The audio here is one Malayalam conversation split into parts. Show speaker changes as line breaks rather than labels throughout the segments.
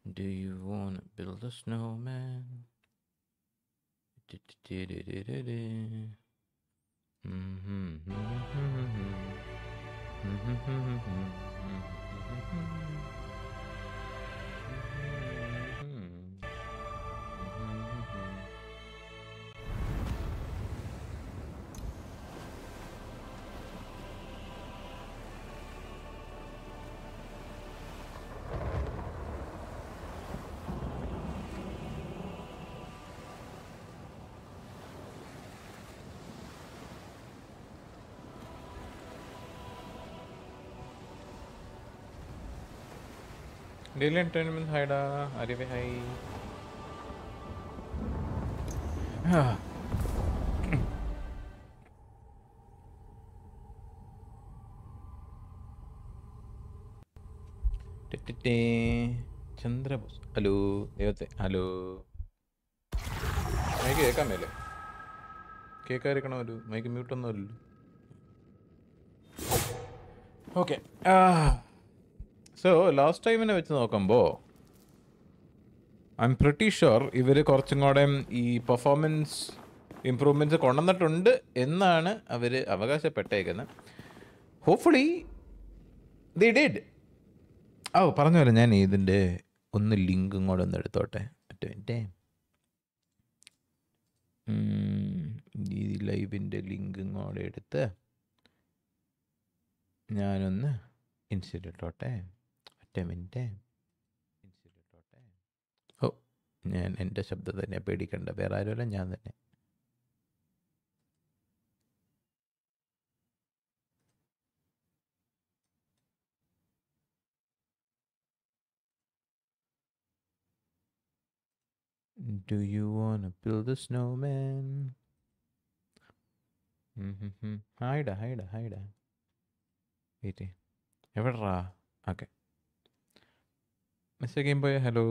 Do you wanna build a snowman? Daily entertainment, hi da, Arive, hi. Chandrabose hello ദൈവത്തെ ഹലോ മൈക്ക് കേൾക്കാൻ മേലെ കേൾക്കാതിരിക്കണോ ഒരു മൈക്ക് മ്യൂട്ടൊന്നും അല്ലല്ലോ ഓക്കെ സോ ലാസ്റ്റ് ടൈമിനെ വെച്ച് നോക്കുമ്പോൾ ഐ എം പ്രിറ്റി ഷുവർ ഇവർ കുറച്ചും കൂടെ ഈ പെർഫോമൻസ് ഇമ്പ്രൂവ്മെൻറ്റ്സ് കൊണ്ടുവന്നിട്ടുണ്ട് എന്നാണ് അവർ അവകാശപ്പെട്ടേക്കുന്നത് ഹോപ്പ്ഫുള്ളി ദേ ഡിഡ് പറഞ്ഞ പോലെ ഞാൻ ഇതിൻ്റെ ഒന്ന് ലിങ്ക് ഇങ്ങോട്ട് ഒന്ന് എടുത്തോട്ടെ ഈ ലൈവിൻ്റെ ലിങ്ക് ഇങ്ങോട്ട് എടുത്ത് ഞാനൊന്ന് ഇൻസ്റ്റോട്ടെ മിനിറ്റ് ഞാൻ എൻ്റെ ശബ്ദം തന്നെ പേടിക്കണ്ട വേറെ ആരുമല്ല ഞാൻ തന്നെ Do you wanna build a snowman? Hide. Wait. എവിടെടാ okay mister game boy hello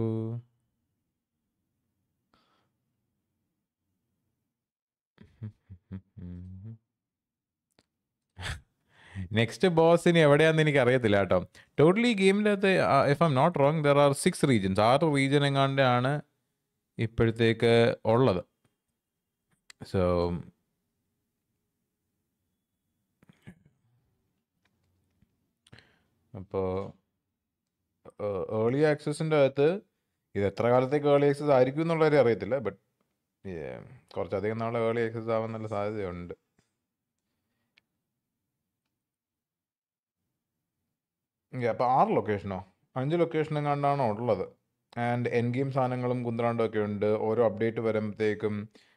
next boss ഇനി എവിടെയാണെന്ന് എനിക്ക് അറിയത്തില്ല കേട്ടോ ടോട്ടലി ഗെയിമിനകത്ത് if I am not wrong there are 6 regions 6 region എങ്ങാണ്ടാണ് ഇപ്പോഴത്തേക്ക് ഉള്ളത് സോ അപ്പോൾ ഏർലി ആക്സസിൻ്റെ അകത്ത് ഇത് എത്ര കാലത്തേക്ക് ഏർലി ആക്സസ് ആയിരിക്കും എന്നുള്ളവരെ അറിയത്തില്ല ബട്ട് കുറച്ചധികം നാളെ ഏർലി ആക്സസ് ആവാൻ നല്ല സാധ്യതയുണ്ട് അപ്പോൾ 6 ലൊക്കേഷനോ 5 ലൊക്കേഷൻ എങ്ങാണ്ടാണോ ഉള്ളത് ആൻഡ് എൻ ഗെയിം സാധനങ്ങളും കുന്ത്രാണ്ടും ഒക്കെ ഉണ്ട് ഓരോ അപ്ഡേറ്റ് വരുമ്പോഴത്തേക്കും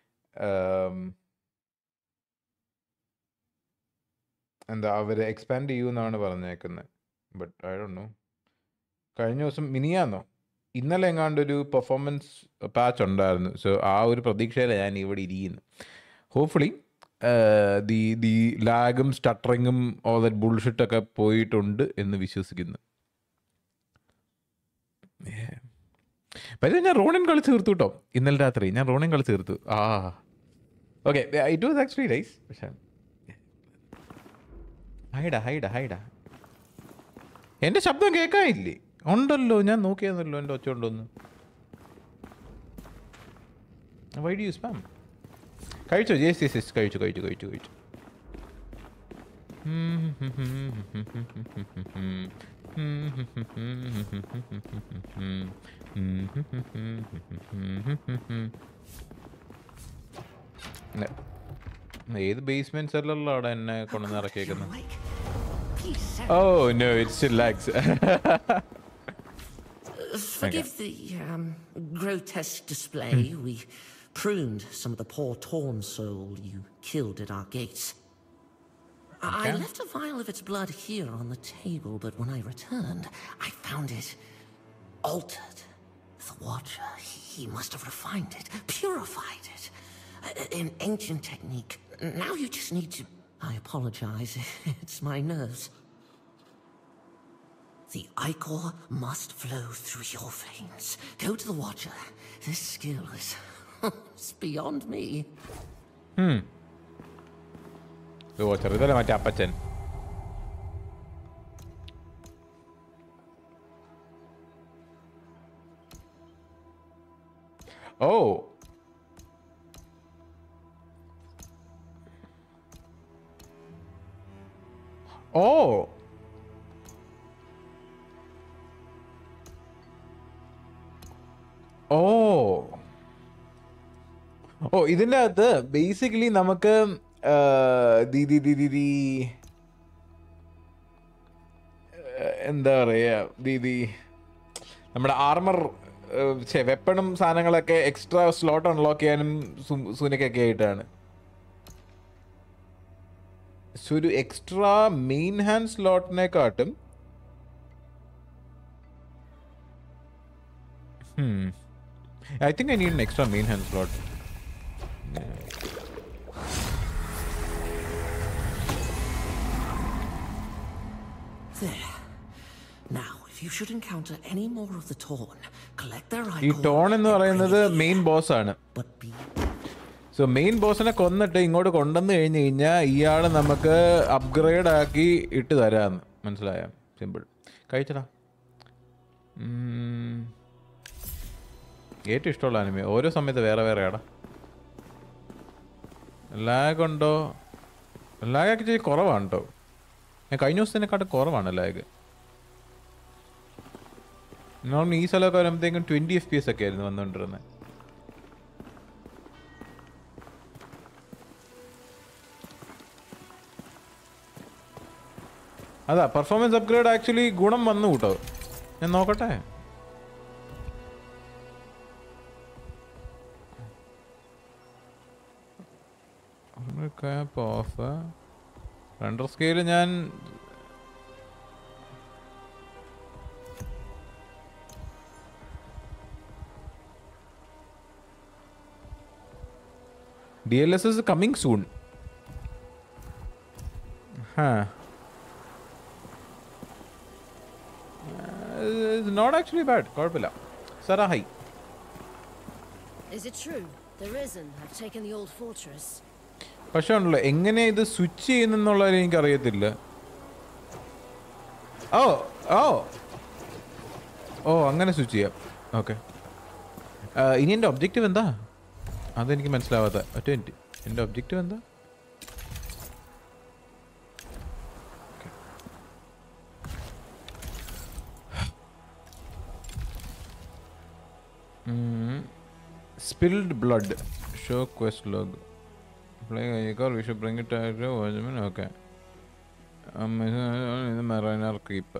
എന്താ അവർ എക്സ്പാൻഡ് ചെയ്യുമെന്നാണ് പറഞ്ഞേക്കുന്നത് ബട്ട് ഐ ഡോണ്ട് നോ കഴിഞ്ഞ ദിവസം മിനിയാന്നോ ഇന്നലെ എങ്ങാണ്ടൊരു പെർഫോമൻസ് പാച്ച് ഉണ്ടായിരുന്നു സോ ആ ഒരു പ്രതീക്ഷയിലാണ് ഞാൻ ഇവിടെ ഇരിക്കുന്നു ഹോപ്പ്ഫുള്ളി ദി ലാഗും സ്റ്റട്ടറിങ്ങും ഓൾ ദറ്റ് ബുൾഷിറ്റൊക്കെ പോയിട്ടുണ്ട് എന്ന് വിശ്വസിക്കുന്നു പക്ഷേ ഞാൻ റോണിൻ കളി തീർത്തു കേട്ടോ ഇന്നലെ രാത്രി ഞാൻ റോണിൻ കളി തീർത്തു okay it was actually nice പക്ഷേ ഹൈഡാ എൻ്റെ ശബ്ദം കേൾക്കാനില്ലേ ഉണ്ടല്ലോ ഞാൻ നോക്കിയാന്നല്ലോ എൻ്റെ ഒച്ച ഉണ്ടോന്ന് വൈ ഡു യു സ്പാം കഴിച്ചോ യെസ് കഴിച്ചു ഏത് ബേസ്മെന്റ് സെല്ലറിലോ അവിടെ എന്നെ കൊണ്ടുവന്ന് ഇറക്കിയേക്കുന്നത് Oh no, it's still lags.
Forgive the grotesque display. We pruned some of the poor torn soul you killed at our gates. I left a vial of its blood here on the table, but when I returned, I found it altered. The Watcher, he must have refined it, purified it. An ancient technique. Now you just need to... I apologize. It's my nerves. The ichor must flow through your veins. Go to the Watcher. This skill is it's beyond me.
The Watcher, ഇതല്ലേ മറ്റേ അപ്പച്ചൻ Oh. Oh. Oh. ഓ ഇതിൻ്റെ അകത്ത് ബേസിക്കലി നമുക്ക് എന്താ പറയുക നമ്മുടെ ആർമർ വെപ്പണും സാധനങ്ങളൊക്കെ എക്സ്ട്രാ സ്ലോട്ട് അൺലോക്ക് ചെയ്യാനും സൂനക്കൊക്കെ ആയിട്ടാണ്. സോ ഒരു എക്സ്ട്രാ മെയിൻ ഹാൻഡ് സ്ലോട്ടിനെക്കാട്ടും I think I need an extra main hand slot.
There. Now, if you should encounter any more of the Torn, collect their
ഈ
icon.
ടോൺ എന്ന് പറയുന്നത് മെയിൻ ബോസ് ആണ്.
But be
സോ മെയിൻ ബോസിനെ കൊന്നിട്ട് ഇങ്ങോട്ട് കൊണ്ടുവന്ന് കഴിഞ്ഞ് കഴിഞ്ഞാൽ ഇയാൾ നമുക്ക് അപ്ഗ്രേഡ് ആക്കി ഇട്ട് തരാമെന്ന് മനസ്സിലായ. സിമ്പിൾ. കഴിച്ചടാ. ഏറ്റവും ഇഷ്ടമുള്ള അനിമേ ഓരോ സമയത്ത് വേറെ വേറെയാടാ. ലാഗ് ഉണ്ടോ? ലാഗൊക്കെ ഇച്ചിരി കുറവാണ് കേട്ടോ. ഞാൻ കഴിഞ്ഞ ദിവസത്തിനെക്കാട്ടും കുറവാണ് ലാഗ്. നോർമൽ ഈ സ്ഥലമൊക്കെ വരുമ്പോഴത്തേക്കും 20 FPS ഒക്കെ ആയിരുന്നു വന്നുകൊണ്ടിരുന്നത്. അതാ പെർഫോമൻസ് അപ്ഗ്രേഡ് ആക്ച്വലി ഗുണം വന്നു കൂട്ടോ. ഞാൻ നോക്കട്ടെ. ക്യാപ്പ് ഓഫ് റെൻഡർ സ്കെയിൽ ഞാൻ DLS is coming soon. It's not actually bad. കുഴപ്പമില്ല. Sarah, hi.
Is it true? The Risen have taken the old fortress.
പക്ഷേ ഉണ്ടല്ലോ എങ്ങനെ ഇത് സ്വിച്ച് ചെയ്യുന്നെന്നുള്ളത് എനിക്കറിയത്തില്ല. ഓ ഓ ഓ അങ്ങനെ സ്വിച്ച് ചെയ്യാം. ഓക്കെ. ഇനി എൻ്റെ ഒബ്ജക്റ്റീവ് എന്താ? അതെനിക്ക് മനസ്സിലാവാത്ത. ഒറ്റ മിനിറ്റ്. എൻ്റെ ഒബ്ജക്റ്റീവ് എന്താ? Spilled blood. Show quest log. Playing a car, we should bring it to Watchman. Okay. In the Mariner Keep.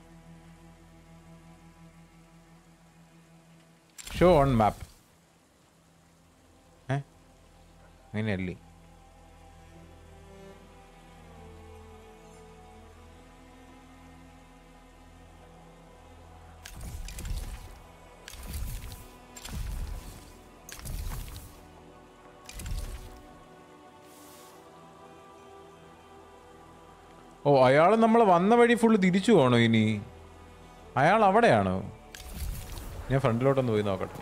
Show on map. Eh? Finally. ഓ അയാൾ നമ്മൾ വന്ന വഴി ഫുള്ള് തിരിച്ചു പോകണോ ഇനി? അയാൾ അവിടെയാണോ? ഞാൻ ഫ്രണ്ടിലോട്ടൊന്ന് പോയി നോക്കട്ടെ.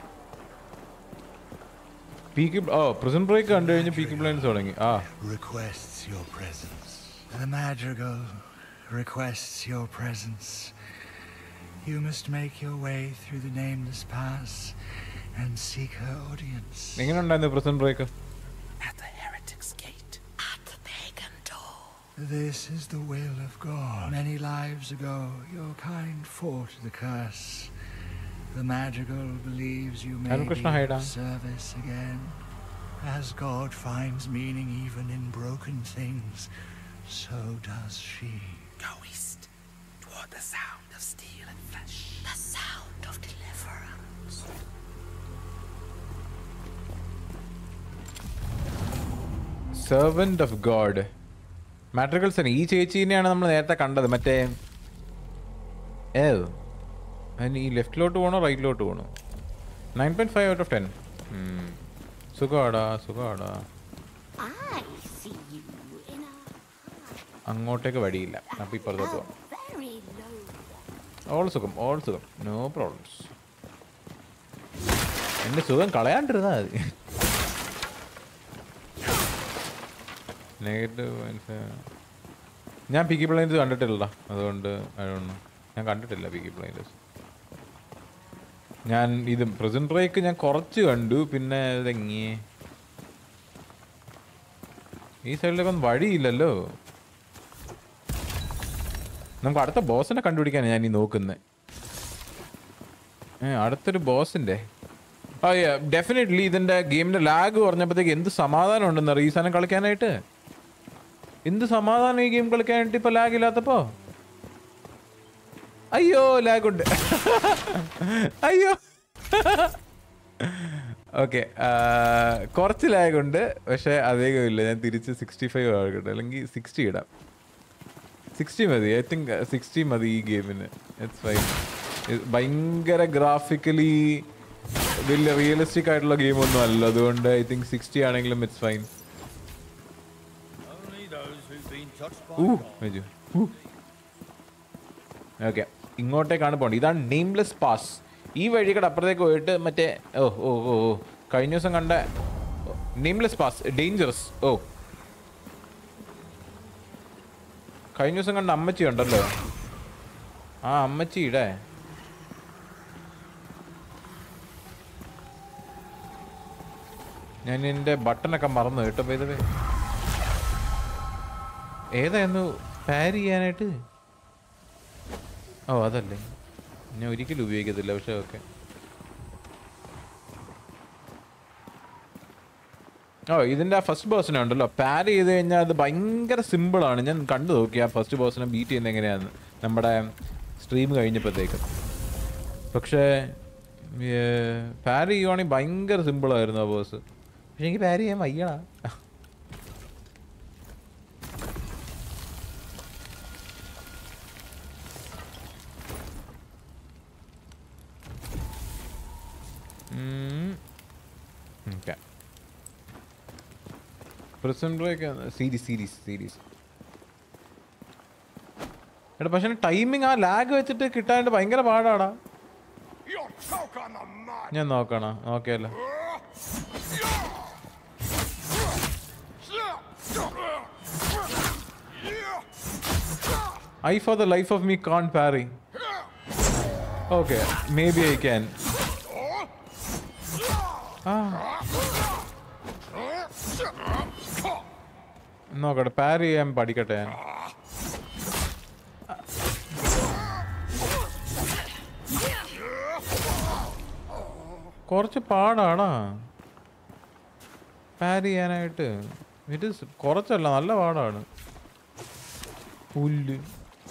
പീക്ക് പ്രിസൺ ബ്രേക്ക് കണ്ടു കഴിഞ്ഞ് പീക്ക് ബ്ലൈൻഡ്സ് തുടങ്ങി.
Requests your presence. The Madrigal requests your presence. You must make your way through the nameless pass and seek her audience.
എങ്ങനെ ഉണ്ടായിരുന്നു prison break?
at the heretic's gate, at the pagan door.
This is the will of God. Many lives ago, your kind fought the curse. The Madrigal believes you may be of service again. As God finds meaning even in broken things, so does she.
Go east, toward the sound of steel and flesh. The sound of deliverance.
Servant of God. മാട്രിക്കൽസ് ഈ ചേച്ചീനെയാണ് നമ്മൾ നേരത്തെ കണ്ടത്. മറ്റേ അതിന് ഈ ലെഫ്റ്റിലോട്ട് പോകണോ റൈറ്റിലോട്ട് പോകണോ? 9.5 out of 10. സുഖാടാ സുഖാടാ. അങ്ങോട്ടേക്ക് വഴിയില്ല. അപ്പം ഇപ്പുറത്തോട്ട് പോകാം. ഓൾ സുഖം ഓൾ സുഖം. No problems. എൻ്റെ സുഖം കളയാണ്ടിരുന്നാൽ മതി. നെഗറ്റീവ് ഞാൻ പിക്കി ബ്ലൈൻഡേഴ്സ് കണ്ടിട്ടില്ല. അതുകൊണ്ട് ഞാൻ കണ്ടിട്ടില്ല പിക്കി ബ്ലൈൻഡേഴ്സ്. ഞാൻ ഇത് പ്രിസൺ ബ്രേക്ക് ഞാൻ കുറച്ച് കണ്ടു. പിന്നെ ഇതെങ്ങിയേ ഈ സൈഡിലൊക്കെ ഒന്നും വഴിയില്ലല്ലോ. നമുക്ക് അടുത്ത ബോസിനെ കണ്ടുപിടിക്കാനാണ് ഞാൻ ഈ നോക്കുന്നത്. അടുത്തൊരു ബോസിൻ്റെ ഡെഫിനറ്റ്ലി ഇതിൻ്റെ ഗെയിമിൻ്റെ ലാഗ് കുറഞ്ഞപ്പോഴത്തേക്ക് എന്ത് സമാധാനം ഉണ്ടെന്നറിയാം ഈ സാധനം കളിക്കാനായിട്ട്. എന്ത് സമാധാനം ഈ ഗെയിം കളിക്കാനായിട്ട് ഇപ്പോൾ ലാഗ് ഇല്ലാത്തപ്പോൾ. അയ്യോ ലാഗുണ്ട്. അയ്യോ ഓക്കെ കുറച്ച് ലാഗുണ്ട്, പക്ഷേ അധികമില്ല. ഞാൻ തിരിച്ച് 65 ആകട്ടെ, അല്ലെങ്കിൽ 60 ഇടാം. 60 മതി. ഐ തിങ്ക് 60 മതി ഈ ഗെയിമിന്. It's fine. ഭയങ്കര ഗ്രാഫിക്കലി വലിയ റിയലിസ്റ്റിക് ആയിട്ടുള്ള ഗെയിമൊന്നും അല്ല, അതുകൊണ്ട് ഐ തിങ്ക് 60 ആണെങ്കിലും ഇറ്റ്സ് ഫൈൻ. ഓക്കെ, ഇങ്ങോട്ടേക്കാണ് പോകേണ്ടത്. ഇതാണ് നെയിംലെസ് പാസ്. ഈ വഴിക്കടെ അപ്പുറത്തേക്ക് പോയിട്ട് മറ്റേ കഴിഞ്ഞ ദിവസം കണ്ട നെയിംലെസ് പാസ് ഡേഞ്ചറസ്. കഴിഞ്ഞ ദിവസം കണ്ട അമ്മച്ചി ഉണ്ടല്ലോ, ആ അമ്മച്ചിയുടെ ഞാൻ എൻ്റെ ബട്ടണൊക്കെ മറന്നു കേട്ടോ. പോയത് ഏതായിരുന്നു പാരി ചെയ്യാനായിട്ട്? അതല്ലേ, ഞാൻ ഒരിക്കലും ഉപയോഗിക്കത്തില്ല. പക്ഷെ ഓക്കെ. ഇതിൻ്റെ ആ ഫസ്റ്റ് ബോസിനെ ഉണ്ടല്ലോ, പാരി ചെയ്ത് കഴിഞ്ഞാൽ അത് ഭയങ്കര സിമ്പിളാണ്. ഞാൻ കണ്ടു നോക്കി ആ ഫസ്റ്റ് ബോസിനെ ബീറ്റ് ചെയ്യുന്നത് എങ്ങനെയാണെന്ന് നമ്മുടെ സ്ട്രീം കഴിഞ്ഞപ്പോഴത്തേക്കും. പക്ഷേ പാരി ചെയ്യുവാണെങ്കിൽ ഭയങ്കര സിമ്പിളായിരുന്നു ആ ബോസ്. പക്ഷെ എനിക്ക് പാരി ചെയ്യാൻ വയ്യടാ. പ്രിസൺ ബ്രേക്ക് സീരീസ് എടാ. പക്ഷെ ടൈമിങ് ആ ലാഗ് വെച്ചിട്ട് കിട്ടാനായിട്ട് ഭയങ്കര പാടാടാ. ഞാൻ നോക്കണോ? നോക്കിയല്ലോ. I for the life of me can't parry. Okay, maybe I can. നോക്കട്ടെ, പാരി ചെയ്യാൻ പഠിക്കട്ടെ ഞാൻ. കുറച്ച് പാടാടാ പാരി ചെയ്യാനായിട്ട്. ഇത് കുറച്ചല്ല, നല്ല പാടാണ്. പുല്ല്.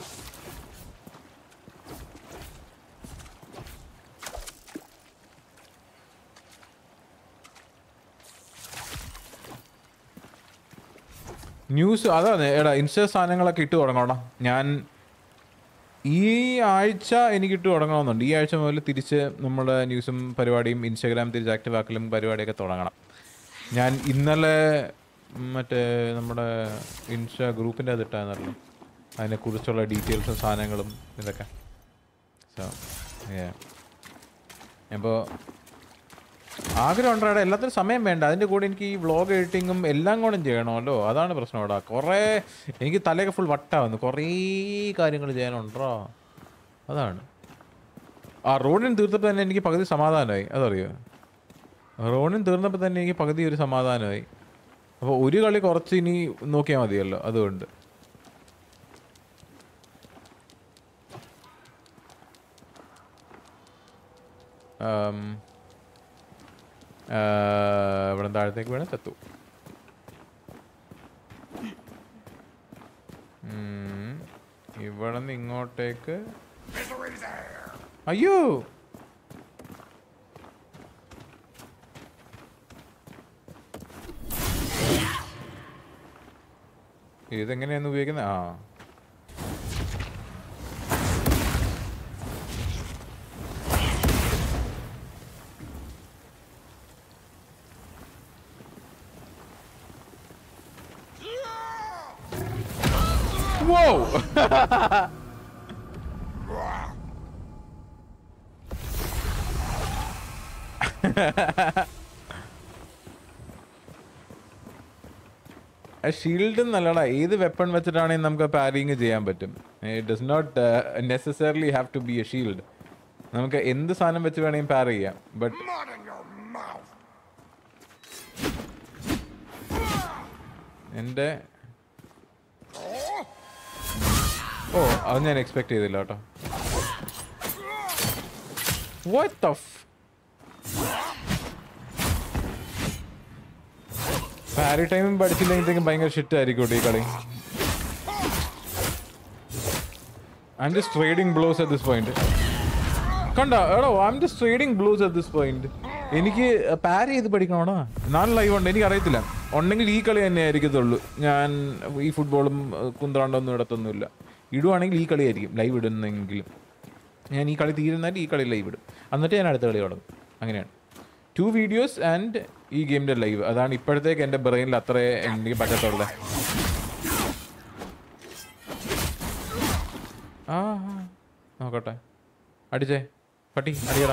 ന്യൂസ് അതാണ് എടാ, ഇൻസ്റ്റ സാധനങ്ങളൊക്കെ ഇട്ട് തുടങ്ങണം. ഞാൻ ഈ ആഴ്ച എനിക്ക് ഇട്ട് തുടങ്ങണമെന്നുണ്ട്. ഈ ആഴ്ച മുതൽ തിരിച്ച് നമ്മുടെ ന്യൂസും പരിപാടിയും ഇൻസ്റ്റാഗ്രാം തിരിച്ച് ആക്റ്റീവ് ആക്കലും പരിപാടിയൊക്കെ തുടങ്ങണം. ഞാൻ ഇന്നലെ മറ്റേ നമ്മുടെ ഇൻസ്റ്റാ ഗ്രൂപ്പിൻ്റെ അത് ഇട്ടായിരുന്നല്ലോ, അതിനെക്കുറിച്ചുള്ള ഡീറ്റെയിൽസും സാധനങ്ങളും ഇതൊക്കെ. സോ അപ്പോൾ ആഗ്രഹം ഉണ്ടാടെ, എല്ലാത്തിനും സമയം വേണ്ട. അതിൻ്റെ കൂടെ എനിക്ക് ഈ വ്ളോഗ് എഡിറ്റിങ്ങും എല്ലാം കൂടെ ചെയ്യണമല്ലോ. അതാണ് പ്രശ്നം ഇവിടെ. കുറേ എനിക്ക് തലയൊക്കെ ഫുൾ വട്ടാവുന്നു. കുറേ കാര്യങ്ങൾ ചെയ്യാനുണ്ടോ, അതാണ്. ആ റോഡിന് തീർത്തപ്പോൾ തന്നെ എനിക്ക് പകുതി സമാധാനമായി. അതറിയോ, റോഡിന് തീർന്നപ്പോൾ തന്നെ എനിക്ക് പകുതി ഒരു സമാധാനമായി. അപ്പോൾ ഒരു കളി കുറച്ച് ഇനി നോക്കിയാൽ മതിയല്ലോ. അതുകൊണ്ട് ഇവിടെ താഴത്തേക്ക് വേണം ചത്തു. ഇവിടെ നിന്ന് ഇങ്ങോട്ടേക്ക്. അയ്യോ, ഇതെങ്ങനെയാന്ന് ഉപയോഗിക്കുന്നത്? Whoa! ഷീൽഡ് നല്ലടാ. ഏത് വെപ്പൺ വെച്ചിട്ടാണെങ്കിൽ നമുക്ക് പാരിങ് ചെയ്യാൻ പറ്റും. It does not necessarily have to be a shield. നമുക്ക് എന്ത് സാധനം വെച്ച് വേണമെങ്കിൽ പാർ ചെയ്യാം. ബട്ട് എൻ്റെ അത് ഞാൻ എക്സ്പെക്ട് ചെയ്തില്ല കേട്ടോ. What the പാരി ടൈമും പഠിച്ചില്ലെങ്കിൽ ഭയങ്കര ഷിറ്റ് ആയിരിക്കും ഈ കളി. I'm just trading blows at this point. കണ്ടോ എടോ, I'm just trading blows at this point. എനിക്ക് പാരി ചെയ്ത് പഠിക്കണോടാ. ഞാൻ ലൈവ് ഉണ്ട്, എനിക്കറിയത്തില്ല. ഉണ്ടെങ്കിൽ ഈ കളി തന്നെ ആയിരിക്കത്തുള്ളൂ. ഞാൻ ഈ ഫുട്ബോളും കുന്ത്രാണ്ടൊന്നും ഇടത്തൊന്നുമില്ല. ഇടുവാണെങ്കിൽ ഈ കളിയായിരിക്കും ലൈവ് ഇടുന്നെങ്കിലും. ഞാൻ ഈ കളി തീരുന്നാലും ഈ കളി ലൈവ് ഇടും, എന്നിട്ട് ഞാൻ അടുത്ത കളി തുടങ്ങും. അങ്ങനെയാണ്. 2 വീഡിയോസ് ആൻഡ് ഈ ഗെയിമിൻ്റെ ലൈവ്. അതാണ് ഇപ്പോഴത്തേക്ക് എൻ്റെ ബ്രെയിനിൽ അത്രേ എനിക്ക് പറ്റത്തുള്ളത്. നോക്കട്ടെ, അടിച്ചേ പട്ടി അടിയടാ.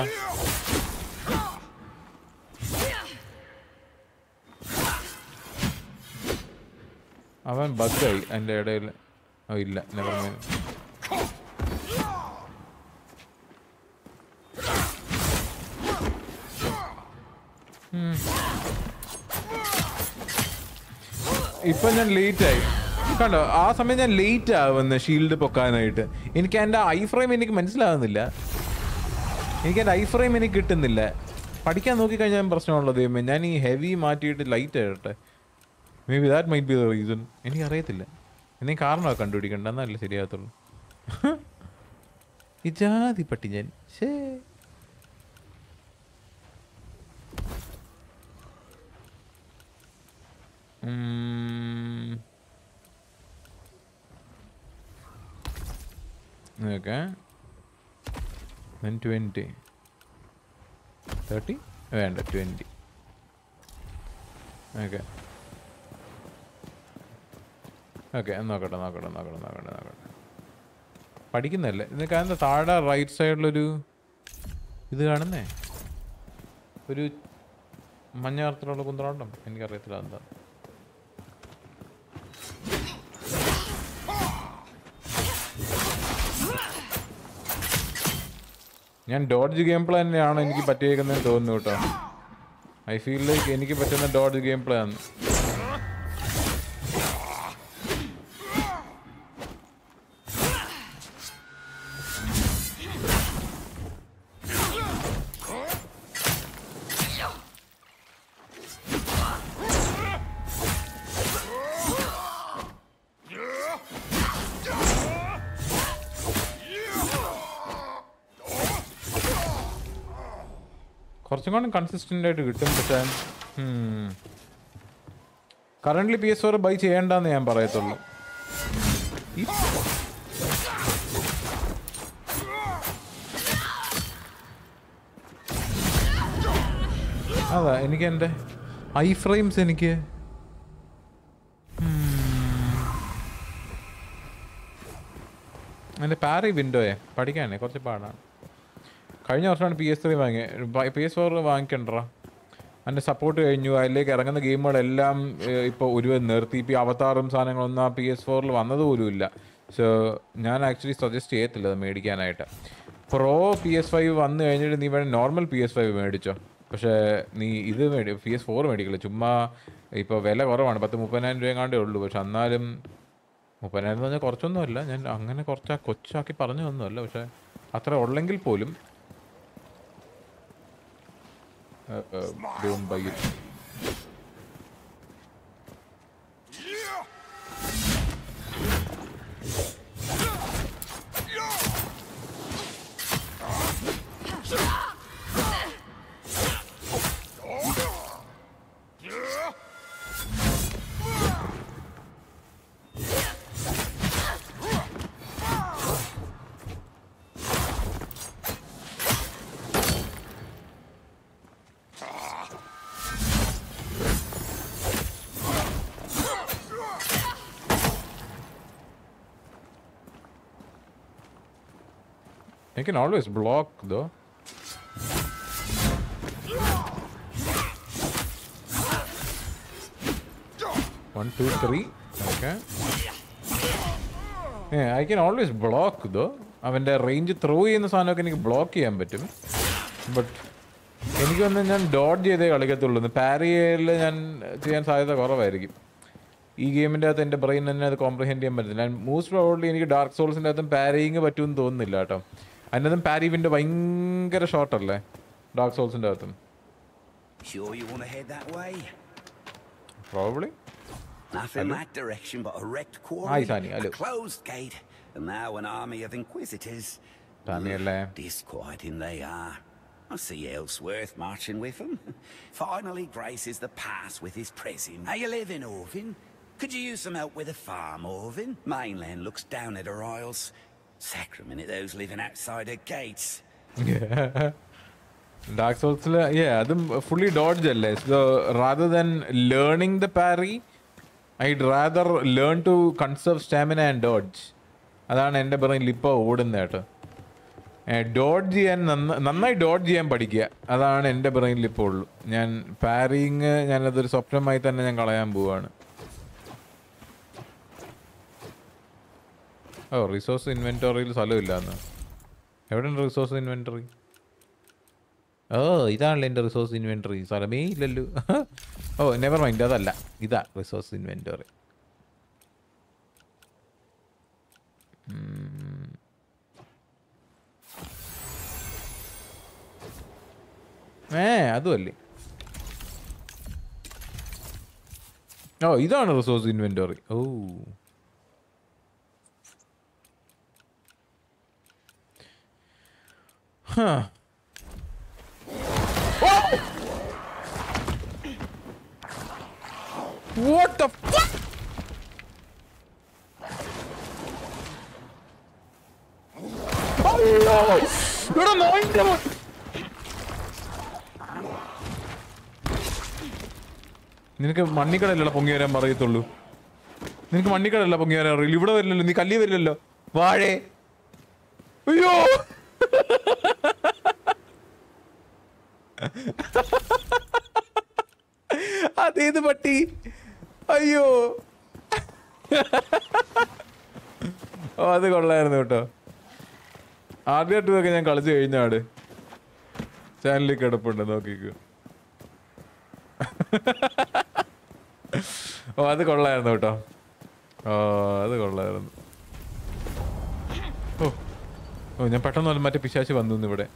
അവൻ ബഗ്ഗായി എൻ്റെ ഇടയിൽ. ഇല്ല, നെവർ മൈൻഡ്. ഇപ്പം ഞാൻ ലേറ്റായി കണ്ടോ. ആ സമയം ഞാൻ ലേറ്റ് ആവുന്ന ഷീൽഡ് പൊക്കാനായിട്ട്. എനിക്ക് എൻ്റെ ഐ ഫ്രെയിം എനിക്ക് മനസ്സിലാവുന്നില്ല. എനിക്ക് കിട്ടുന്നില്ല. പഠിക്കാൻ നോക്കിക്കഴിഞ്ഞാൽ പ്രശ്നമുള്ളത് ഞാൻ ഈ ഹെവി മാറ്റിയിട്ട് ലൈറ്റ് ആയിട്ടെ. Maybe that might be the reason. എനിക്കറിയത്തില്ല. എന്തെങ്കിലും കാരണമൊക്കെ കണ്ടുപിടിക്കണ്ട, എന്നല്ലേ ശരിയാകത്തുള്ളൂ. ഈ ജാതി പട്ടി ഞാൻ ശേ. Okay. Then 20. 30? വേണ്ട 20. ഓക്കെ ഓക്കെ നോക്കട്ടെ. പഠിക്കുന്നതല്ലേ ഇതൊക്കെ. എന്താ താഴെ റൈറ്റ് സൈഡിലൊരു ഇത് കാണുന്നേ, ഒരു മഞ്ഞ നിറത്തിലുള്ള കുന്ത്രാണ്ടം. എനിക്കറിയത്തില്ല എന്താ. ഞാൻ ഡോഡ്ജ് ഗെയിം പ്ലേ തന്നെയാണ് എനിക്ക് പറ്റിയേക്കുന്നതെന്ന് തോന്നുന്നു കേട്ടോ. ഐ ഫീൽ ലൈക്ക് എനിക്ക് പറ്റുന്ന ഡോഡ്ജ് ഗെയിം പ്ലേ ആണ്. കുറച്ചും കൂടെ കൺസിസ്റ്റൻ്റ് ആയിട്ട് കിട്ടും. പക്ഷേ കറൻ്റ്ലി PS4 ബൈ ചെയ്യേണ്ടെന്ന് ഞാൻ പറയത്തുള്ളൂ. അതാ എനിക്ക് എൻ്റെ ഐ ഫ്രെയിംസ് എനിക്ക് എൻ്റെ പാരി വിൻഡോയെ പഠിക്കാനേ കുറച്ച് പാടാണ്. കഴിഞ്ഞ വർഷമാണ് PS3 വാങ്ങിയത്. PS4 വാങ്ങിക്കണ്ടോ. അതിൻ്റെ സപ്പോർട്ട് കഴിഞ്ഞു. അതിലേക്ക് ഇറങ്ങുന്ന ഗെയിമുകളെല്ലാം ഇപ്പോൾ ഒരു നിർത്തി. ഇപ്പോൾ അവതാറും സാധനങ്ങളൊന്നും ആ PS4 വന്നതുപോലും ഇല്ല. സോ ഞാൻ ആക്ച്വലി സജസ്റ്റ് ചെയ്യത്തില്ല അത് മേടിക്കാനായിട്ട്. പ്രോ PS5 വന്നു കഴിഞ്ഞിട്ട് നീ വേണേൽ നോർമൽ PS5 മേടിച്ചോ. പക്ഷേ നീ ഇത് PS4 മേടിക്കില്ല. ചുമ്മാ ഇപ്പോൾ വില കുറവാണ്, 10-30,000 രൂപ എങ്ങാണ്ടേ ഉള്ളൂ. പക്ഷെ എന്നാലും 30,000 എന്ന് പറഞ്ഞാൽ കുറച്ചൊന്നുമല്ല. ഞാൻ അങ്ങനെ കൊച്ചാക്കി പറഞ്ഞതൊന്നുമല്ല. പക്ഷേ അത്ര ഉള്ളെങ്കിൽ പോലും don't buy it. I can always block though. One, two, three. Okay. Yeah, I can always block though. അവൻ്റെ റേഞ്ച് ത്രോ ചെയ്യുന്ന സാധനമൊക്കെ എനിക്ക് ബ്ലോക്ക് ചെയ്യാൻ പറ്റും. ബട്ട് എനിക്ക് വന്ന് ഞാൻ ഡോഡ്ജ് ചെയ്തേ കളിക്കത്തുള്ളൂ. പാരിയിൽ ഞാൻ ചെയ്യാൻ സാധ്യത കുറവായിരിക്കും. ഈ ഗെയിമിൻ്റെ അകത്ത് എൻ്റെ ബ്രെയിൻ തന്നെ അത് കോംപ്രിഹെൻഡ് ചെയ്യാൻ പറ്റില്ല. ഞാൻ മോസ്റ്റ് പ്രോബബ്ലി എനിക്ക് ഡാർക്ക് സോൾസിൻ്റെ അകത്തും പാരിയിങ് പറ്റുമെന്ന് തോന്നുന്നില്ല കേട്ടോ. അതിനകത്തും പാരി വിൻഡോ ഭയങ്കര ഷോർട്ടല്ലേ ഡാർക്ക് സോൾസിൻ്റെ അകത്തും. Probably.
Nothing that direction but a wrecked quarry,
Hi, Sani. Hello.
a closed gate, and now an army of inquisitors.
Daniele.
Disquieting they are. I see Ellsworth marching with them. Finally graces the pass with his presence. How you living, Orvin? Could you use some help with the farm, Orvin? Mainland looks down at her isles. Sacrament at those living outside her gates.
Yeah. Dark Souls, yeah, അതും fully dodge അല്ലേ. So rather than learning the parry, I'd rather learn to conserve stamina and dodge. അതാണ് എൻ്റെ ബ്രെയിനിൽ ഇപ്പോൾ ഓടുന്നത് കേട്ടോ. ഡോഡ്ജ് ചെയ്യാൻ നന്നായി ഡോഡ്ജ് ചെയ്യാൻ പഠിക്കുക, അതാണ് എൻ്റെ ബ്രെയിനിൽ ഇപ്പോൾ ഉള്ളൂ. ഞാൻ പാരിങ് ഞാനതൊരു സ്വപ്നമായി തന്നെ ഞാൻ കളയാൻ പോവാണ്. ഓ, റിസോഴ്സ് ഇൻവെൻറ്ററിയിൽ സ്ഥലമില്ലാന്ന്. എവിടെയുണ്ട് റിസോഴ്സ് ഇൻവെൻറ്ററി? ഓ, ഇതാണല്ലോ എൻ്റെ റിസോഴ്സ് ഇൻവെൻറ്ററി. സ്ഥലമേ ഇല്ലല്ലോ. ഓ, നെവർ മൈൻഡ്, അതല്ല, ഇതാ റിസോഴ്സ് ഇൻവെൻറ്ററി. അതുമല്ലേ. ഓ, ഇതാണ് റിസോഴ്സ് ഇൻവെൻറ്ററി. ഓ, what the fuck? Oh, ഇവിടെ നോയിന്റെ നിനക്ക് മണ്ണിക്കടല്ല പൊങ്ങി വരാൻ പറയത്തുള്ളൂ. നിനക്ക് മണ്ണിക്കടല്ല പൊങ്ങി വരാൻ അറിയില്ല. ഇവിടെ വരില്ലല്ലോ, നീ കല്ലി വരില്ലല്ലോ. വാഴേ, അയ്യോ. അതേത് പട്ടി? അയ്യോ. ഓ, അത് കൊള്ളായിരുന്നു കേട്ടോ. ആദ്യമായിട്ടൊക്കെ ഞാൻ കളിച്ചു കഴിഞ്ഞാട് ചാനലിൽ കിടപ്പുണ്ട്, നോക്കിക്കോ. ഓ, അത് കൊള്ളായിരുന്നു കേട്ടോ. ഓ, അത് കൊള്ളായിരുന്നു. ഓ ഓ ഞാൻ പെട്ടെന്ന് മറ്റേ പിശാച് വന്നു ഇവിടെ.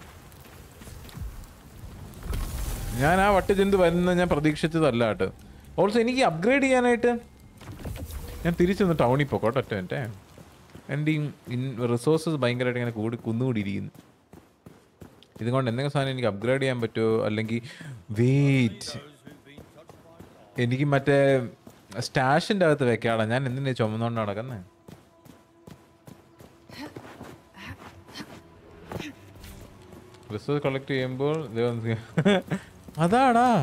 ഞാൻ ആ വട്ടജന്തു വരുന്നത് ഞാൻ പ്രതീക്ഷിച്ചതല്ല കേട്ടോ. ഓൾസോ എനിക്ക് അപ്ഗ്രേഡ് ചെയ്യാനായിട്ട് ഞാൻ തിരിച്ചൊന്ന് ടൗണിൽ പോക്കോട്ടെ. ഒറ്റ എൻ്റെ റിസോഴ്സസ് ഭയങ്കരമായിട്ട് ഇങ്ങനെ കുന്നുകൂടിയിരിക്കുന്നു. ഇതുകൊണ്ട് എന്തെങ്കിലും സാധനം എനിക്ക് അപ്ഗ്രേഡ് ചെയ്യാൻ പറ്റുമോ? അല്ലെങ്കിൽ വെയിറ്റ്, എനിക്ക് മറ്റേ സ്റ്റാഷിൻ്റെ അകത്ത് വെക്കാടാ. ഞാൻ എന്തിനാ ചുമന്നുകൊണ്ട് നടക്കുന്നത്? റിസോഴ്സ് കളക്ട് ചെയ്യുമ്പോൾ അതാടാ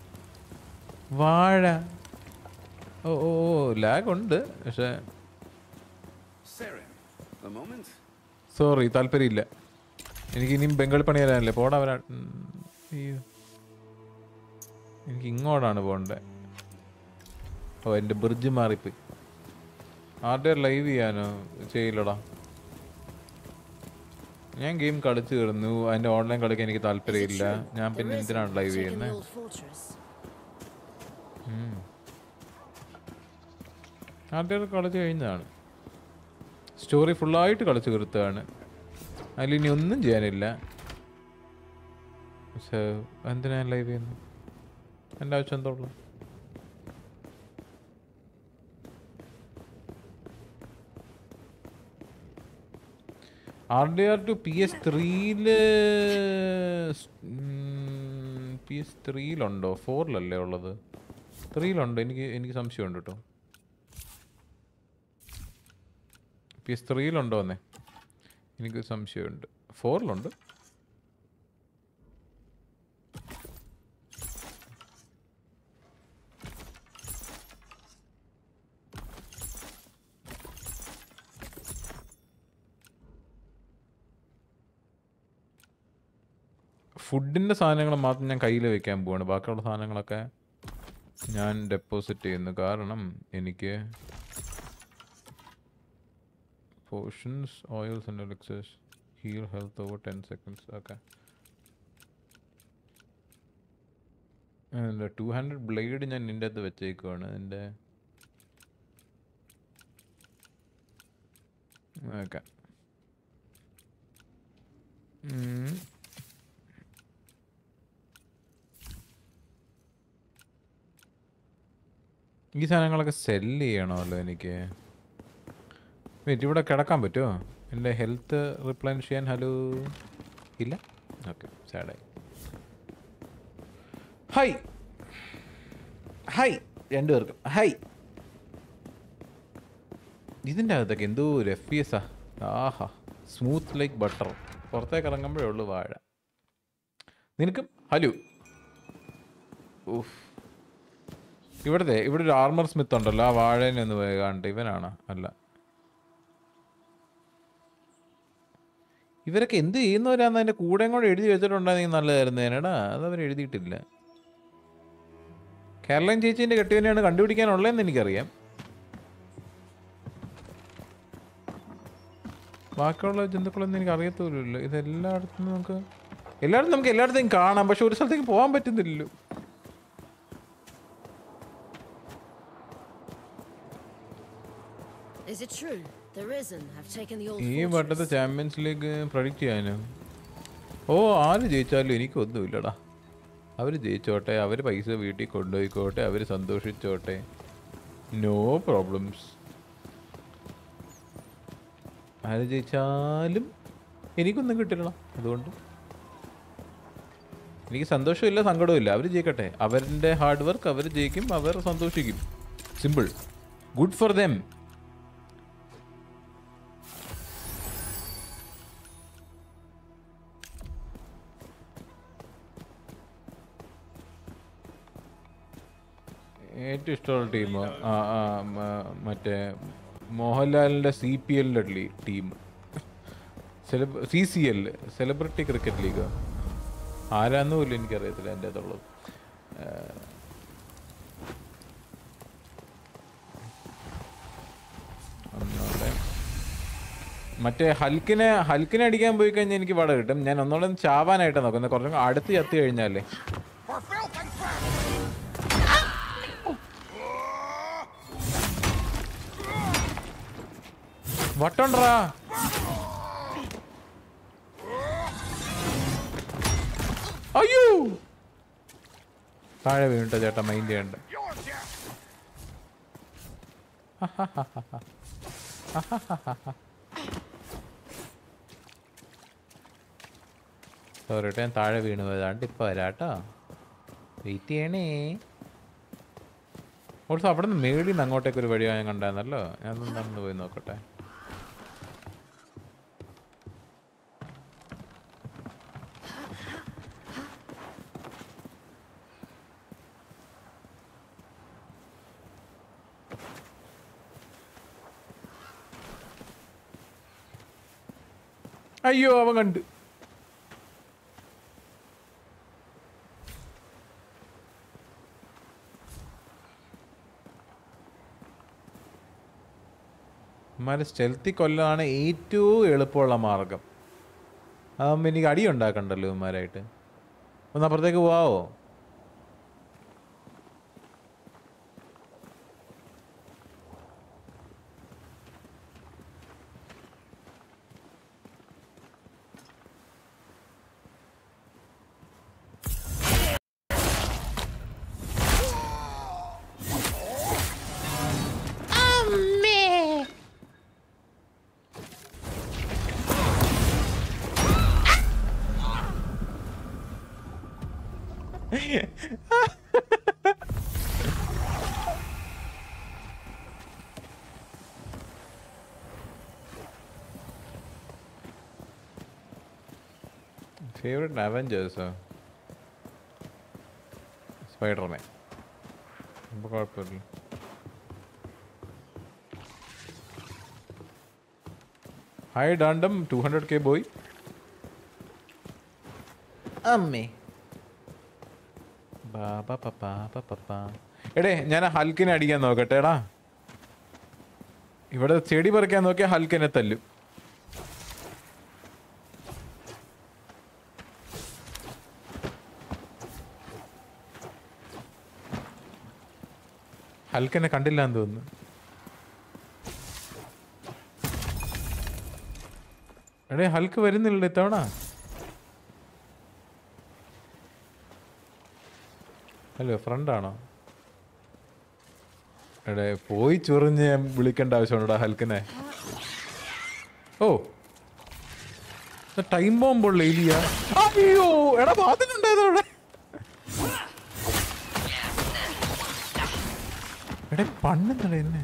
വാഴ. ഓ ഓ ലാഗ് ഉണ്ട്, പക്ഷേ സോറി, താല്പര്യമില്ല. എനിക്ക് ഇനിയും ബംഗാൾ പണി തരാനല്ലേ. പോടാ വരാ. അയ്യോ, എനിക്ക് ഇങ്ങോട്ടാണ് പോകണ്ടേ. ഓ, എൻ്റെ ബ്രിഡ്ജ് മാറിപ്പോയി. ആരുടെ ലൈവ് ചെയ്യാനോ? ചെയ്യില്ലടാ, ഞാൻ ഗെയിം കളിച്ചു തീർന്നു. അതിൻ്റെ ഓൺലൈൻ കളിക്കാൻ എനിക്ക് താല്പര്യമില്ല. ഞാൻ പിന്നെ എന്തിനാണ് ലൈവ് ചെയ്യുന്നത്? ആരുടെ കളിച്ച് കഴിഞ്ഞതാണ്. സ്റ്റോറി ഫുള്ളായിട്ട് കളിച്ചു തീർത്തതാണ്. അതിലിനി ഒന്നും ചെയ്യാനില്ല. പക്ഷേ എന്തിനാ ഞാൻ ലൈവ് ചെയ്യുന്നത്? എൻ്റെ ആവശ്യം എന്താ ഉള്ളത്? RDR to PS3-ലുണ്ടോ? 4-ലല്ലേ ഉള്ളത്? 3-ലുണ്ടോ? എനിക്ക് സംശയമുണ്ട് കേട്ടോ. PS3-ലുണ്ടോന്നേ എനിക്ക് സംശയമുണ്ട്. 4-ലുണ്ട്. ഫുഡിൻ്റെ സാധനങ്ങൾ മാത്രം ഞാൻ കയ്യിൽ വെക്കാൻ പോവാണ്. ബാക്കിയുള്ള സാധനങ്ങളൊക്കെ ഞാൻ ഡെപ്പോസിറ്റ് ചെയ്യുന്നു. കാരണം എനിക്ക് potions oils and elixirs heal health over 10 seconds. ഓക്കെ. 200 ബ്ലേഡ് ഞാൻ നിൻ്റെ അകത്ത് വെച്ചേക്കുവാണ്. എൻ്റെ ഓക്കെ. ഈ സാധനങ്ങളൊക്കെ സെല്ല് ചെയ്യണമല്ലോ എനിക്ക്. ഇവിടെ കിടക്കാൻ പറ്റുമോ? എൻ്റെ ഹെൽത്ത് റിപ്ലൈൻ ചെയ്യാൻ? ഹലോ ഇല്ല. ഓക്കെ, സാഡായി. ഹായ് ഹായ് രണ്ടുപേർക്കും ഹായ്. ഇതിൻ്റെ അകത്തൊക്കെ എന്തോ ഒരു FPS ആ. ആഹാ, സ്മൂത്ത് ലൈക്ക് ബട്ടർ. പുറത്തേക്ക് ഇറങ്ങുമ്പോഴേ ഉള്ളൂ വാഴ. നിനക്കും ഹലോ. ഊഫ്. ഇവിടെ ഒരു ആർമർ സ്മിത്ത് ഉണ്ടല്ലോ, ആ വാഴേനെ ഒന്ന് കാണട്ടെ. ഇവനാണ്? അല്ല. ഇവരൊക്കെ എന്ത് ചെയ്യുന്നവരാന്ന് അതിൻ്റെ കൂടെ കൂടെ എഴുതി വെച്ചിട്ടുണ്ടെങ്കിൽ നല്ലതായിരുന്നു ഏനടാ. അതവർ എഴുതിയിട്ടില്ല. കേരളൻ ചേച്ചീൻ്റെ കെട്ടിയവനെയാണ് കണ്ടുപിടിക്കാനുള്ളതെന്ന് എനിക്കറിയാം. ബാക്കിയുള്ള ജന്തുക്കളൊന്നും എനിക്ക് അറിയത്തോലുമില്ല. ഇതെല്ലായിടത്തും നമുക്ക് എല്ലായിടത്തേക്കും കാണാം, പക്ഷെ ഒരു സ്ഥലത്തേക്ക് പോകാൻ പറ്റുന്നില്ലല്ലോ. ഈ വട്ടത്തെ ചാമ്പ്യൻസ് ലീഗ് പ്രഡിക്റ്റ് ചെയ്യാനോ? ഓ, ആര് ജയിച്ചാലും എനിക്കൊന്നുമില്ലടാ. അവർ ജയിച്ചോട്ടെ, അവർ പൈസ വീട്ടിൽ കൊണ്ടുപോയിക്കോട്ടെ, അവർ സന്തോഷിച്ചോട്ടെ, നോ പ്രോബ്ലംസ്. ആര് ജയിച്ചാലും എനിക്കൊന്നും കിട്ടില്ല. അതുകൊണ്ട് എനിക്ക് സന്തോഷമില്ല, സങ്കടമില്ല. അവർ ജയിക്കട്ടെ, അവരുടെ ഹാർഡ് വർക്ക്, അവർ ജയിക്കും, അവർ സന്തോഷിക്കും. സിമ്പിൾ. Good for them. ഏറ്റവും ഇഷ്ടമുള്ള ടീം മറ്റേ മോഹൻലാലിൻ്റെ CPL team, CCL, celebrity cricket league. ആരാന്നും പോലും എനിക്കറിയത്തില്ല എൻ്റെ അതുള്ളത്. ഒന്നോടെ മറ്റേ ഹൽക്കിനെ അടിക്കാൻ പോയി കഴിഞ്ഞാൽ എനിക്ക് വട കിട്ടും. ഞാൻ ഒന്നോടെ ചാവാനായിട്ടാണ് നോക്കുന്നത്. കുറച്ചും അടുത്ത് ചത്തു കഴിഞ്ഞാലേ. വട്ടോണ്ടറാ. അയ്യോ, താഴെ വീണിട്ടോ ചേട്ടാ, മൈൻഡ് ചെയ്യണ്ട. സോറി കേട്ടോ, ഞാൻ താഴെ വീണ് പോയതാണ്ട്. ഇപ്പൊ വരാട്ടോ, വെയിറ്റ് ചെയ്യണേ. ഓൾസോ അവിടെ നിന്ന് മേളിൽ നിന്ന് അങ്ങോട്ടേക്ക് ഒരു വഴി ഞാൻ കണ്ടായിരുന്നല്ലോ. ഞാൻ ഒന്ന് പോയി നോക്കട്ടെ. അയ്യോ, അവൻ കണ്ട്. ഇമാരെ സ്റ്റെൽത്തി കൊല്ലാണ് ഏറ്റവും എളുപ്പമുള്ള മാർഗം. അതാകുമ്പോൾ എനിക്ക് അടി ഉണ്ടാക്കണ്ടല്ലോ ഇവന്മാരായിട്ട്. ഒന്ന് അപ്പുറത്തേക്ക് പോവാവോ? ഫേവറേറ്റ് അവഞ്ചേഴ്സോ? സ്പൈഡർമാൻ. അപ്പോൾ കുഴപ്പമില്ല. ഹായ് ഡാണ്ടം 200K ബോയ്. അമ്മേ ബാബാ പപ്പാ പപ്പാ. എടേ, ഞാൻ ഹൽക്കിനെ അടിക്കാൻ നോക്കട്ടെ. എടാ, ഇവിടെ ചെടി പറിക്കാൻ നോക്കിയാൽ ഹൽക്കിനെ തല്ലും. ഹൽക്കിനെ കണ്ടില്ല എന്ന് തോന്നുന്നു. എടേ ഹൽക്ക് വരുന്നില്ല ഇത്തവണ. ഹലോ ഫ്രണ്ടാണോ? എടേ പോയി ചൊറിഞ്ഞ് വിളിക്കേണ്ട ആവശ്യമുണ്ടോ ഹൽക്കിനെ? ഓ ടൈം ബോംബുള്ള എലിയ. അയ്യോ എടാ ബാധിക്കുണ്ടായത് അവിടെ. എടേ പണ്ടെന്നട എന്നെ.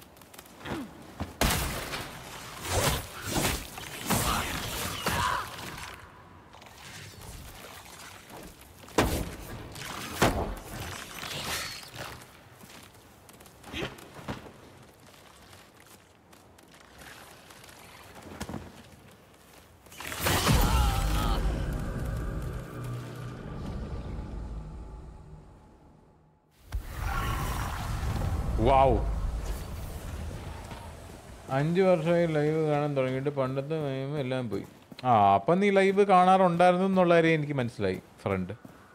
വാവ് 5 വർഷമായി ലൈവ് കാണാൻ തുടങ്ങിയിട്ട് പണ്ടത്തെ മൈം എല്ലാം പോയി. അപ്പം നീ ലൈവ് കാണാറുണ്ടായിരുന്നു എന്നുള്ള കാര്യം എനിക്ക് മനസ്സിലായി ഫ്രണ്ട്.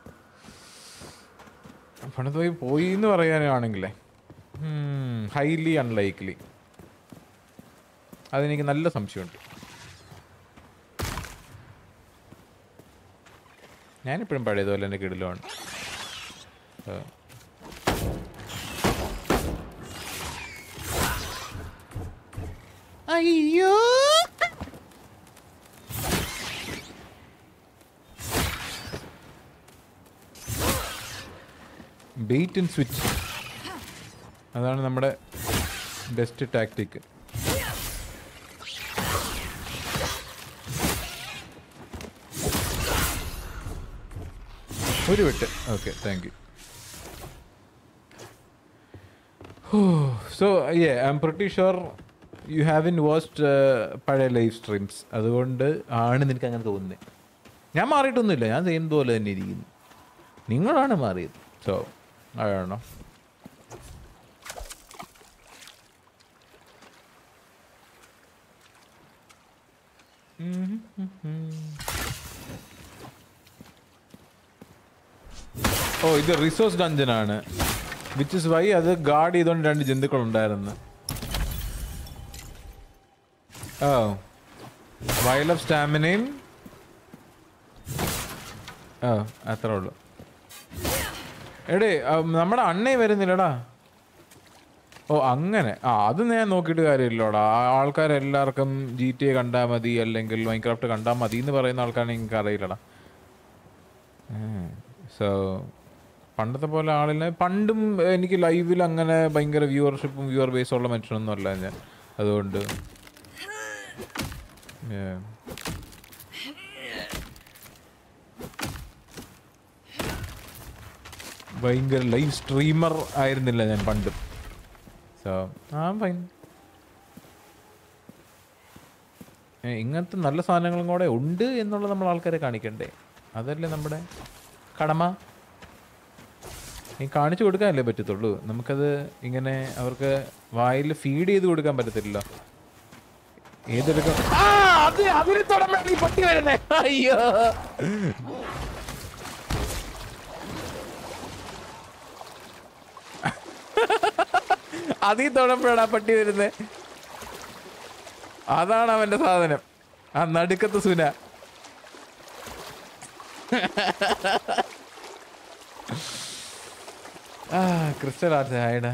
പണ്ടത്തെ പോയി എന്ന് പറയാനാണെങ്കിലേ ഹൈലി അൺലൈക്ലി. അതെനിക്ക് നല്ല സംശയമുണ്ട്. ഞാനിപ്പോഴും പഴയതുപോലെ എൻ്റെ കിടിലുമാണ്. അയ്യോ ബെയ്റ്റ് ആൻഡ് സ്വിച്ച്, അതാണ് നമ്മുടെ ബെസ്റ്റ് ടാക്ടിക്. ഒരു വെട്ട്. Okay thank you. So I am pretty sure you having watched പഴയ ലൈവ് സ്ട്രീംസ്. അതുകൊണ്ട് ആണ് നിനക്ക് അങ്ങനെ തോന്നുന്നത്. ഞാൻ മാറിയിട്ടൊന്നുമില്ല, ഞാൻ ചെയ്യുന്നത് പോലെ തന്നെ ഇരിക്കുന്നു. നിങ്ങളാണ് മാറിയത്. സോ അതാണോ ഓ ഇത് റിസോഴ്സ് ഡഞ്ചനാണ്. വിച്ച് ഇസ് വൈ അത് ഗാർഡ് ചെയ്തുകൊണ്ട് 2 ജന്തുക്കളുണ്ടായിരുന്നു. ഓ വയൽ ഓഫ് സ്റ്റാമിനയും അത്രേ ഉള്ളൂ. എടേ നമ്മുടെ അണ്ണേ വരുന്നില്ലടാ. ഓ അങ്ങനെ അത് ഞാൻ നോക്കിയിട്ട് കാര്യമില്ലോടാ. ആൾക്കാരെല്ലാവർക്കും GTA കണ്ടാൽ മതി അല്ലെങ്കിൽ മൈൻക്രാഫ്റ്റ് കണ്ടാൽ മതി എന്ന് പറയുന്ന ആൾക്കാരാണ് എനിക്ക് അറിയില്ലടാ. സോ പണ്ടത്തെ പോലെ ആളിനെ പണ്ടും എനിക്ക് ലൈവിൽ അങ്ങനെ ഭയങ്കര വ്യൂവർഷിപ്പും വ്യൂവർ ബേസും ഉള്ള മനുഷ്യനൊന്നും അല്ല ഞാൻ. അതുകൊണ്ട് ഭയങ്കര ലൈവ് സ്ട്രീമർ ആയിരുന്നില്ല ഞാൻ പണ്ടും. So fine. ഇങ്ങനത്തെ നല്ല സാധനങ്ങളും കൂടെ ഉണ്ട് എന്നുള്ളത് നമ്മൾ ആൾക്കാരെ കാണിക്കണ്ടേ? അതല്ലേ നമ്മുടെ കടമ. കാണിച്ചു കൊടുക്കാനല്ലേ പറ്റത്തുള്ളൂ. നമുക്കത് ഇങ്ങനെ അവർക്ക് വായിൽ ഫീഡ് ചെയ്ത് കൊടുക്കാൻ പറ്റത്തില്ല. ഏതെടുക്കാം അതിന് തുടങ്ങി പൊട്ടി വരുന്നേ. അയ്യോ അതീ തൊടമ്പോഴാ പട്ടി വരുന്നേ. അതാണ് അവന്റെ സാധനം. ആ നടുക്കത്തെ സുന. Crystal arts ആയിടാ.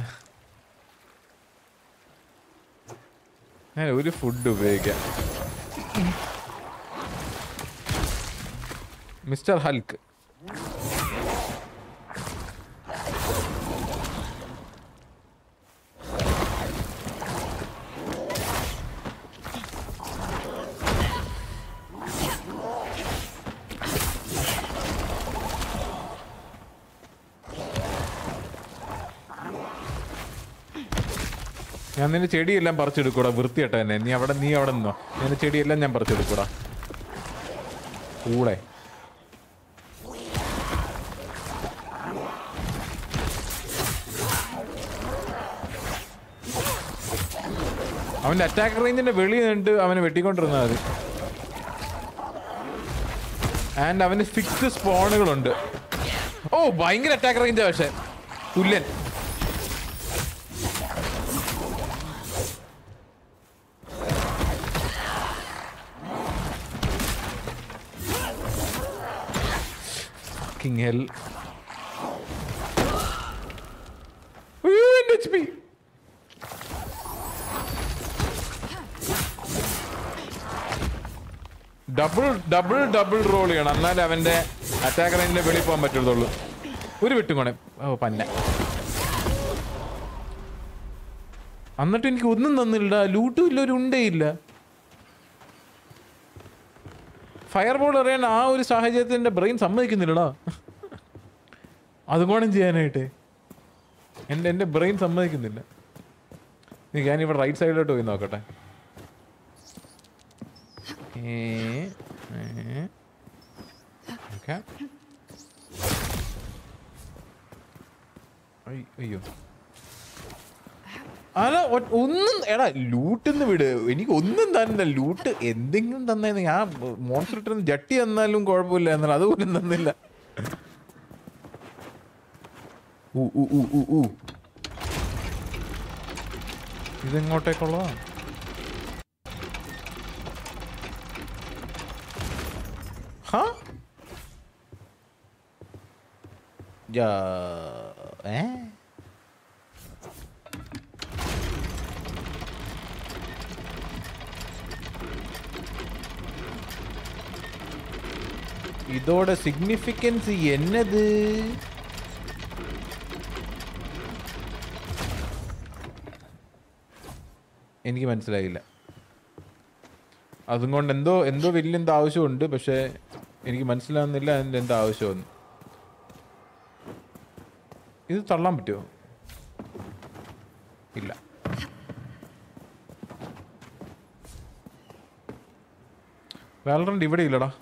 ഞാൻ ഒരു ഫുഡ് ഉപയോഗിക്കാം. മിസ്റ്റർ ഹൽക്ക്. ഞാൻ നിന്റെ ചെടിയെല്ലാം പറിച്ചെടുക്കൂടാ വൃത്തിയായിട്ട് തന്നെ. നീ അവിടെ നിന്നോ. നിന്റെ ചെടിയെല്ലാം ഞാൻ പറിച്ചെടുക്കൂടാ കൂടെ. അവൻ്റെ അറ്റാക്ക് റേഞ്ചിൻ്റെ വെളിയിൽ നിന്നിട്ട് അവനെ വെട്ടിക്കൊണ്ടിരുന്നാൽ മതി. ആൻഡ് അവന് ഫിക്സ് സ്പോണുകളുണ്ട്. ഓ ഭയങ്കര അറ്റാക്ക് റേഞ്ചാ പക്ഷെ തുല്യൻ. hell. HP. ഡബിൾ റോൾ ചെയ്യണം, എന്നാലേ അവന്റെ അറ്റാക്ക് റേഞ്ചിന്റെ വെളിയിൽ പോകാൻ പറ്റുള്ളൂ. ഒരു വിട്ടുകൊണേ. ഓ പന്ന. എന്നിട്ട് എനിക്ക് ഒന്നും തന്നില്ല, ലൂട്ടും ഇല്ല, ഒരു ഉണ്ടേ ഇല്ല. ഫയർ ബോൾ അറിയാൻ ആ ഒരു സാഹചര്യത്തിന്റെ ബ്രെയിൻ സമ്മതിക്കുന്നില്ലടാ. അതുകൊണ്ടും ചെയ്യാനായിട്ട് എൻ്റെ ബ്രെയിൻ സമ്മതിക്കുന്നില്ല. ഞാനിവിടെ റൈറ്റ് സൈഡിലോട്ട് പോയി നോക്കട്ടെ. അയ്യോ അല്ല ഒന്നും എടാ ലൂട്ടിന്ന് വിട്, എനിക്ക് ഒന്നും തന്നില്ല. ലൂട്ട് എന്തെങ്കിലും തന്നായിരുന്നു. ഞാൻ മോൺസ്റ്റർ ഇട്ടിരുന്ന് ജട്ടി തന്നാലും കുഴപ്പമില്ല, എന്നാൽ അതുപോലും തന്നില്ല. ഇതെങ്ങോട്ടേക്കുള്ളതാ? இதோட சிக்னிஃபிகன்ஸ் என்னது? എനിക്ക് മനസ്സിലായില്ല. അതുകൊണ്ട് എന്തോ വലിയ എന്തോ ആവശ്യമുണ്ട്, പക്ഷെ എനിക്ക് മനസ്സിലാവുന്നില്ല അതിൻ്റെ എന്താ ആവശ്യമെന്ന്. ഇത് തള്ളാൻ പറ്റുമോ? ഇല്ല. വാലറന്റ് ഇവിടെ ഇല്ലടാ.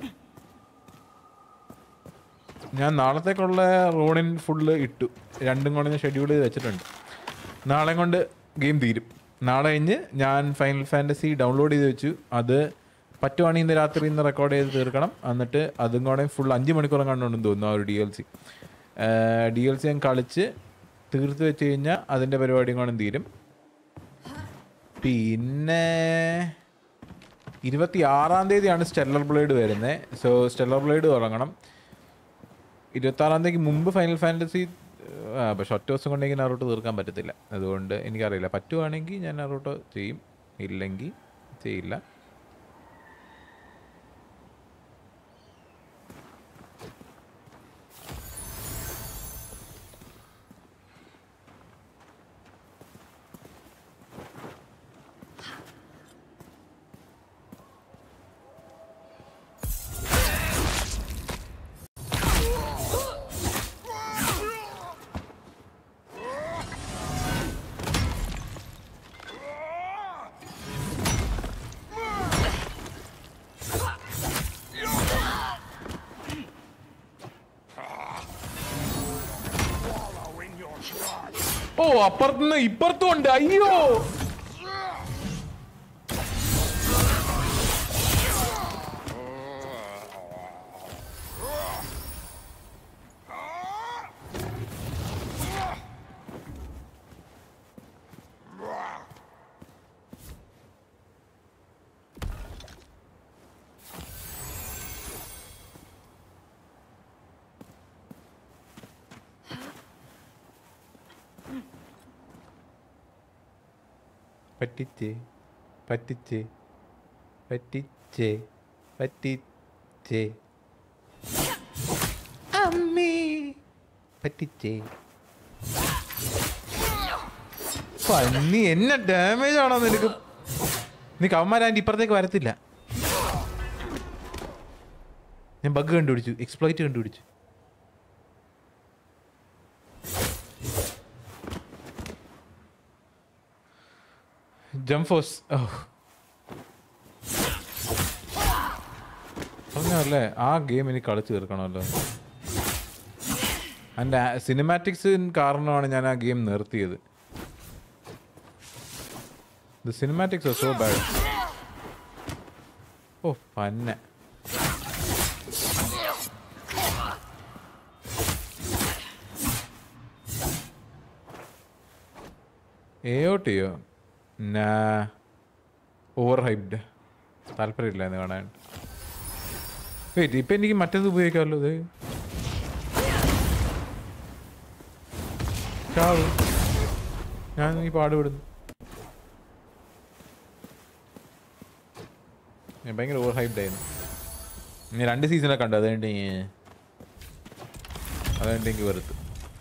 ഞാൻ നാളത്തേക്കുള്ള റോണിൻ ഫുള്ള് ഇട്ടു. രണ്ടും കൊണ്ട് ഞാൻ ഷെഡ്യൂൾ ചെയ്ത് വെച്ചിട്ടുണ്ട്. നാളെ കൊണ്ട് ഗെയിം തീരും. നാളെ കഴിഞ്ഞ് ഞാൻ ഫൈനൽ ഫാൻറ്റസി ഡൗൺലോഡ് ചെയ്ത് വെച്ചു. അത് പറ്റുവാണെങ്കിൽ ഇന്ന് രാത്രി ഇന്ന് റെക്കോർഡ് ചെയ്ത് തീർക്കണം. എന്നിട്ട് അതും കൂടെ ഫുൾ 5 മണിക്കൂറും കണ്ടുകൊണ്ടെന്ന് തോന്നുന്നു ആ ഒരു DLC ഞാൻ കളിച്ച് തീർത്ത് വെച്ച് കഴിഞ്ഞാൽ അതിൻ്റെ പരിപാടിയും കൂടെ തീരും. പിന്നെ 26-ാം തീയതിയാണ് സ്റ്റെല്ലർ ബ്ലേഡ് വരുന്നത്. സോ സ്റ്റെല്ലർ ബ്ലേഡ് തുടങ്ങണം. 26-ാം തീയതിക്ക് മുമ്പ് ഫൈനൽ ഫാൻറ്റസി, പക്ഷെ ഒറ്റ ദിവസം കൊണ്ടെങ്കിൽ നറൂട്ടോ തീർക്കാൻ പറ്റത്തില്ല. അതുകൊണ്ട് എനിക്കറിയില്ല. പറ്റുവാണെങ്കിൽ ഞാൻ നറൂട്ടോ ചെയ്യും, ഇല്ലെങ്കിൽ ചെയ്യില്ല. ഓ അപ്പുറത്തുനിന്ന് ഇപ്പുറത്തും ഉണ്ട്. അയ്യോ പറ്റിച്ചേ പറ്റിച്ചേ പറ്റിച്ചേ പറ്റിച്ചേ അമ്മേ പറ്റിച്ചേ. പന്നി എന്നെ ഡാമേജ് ആണോ നിനക്ക്? അവന്മാരാൻ്റെ ഇപ്പുറത്തേക്ക് വരത്തില്ല. ഞാൻ ബഗ് കണ്ടുപിടിച്ചു, എക്സ്പ്ലോയിറ്റ് കണ്ടുപിടിച്ചു. ജംഫോസ് പറഞ്ഞല്ലേ ആ ഗെയിം എനിക്ക് കളിച്ച് തീർക്കണമല്ലോ. അതിൻ്റെ സിനിമാറ്റിക്സ് കാരണമാണ് ഞാൻ ആ ഗെയിം നിർത്തിയത്. The cinematics are so bad. Oh, panna. AOTയോ? Over hyped. താല്പര്യമില്ല എന്ന് കാണാൻ. വെയിറ്റ്, ഇപ്പം എനിക്ക് മറ്റേത് ഉപയോഗിക്കാമല്ലോ. ഇത് ഞാൻ ഈ പാടുപെടുന്നു. ഭയങ്കര ഓവർ ഹൈപ്ഡ് ആയിരുന്നു. ഞാൻ 2 സീസണൊക്കെ കണ്ടു. അതുകൊണ്ട് എനിക്ക് വെറുത്ത്.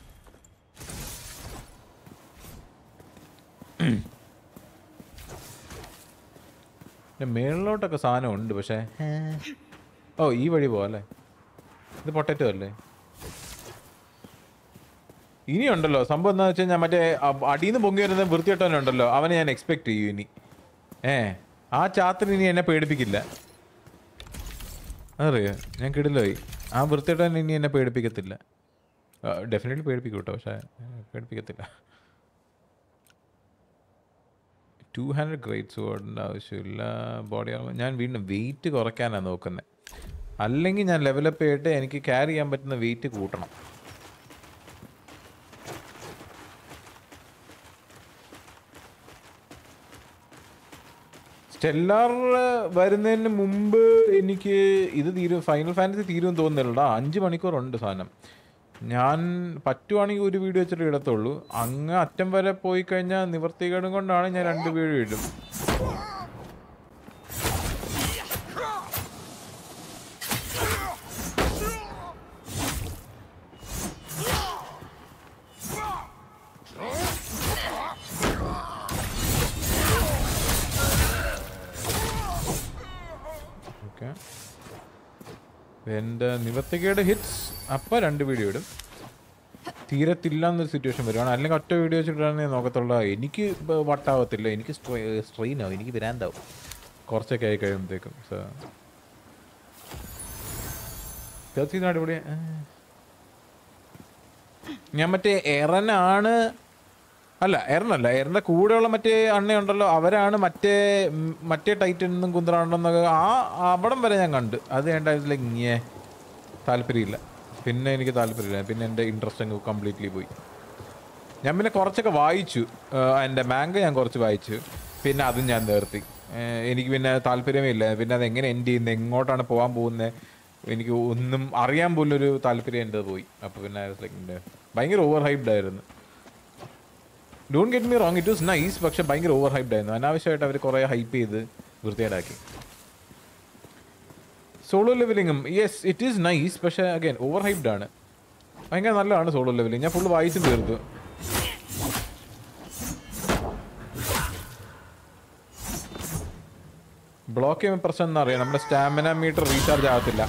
മേളിലോട്ടൊക്കെ സാധനം ഉണ്ട്, പക്ഷേ ഈ വഴി പോവാല്ലേ? ഇത് പൊട്ടറ്റോ അല്ലേ? ഇനിയുണ്ടല്ലോ സംഭവം. എന്താണെന്ന് വെച്ച് കഴിഞ്ഞാൽ മറ്റേ അടിയിൽ നിന്ന് പൊങ്ങി വരുന്ന വൃത്തികെട്ടവനുണ്ടല്ലോ, അവനെ ഞാൻ എക്സ്പെക്ട് ചെയ്യും ഇനി. ആ ചാത്തിന് ഇനി എന്നെ പേടിപ്പിക്കില്ല. അതറിയോ, ഞാൻ കിടിലായി. ആ വൃത്തികെട്ടവൻ ഇനി എന്നെ പേടിപ്പിക്കത്തില്ല. ഡെഫിനറ്റ്ലി പേടിപ്പിക്കും കേട്ടോ, പക്ഷേ പേടിപ്പിക്കത്തില്ല. 200 ഗ്രേറ്റ് സോഡിൻ്റെ ആവശ്യമില്ല. ബോഡി ഞാൻ വീണ്ടും വെയിറ്റ് കുറയ്ക്കാനാണ് നോക്കുന്നത്. അല്ലെങ്കിൽ ഞാൻ ലെവലപ്പ് ചെയ്തിട്ട് എനിക്ക് ക്യാരി ചെയ്യാൻ പറ്റുന്ന വെയിറ്റ് കൂട്ടണം. സ്റ്റെല്ലാർ വരുന്നതിന് മുമ്പ് എനിക്ക് ഇത് ഫൈനൽ ഫാൻറ്റസി തീരുമെന്ന് തോന്നുന്നില്ല. 5 മണിക്കൂറുണ്ട് സാധനം. ഞാൻ പറ്റുവാണെങ്കിൽ ഒരു വീഡിയോ വെച്ചിട്ട് ഇടത്തുള്ളൂ. അങ്ങ് അറ്റം വരെ പോയി കഴിഞ്ഞാൽ നിവർത്തികേടും കൊണ്ടാണ് ഞാൻ 2 വീഡിയോ ഇടും. ഓക്കെ, എൻ്റെ നിവർത്തികേട് ഹിറ്റ്സ് അപ്പം 2 വീഡിയോ ഇടും. തീരത്തില്ല എന്നൊരു സിറ്റുവേഷൻ വരുവാണ്. അല്ലെങ്കിൽ ഒറ്റ വീഡിയോ വെച്ചിട്ടാണെങ്കിൽ നോക്കത്തുള്ള. എനിക്ക് വട്ടാവത്തില്ല, എനിക്ക് സ്ട്രെയിൻ ആവും, എനിക്ക് വിരാന്താവും കുറച്ചൊക്കെ ആയി കഴിയുമ്പോഴത്തേക്കും. സോ തീർച്ചയായും അടിപൊളി. ഞാൻ മറ്റേ എറനാണ്, അല്ല എറനല്ല, എറൻ്റെ കൂടെയുള്ള മറ്റേ അണ്ണയുണ്ടല്ലോ, അവരാണ് മറ്റേ ടൈറ്റനും കുന്തറാണ്ടെന്നൊക്കെ അവിടം വരെ ഞാൻ കണ്ട്. അത് വേണ്ട ഇങ്ങനെ താല്പര്യമില്ല. പിന്നെ എനിക്ക് താല്പര്യമില്ല. പിന്നെ എൻ്റെ ഇൻട്രസ്റ്റ് അങ്ങ് കംപ്ലീറ്റ്ലി പോയി. ഞാൻ പിന്നെ കുറച്ചൊക്കെ വായിച്ചു. എൻ്റെ മാംഗ ഞാൻ കുറച്ച് വായിച്ചു. പിന്നെ അതും ഞാൻ നിർത്തി. എനിക്ക് പിന്നെ താല്പര്യമേ ഇല്ല. പിന്നെ അത് എങ്ങനെ എൻഡ് ചെയ്യുന്നത്, എങ്ങോട്ടാണ് പോകാൻ പോകുന്നത്, എനിക്ക് ഒന്നും അറിയാൻ പോലും ഒരു താല്പര്യം എൻ്റെ പോയി. അപ്പോൾ പിന്നെ ഭയങ്കര ഓവർ ഹൈപ്ഡ് ആയിരുന്നു. Don't get me wrong, it was nice. പക്ഷെ ഭയങ്കര ഓവർ ഹൈപ്ഡ് ആയിരുന്നു. അനാവശ്യമായിട്ട് അവർ കുറേ ഹൈപ്പ് ചെയ്ത് വൃത്തികേടാക്കി. സോളോ ലെവലിങ്ങും യെസ് ഇറ്റ് ഈസ് നൈസ്, പക്ഷേ അഗൈൻ ഓവർ ഹൈപ്ഡ് ആണ്. ഭയങ്കര നല്ലതാണ് സോളോ ലെവലിങ്. ഞാൻ ഫുള്ള് വായിച്ചും തീർത്തു. ബ്ലോക്ക് ചെയ്യുമ്പോൾ പ്രശ്നം എന്താ അറിയാം, നമ്മുടെ സ്റ്റാമിന മീറ്റർ റീചാർജ് ആകത്തില്ല.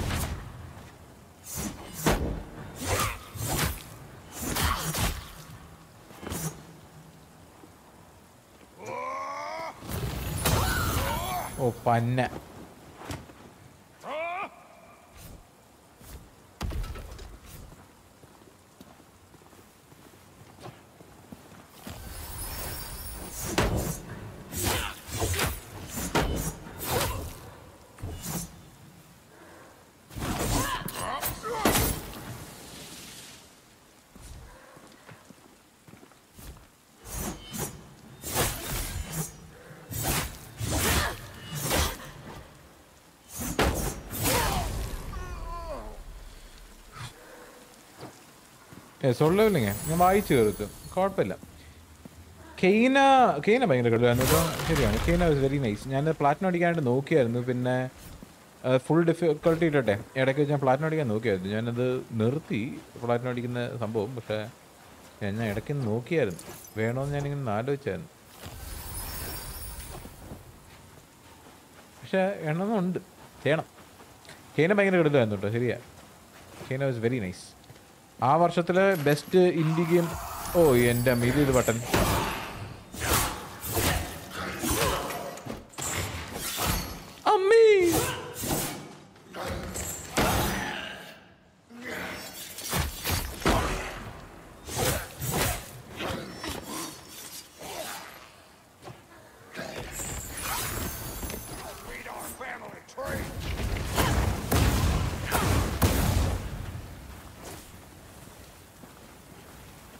ഓ പന്ന. സോളോ ലെവലിങ് ഞാൻ വായിച്ചു തീർത്തു, കുഴപ്പമില്ല. കെയ്ന ഭയങ്കര കളിയായിരുന്നു കേട്ടോ. ശരിയാണ്, കെയ്ന വാസ് വെരി നൈസ്. ഞാൻ പ്ലാറ്റിനം അടിക്കാനായിട്ട് നോക്കിയായിരുന്നു. പിന്നെ ഫുൾ ഡിഫിക്കൽട്ടി ഇട്ടട്ടെ ഇടയ്ക്ക് വെച്ച് ഞാൻ പ്ലാറ്റിനം അടിക്കാൻ നോക്കിയായിരുന്നു. ഞാനത് നിർത്തി പ്ലാറ്റിനം അടിക്കുന്ന സംഭവം. പക്ഷേ ഞാൻ ഇടയ്ക്ക് നോക്കിയായിരുന്നു, വേണമെന്ന് ഞാനിങ്ങനെ ആലോചിച്ചായിരുന്നു. പക്ഷേ എണ്ണമൊന്നുണ്ട്, ചെയ്യണം. കെയ്ന ഭയങ്കര കളിയായിരുന്നു കേട്ടോ. ശരിയാ, കെയ്ന വാസ് വെരി നൈസ്. ആ വർഷത്തിലെ ബെസ്റ്റ് ഇൻഡി ഗെയിം. ഓ എൻ്റെ ഇത് ബട്ടൺ. അമ്മീ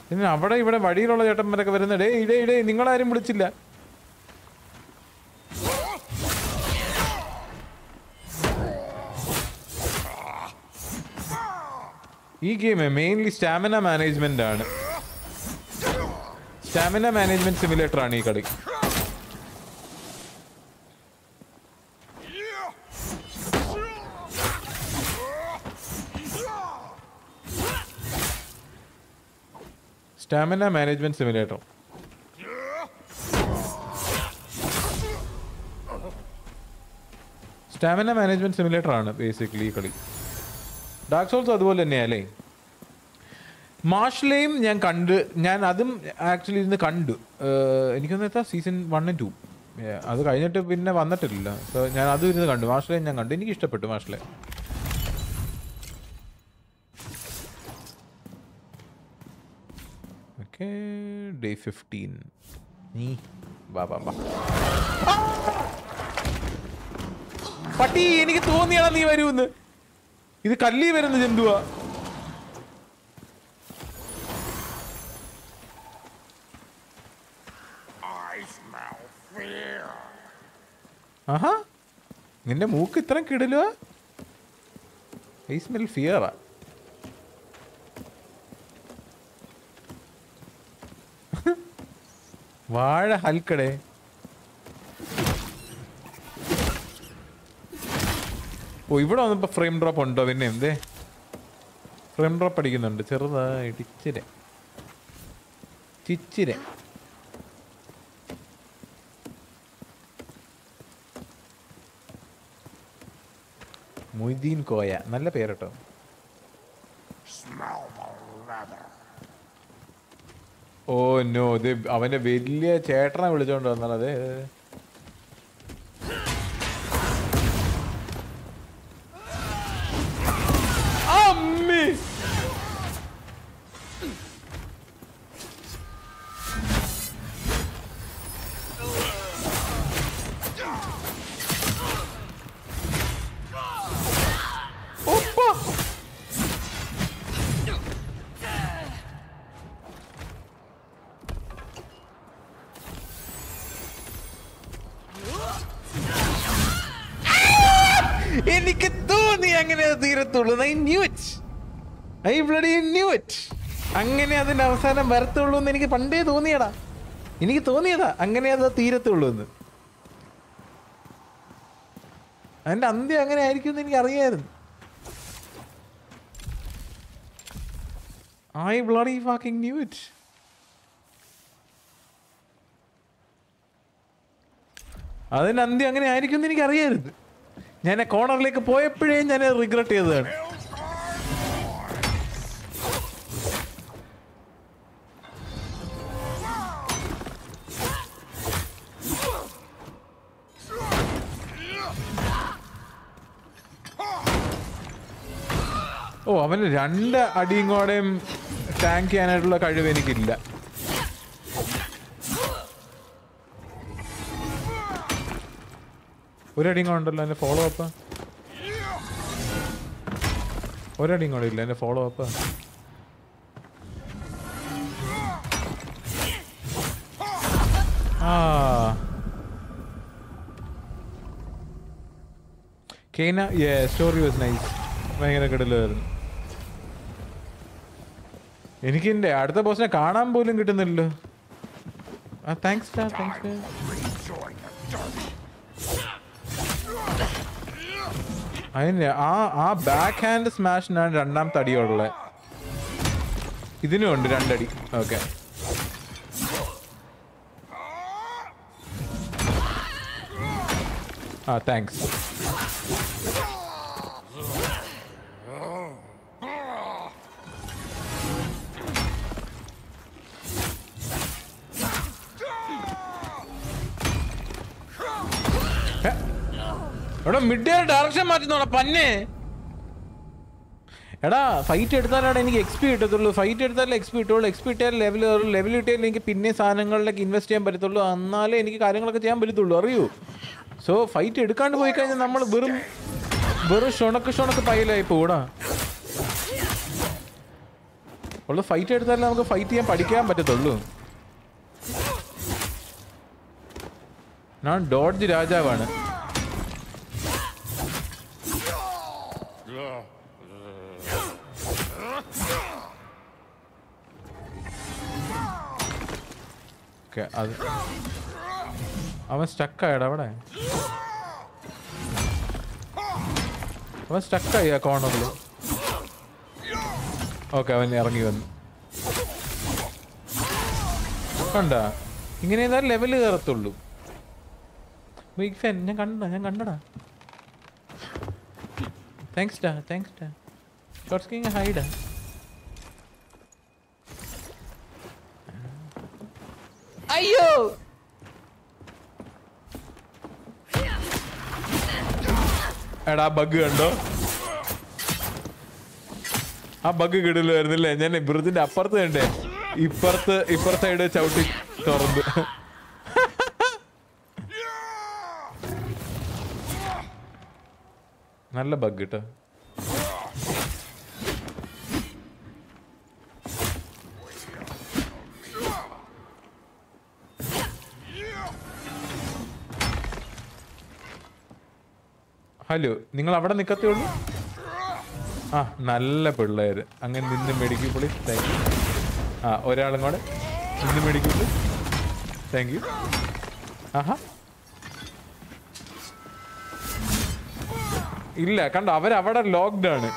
പിന്നെ അവിടെ ഇവിടെ വഴിയിലുള്ള ചേട്ടന്മാരൊക്കെ വരുന്നത് ഇടേ നിങ്ങളാരും വിളിച്ചില്ല. ഈ ഗെയിം മെയിൻലി സ്റ്റാമിന മാനേജ്മെന്റ് ആണ്. സ്റ്റാമിന മാനേജ്മെന്റ് സിമുലേറ്റർ ആണ് ഈ കളി. Stamina management simulator. Stamina management simulator ആണ് ബേസിക്കലി ഈ കളി. ഡാർക്ക് സോൾസ് അതുപോലെ തന്നെയല്ലേ. മാർഷലെയും ഞാൻ അതും ആക്ച്വലി ഇന്ന് കണ്ടു. എനിക്കൊന്ന് എത്താ സീസൺ 1 and 2 അത് കഴിഞ്ഞിട്ട് പിന്നെ വന്നിട്ടില്ല. സോ ഞാൻ അതും ഇരുന്ന് കണ്ടു. മാർഷലെയും ഞാൻ കണ്ടു. എനിക്ക് ഇഷ്ടപ്പെട്ടു മാർഷലെ. Okay day 15. പട്ടി എനിക്ക് തോന്നിയാണോ നീ വരുമെന്ന്. ഇത് കല്ലി വരുന്ന ജന്തുവാ. ആഹാ നിന്റെ മൂക്ക് ഇത്ര കിടലുവാ. I smell ഫിയറാ. വാഴ ഹൽക്കടേ. ഓ ഇവിടെ വന്നപ്പോ ഫ്രെയിം ഡ്രോപ്പ് ഉണ്ടോ? പിന്നെ എന്തേ ഫ്രെയിം ഡ്രോപ്പ് അടിക്കുന്നുണ്ട് ചെറുതായിട്ട് ചിച്ചിരെ. മൊയ്തീൻ കോയ നല്ല പേരട്ടോ. ഓ നോ ഇത് അവന്റെ വലിയ ചേട്ടനെ വിളിച്ചോണ്ട് വന്നാൽ അതെ. എനിക്ക് തോന്നി അങ്ങനെ തീരത്തുള്ളൂ. അങ്ങനെ അതിന്റെ അവസാനം വരത്തുള്ളൂ എന്ന് എനിക്ക് പണ്ടേ തോന്നിയടാ. എനിക്ക് തോന്നിയതാ അങ്ങനെ അത് തീരത്തുള്ളൂ എന്ന്. അതിന്റെ അന്ത്യം അങ്ങനെ ആയിരിക്കും എന്ന് എനിക്ക് അറിയായിരുന്നു. I bloody fucking knew it. അതിന്റെ അന്ത്യം അങ്ങനെ ആയിരിക്കും എന്ന് എനിക്ക് അറിയായിരുന്നു. ഞാൻ ആ കോർണറിലേക്ക് പോയപ്പോഴേ ഞാൻ റിഗ്രറ്റ് ചെയ്തതാണ്. ഓ അവന് 2 അടിയും കൂടെയും ടാങ്ക് ചെയ്യാനായിട്ടുള്ള കഴിവ് എനിക്കില്ല. ഒരടിയും കൂടെ ഉണ്ടല്ലോ എൻ്റെ ഫോളോ അപ്പ്. ഒരടിയും കൂടെ ഇല്ല എൻ്റെ follow up. Kena, yeah, story was nice. ഭയങ്കര കിടലായിരുന്നു. എനിക്ക് എൻ്റെ അടുത്ത ബോസിനെ കാണാൻ പോലും കിട്ടുന്നില്ലല്ലോ. Thanks thanks. അതിന് ആ ബാക്ക് ഹാൻഡ് സ്മാഷിനാണ് 2ാമത്തെ അടിയുള്ളത്. ഇതിനും ഉണ്ട് 2 അടി. Okay thanks. എടാ മിഡ് ഡയറക്ഷൻ മാറ്റുന്നോടാ പന്നെ. എടാ ഫൈറ്റ് എടുത്താലാണ് എനിക്ക് എക്സ്പി കിട്ടത്തുള്ളൂ. ഫൈറ്റ് എടുത്താലേ എക്സ്പി കിട്ടുള്ളൂ. എക്സ്പി കിട്ടിയാൽ ലെവൽ കിട്ടിയാൽ എനിക്ക് പിന്നെ സാധനങ്ങളിലേക്ക് ഇൻവെസ്റ്റ് ചെയ്യാൻ പറ്റത്തുള്ളൂ. എന്നാലേ എനിക്ക് കാര്യങ്ങളൊക്കെ ചെയ്യാൻ പറ്റത്തുള്ളൂ, അറിയൂ. സോ ഫൈറ്റ് എടുക്കാണ്ട് പോയി കഴിഞ്ഞാൽ നമ്മൾ വെറും ഷൊണക്ക് പൈലായി പോടാ. ഉള്ള ഫൈറ്റ് എടുത്താലേ നമുക്ക് ഫൈറ്റ് ചെയ്യാൻ പഠിക്കാൻ പറ്റത്തുള്ളൂ. ഞാൻ ഡോഡ്ജ് രാജാവാണ്. അത് അവൻ സ്റ്റക്കായടാ അവിടെ. അവൻ സ്റ്റക്കായി ആ കോർണറിൽ. ഓക്കെ, അവൻ ഇറങ്ങി വന്നു. കണ്ട, ഇങ്ങനെ ഏതാ ലെവല് കയറത്തുള്ളൂ. Big fan. ഞാൻ കണ്ടടാ. താങ്ക്സ് ഡാ. ഷോർട്സ് കിങ് ഹൈഡാ. അയ്യോ, എടാ ബഗ് കണ്ടോ? ആ ബഗ് കിടിലായിരുന്നില്ലേ? ഞാൻ ബ്രിഡ്ജിന്റെ അപ്പുറത്ത് കണ്ടേ, ഇപ്പുറത്തെ സൈഡ് ചവിട്ടി തുറന്നു. നല്ല ബഗ് കേട്ടോ. ഹലോ, നിങ്ങൾ അവിടെ നിൽക്കത്തേ ഉള്ളൂ? ആ, നല്ല പിള്ളേര്. അങ്ങനെ നിന്ന് മേടിക്കും പ്ലീസ്. Thank you. ആ, ഒരാളും കൂടെ നിന്ന് മേടിക്കും പ്ലീസ്. Thank you. ആഹാ, ഇല്ല കണ്ടോ, അവരവിടെ ലോക്ക്ഡ് ആണ്.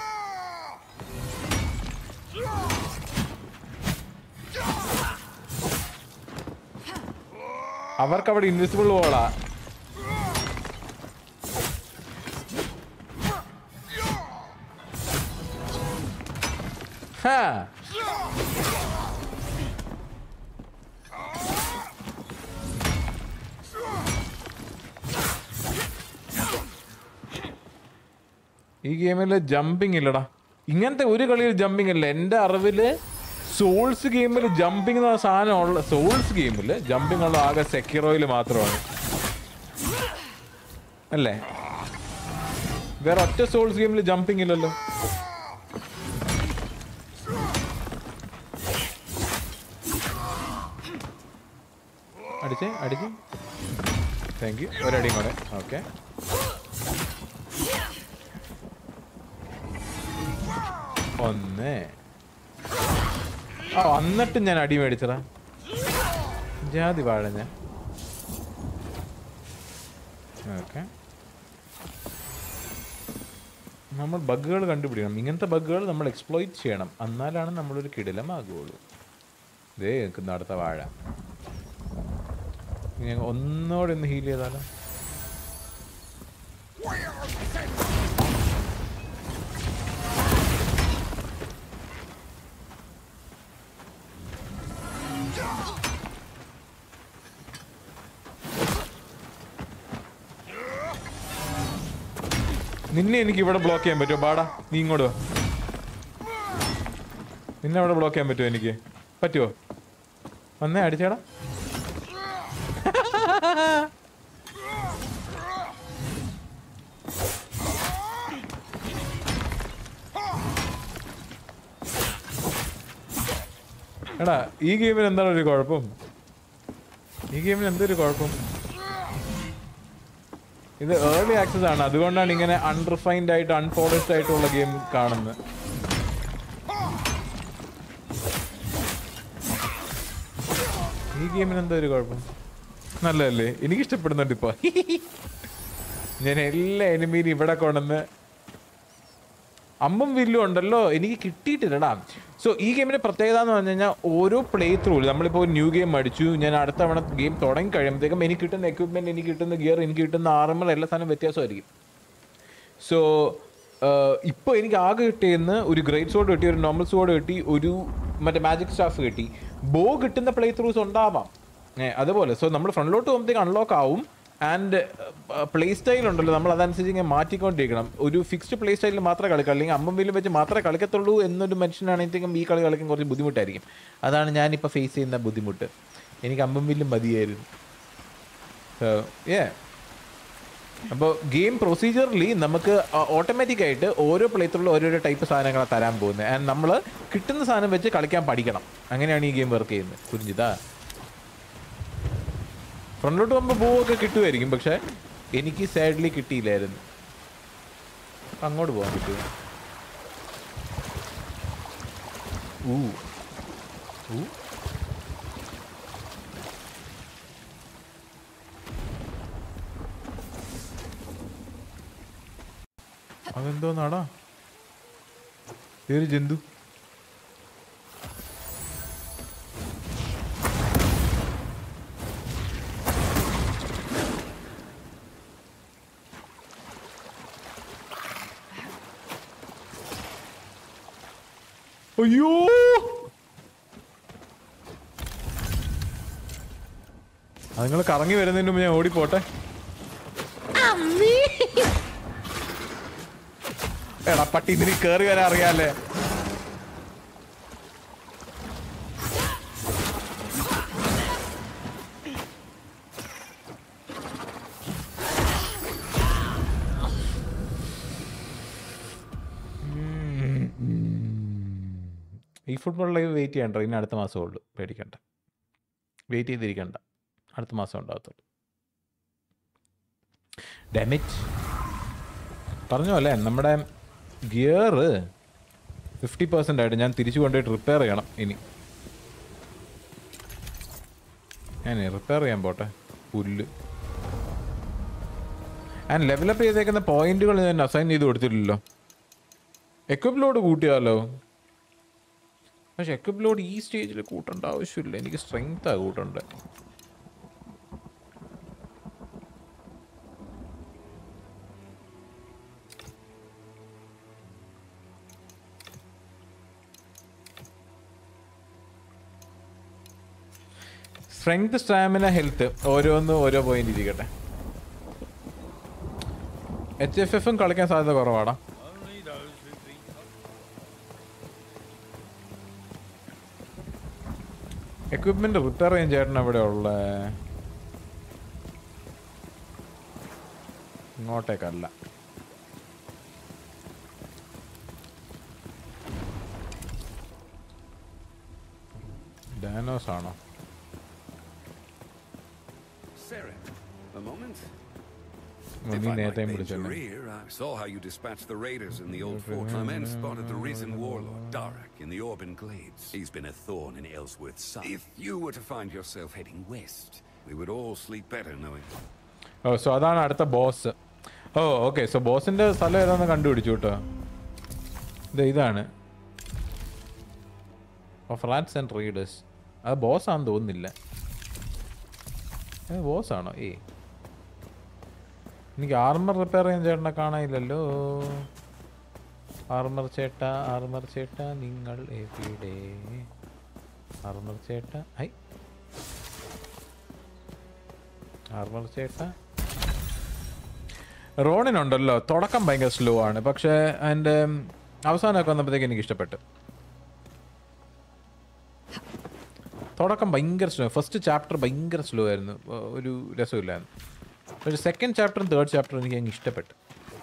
അവർക്കവിടെ ഇൻവിസിബിൾ വോളാ. ഈ ഗെയിമിൽ ജമ്പിങ് ഇല്ലടാ. ഇങ്ങനത്തെ ഒരു കളിയിൽ ജമ്പിങ് ഇല്ല എൻ്റെ അറിവില്. സോൾസ് ഗെയിമിൽ ജമ്പിങ് എന്ന സാധനം ഉള്ള, സോൾസ് ഗെയിമിൽ ജമ്പിങ് ഉള്ള ആകെ സെക്കിറോയിൽ മാത്രമാണ് അല്ലേ? വേറെ ഒറ്റ സോൾസ് ഗെയിമിൽ ജമ്പിങ് ഇല്ലല്ലോ. അടിച്ച് താങ്ക് യു. ഒരടിയും കൂടെ. ഓക്കെ, ഒന്ന്. ആ, എന്നിട്ട് ഞാൻ അടി മേടിച്ചടാ. ജാതി വാഴ ഞാൻ. ഓക്കെ, നമ്മൾ ബഗ്ഗുകൾ കണ്ടുപിടിക്കണം. ഇങ്ങനത്തെ ബഗ്ഗുകൾ നമ്മൾ എക്സ്പ്ലോയിറ്റ് ചെയ്യണം. എന്നാലാണ് നമ്മളൊരു കിടിലമാകുള്ളൂ. ഇതേ നിൽക്കുന്ന അടുത്ത വാഴ. ഒന്നോടെ ഒന്ന് ഹീൽ ചെയ്താലോ? നിന്നെ എനിക്ക് ഇവിടെ ബ്ലോക്ക് ചെയ്യാൻ പറ്റുമോ? പാടാ, നീ ഇങ്ങോട്ട് വാ. നിന്നെ അവിടെ ബ്ലോക്ക് ചെയ്യാൻ പറ്റുമോ? എനിക്ക് പറ്റുമോ? വന്നേ, അടിച്ചേടാ. എടാ, ഈ ഗെയിമിന് എന്താണ് ഒരു കുഴപ്പം? എന്തൊരു കുഴപ്പം? ഇത് ഏർലി ആക്സസ് ആണ്, അതുകൊണ്ടാണ് ഇങ്ങനെ അൺറിഫൈൻഡ് ആയിട്ട് അൺപോളിഷ്ഡ് ആയിട്ടുള്ള ഗെയിം കാണുന്നത്. ഈ ഗെയിമിന് എന്താ ഒരു കുഴപ്പം? നല്ലതല്ലേ? എനിക്കിഷ്ടപ്പെടുന്നുണ്ട് ഇപ്പൊ. ഞാൻ എല്ലാ എനിമീനും ഇവിടെ കൊണ്ടുവന്ന് അമ്പും വില്ലും ഉണ്ടല്ലോ, എനിക്ക് കിട്ടിയിട്ടില്ലടാ. സോ ഈ ഗെയിമിന്റെ പ്രത്യേകത എന്ന് പറഞ്ഞു കഴിഞ്ഞാൽ ഓരോ പ്ലേ ത്രൂ, നമ്മളിപ്പോൾ ന്യൂ ഗെയിം അടിച്ചു, ഞാൻ അടുത്ത തവണ ഗെയിം തുടങ്ങി കഴിയുമ്പോഴത്തേക്കും എനിക്ക് കിട്ടുന്ന എക്വിപ്മെന്റ്, എനിക്ക് കിട്ടുന്ന ഗിയർ, എനിക്ക് കിട്ടുന്ന ആർമർ, എല്ലാ സാധനം വ്യത്യാസമായിരിക്കും. സോ ഇപ്പോൾ എനിക്ക് ആകെ കിട്ടിയെന്ന് ഒരു ഗ്രേറ്റ് സോഡ് കിട്ടി, ഒരു നോർമൽ സോഡ് കിട്ടി, ഒരു മറ്റേ മാജിക് സ്റ്റാഫ് കിട്ടി. ബോ കിട്ടുന്ന പ്ലേ ത്രൂസ് ഉണ്ടാവാം അതുപോലെ. സോ നമ്മൾ ഫ്രണ്ടിലോട്ട് പോകുമ്പോഴത്തേക്ക് അൺലോക്ക് ആവും. ആൻഡ് പ്ലേ സ്റ്റൈൽ ഉണ്ടല്ലോ, നമ്മൾ അതനുസരിച്ച് ഇങ്ങനെ മാറ്റിക്കൊണ്ടിരിക്കണം. ഒരു ഫിക്സ്ഡ് പ്ലേ സ്റ്റൈലിൽ മാത്രമേ കളിക്കാം, അല്ലെങ്കിൽ അമ്പം വില്ലും വെച്ച് മാത്രമേ കളിക്കത്തുള്ളൂ എന്നൊരു മനുഷ്യനാണെങ്കിലും ഈ കളി കളിക്കാൻ കുറച്ച് ബുദ്ധിമുട്ടായിരിക്കും. അതാണ് ഞാനിപ്പോൾ ഫേസ് ചെയ്യുന്ന ബുദ്ധിമുട്ട്. എനിക്ക് അമ്പം വില്ലും മതിയായിരുന്നു. അപ്പോൾ ഗെയിം പ്രൊസീജിയറലി നമുക്ക് ഓട്ടോമാറ്റിക്കായിട്ട് ഓരോ പ്ലേ ത്രൂവിലും ഓരോരോ ടൈപ്പ് സാധനങ്ങളാണ് തരാൻ പോകുന്നത്. ആൻഡ് നമ്മൾ കിട്ടുന്ന സാധനം വെച്ച് കളിക്കാൻ പഠിക്കണം. അങ്ങനെയാണ് ഈ ഗെയിം വർക്ക് ചെയ്യുന്നത്. കുരിഞ്ചിതാ ഫ്രണ്ടിലോട്ട് പോകുമ്പോൾ പൂവൊക്കെ കിട്ടുമായിരിക്കും, പക്ഷെ എനിക്ക് സൈഡിൽ കിട്ടിയില്ലായിരുന്നു. അങ്ങോട്ട് പോകാൻ പറ്റുമോ? അതെന്തോന്നാടാ ഒരു ജന്തു? അയ്യോ അത് നിങ്ങൾ കറങ്ങി വരുന്നതിന് മുമ്പ് ഞാൻ ഓടിപ്പോട്ടെ. എടാ പട്ടി, ഇതിന് കേറി വരാൻ അറിയാല്ലേ? ഈ ഫുട്ബോൾ ലൈവ് വെയിറ്റ് ചെയ്യണ്ട, ഇനി അടുത്ത മാസം ഉള്ളൂ. പേടിക്കണ്ട, വെയിറ്റ് ചെയ്തിരിക്കണ്ട, അടുത്ത മാസം ഉണ്ടാകത്തുള്ളൂ. ഡാമേജ് പറഞ്ഞോ അല്ലേ, നമ്മുടെ ഗിയർ 50% ആയിട്ട് ഞാൻ തിരിച്ചു കൊണ്ടുപോയിട്ട് റിപ്പയർ ചെയ്യണം. ഇനി ഞാൻ റിപ്പയർ ചെയ്യാൻ പോട്ടെ. പുല്ല് ഞാൻ ലെവലപ്പ് ചെയ്തേക്കുന്ന പോയിന്റുകൾ ഞാൻ അസൈൻ ചെയ്ത് കൊടുത്തില്ലല്ലോ. Equip load കൂട്ടിയാലോ? പക്ഷെ എക്വിപ്പ് ലോഡ് ഈ സ്റ്റേജിൽ കൂട്ടേണ്ട ആവശ്യമില്ല, എനിക്ക് സ്ട്രെങ്താ കൂട്ടണ്ടേ. സ്ട്രെങ്ത്, സ്റ്റാമിന, ഹെൽത്ത് ഓരോന്നും ഓരോ പോയിന്റ് ഇരിക്കട്ടെ. HFFും കളിക്കാൻ സാധ്യത കുറവാടാ. എക്വിപ്മെന്റ് റിപ്പയർ ചെയ്യാൻ ചേട്ടൻ എവിടെ ഉള്ള? ഇങ്ങോട്ടേക്കല്ല, ഡാനോസ് ആണോ?
If I might venture here, I saw how you dispatched the raiders in the old fort. My men spotted the risen warlord, Darak, in the Orban Glades. He's been a thorn in Ellsworth's side. If you were to find yourself heading west, we would all sleep better knowing.
Oh, so അതാണ് അടുത്ത ബോസ്. ഓ ഓക്കെ, സോ ബോസിന്റെ സ്ഥലം ഏതാണെന്ന് കണ്ടുപിടിച്ചു കേട്ടോ. ഇതാണ് ഓഫ് റാറ്റ്സ് ആൻഡ് റീഡേഴ്സ്. അത് ബോസാണെന്ന് തോന്നുന്നില്ല. ബോസാണോ? എനിക്ക് ആർമർ റിപ്പയർ ചെയ്യാൻ ചേട്ടനെ കാണാനില്ലല്ലോ. ആർമർ ചേട്ടാ, ആർമർ ചേട്ടാ നിങ്ങൾ എവിടെ? ആർമർ ചേട്ടാ, ഹൈ ആർമർ ചേട്ടാ. റോണിനുണ്ടല്ലോ തുടക്കം ഭയങ്കര സ്ലോ ആണ്, പക്ഷേ അതിൻ്റെ അവസാനമൊക്കെ വന്നപ്പോഴത്തേക്ക് എനിക്ക് ഇഷ്ടപ്പെട്ടു. തുടക്കം ഭയങ്കര സ്ലോ, ഫസ്റ്റ് ചാപ്റ്റർ ഭയങ്കര സ്ലോ ആയിരുന്നു, ഒരു രസമില്ലായിരുന്നു. പക്ഷേ സെക്കൻഡ് ചാപ്റ്ററും തേർഡ് ചാപ്റ്ററും എനിക്ക് അങ്ങ് ഇഷ്ടപ്പെട്ടു.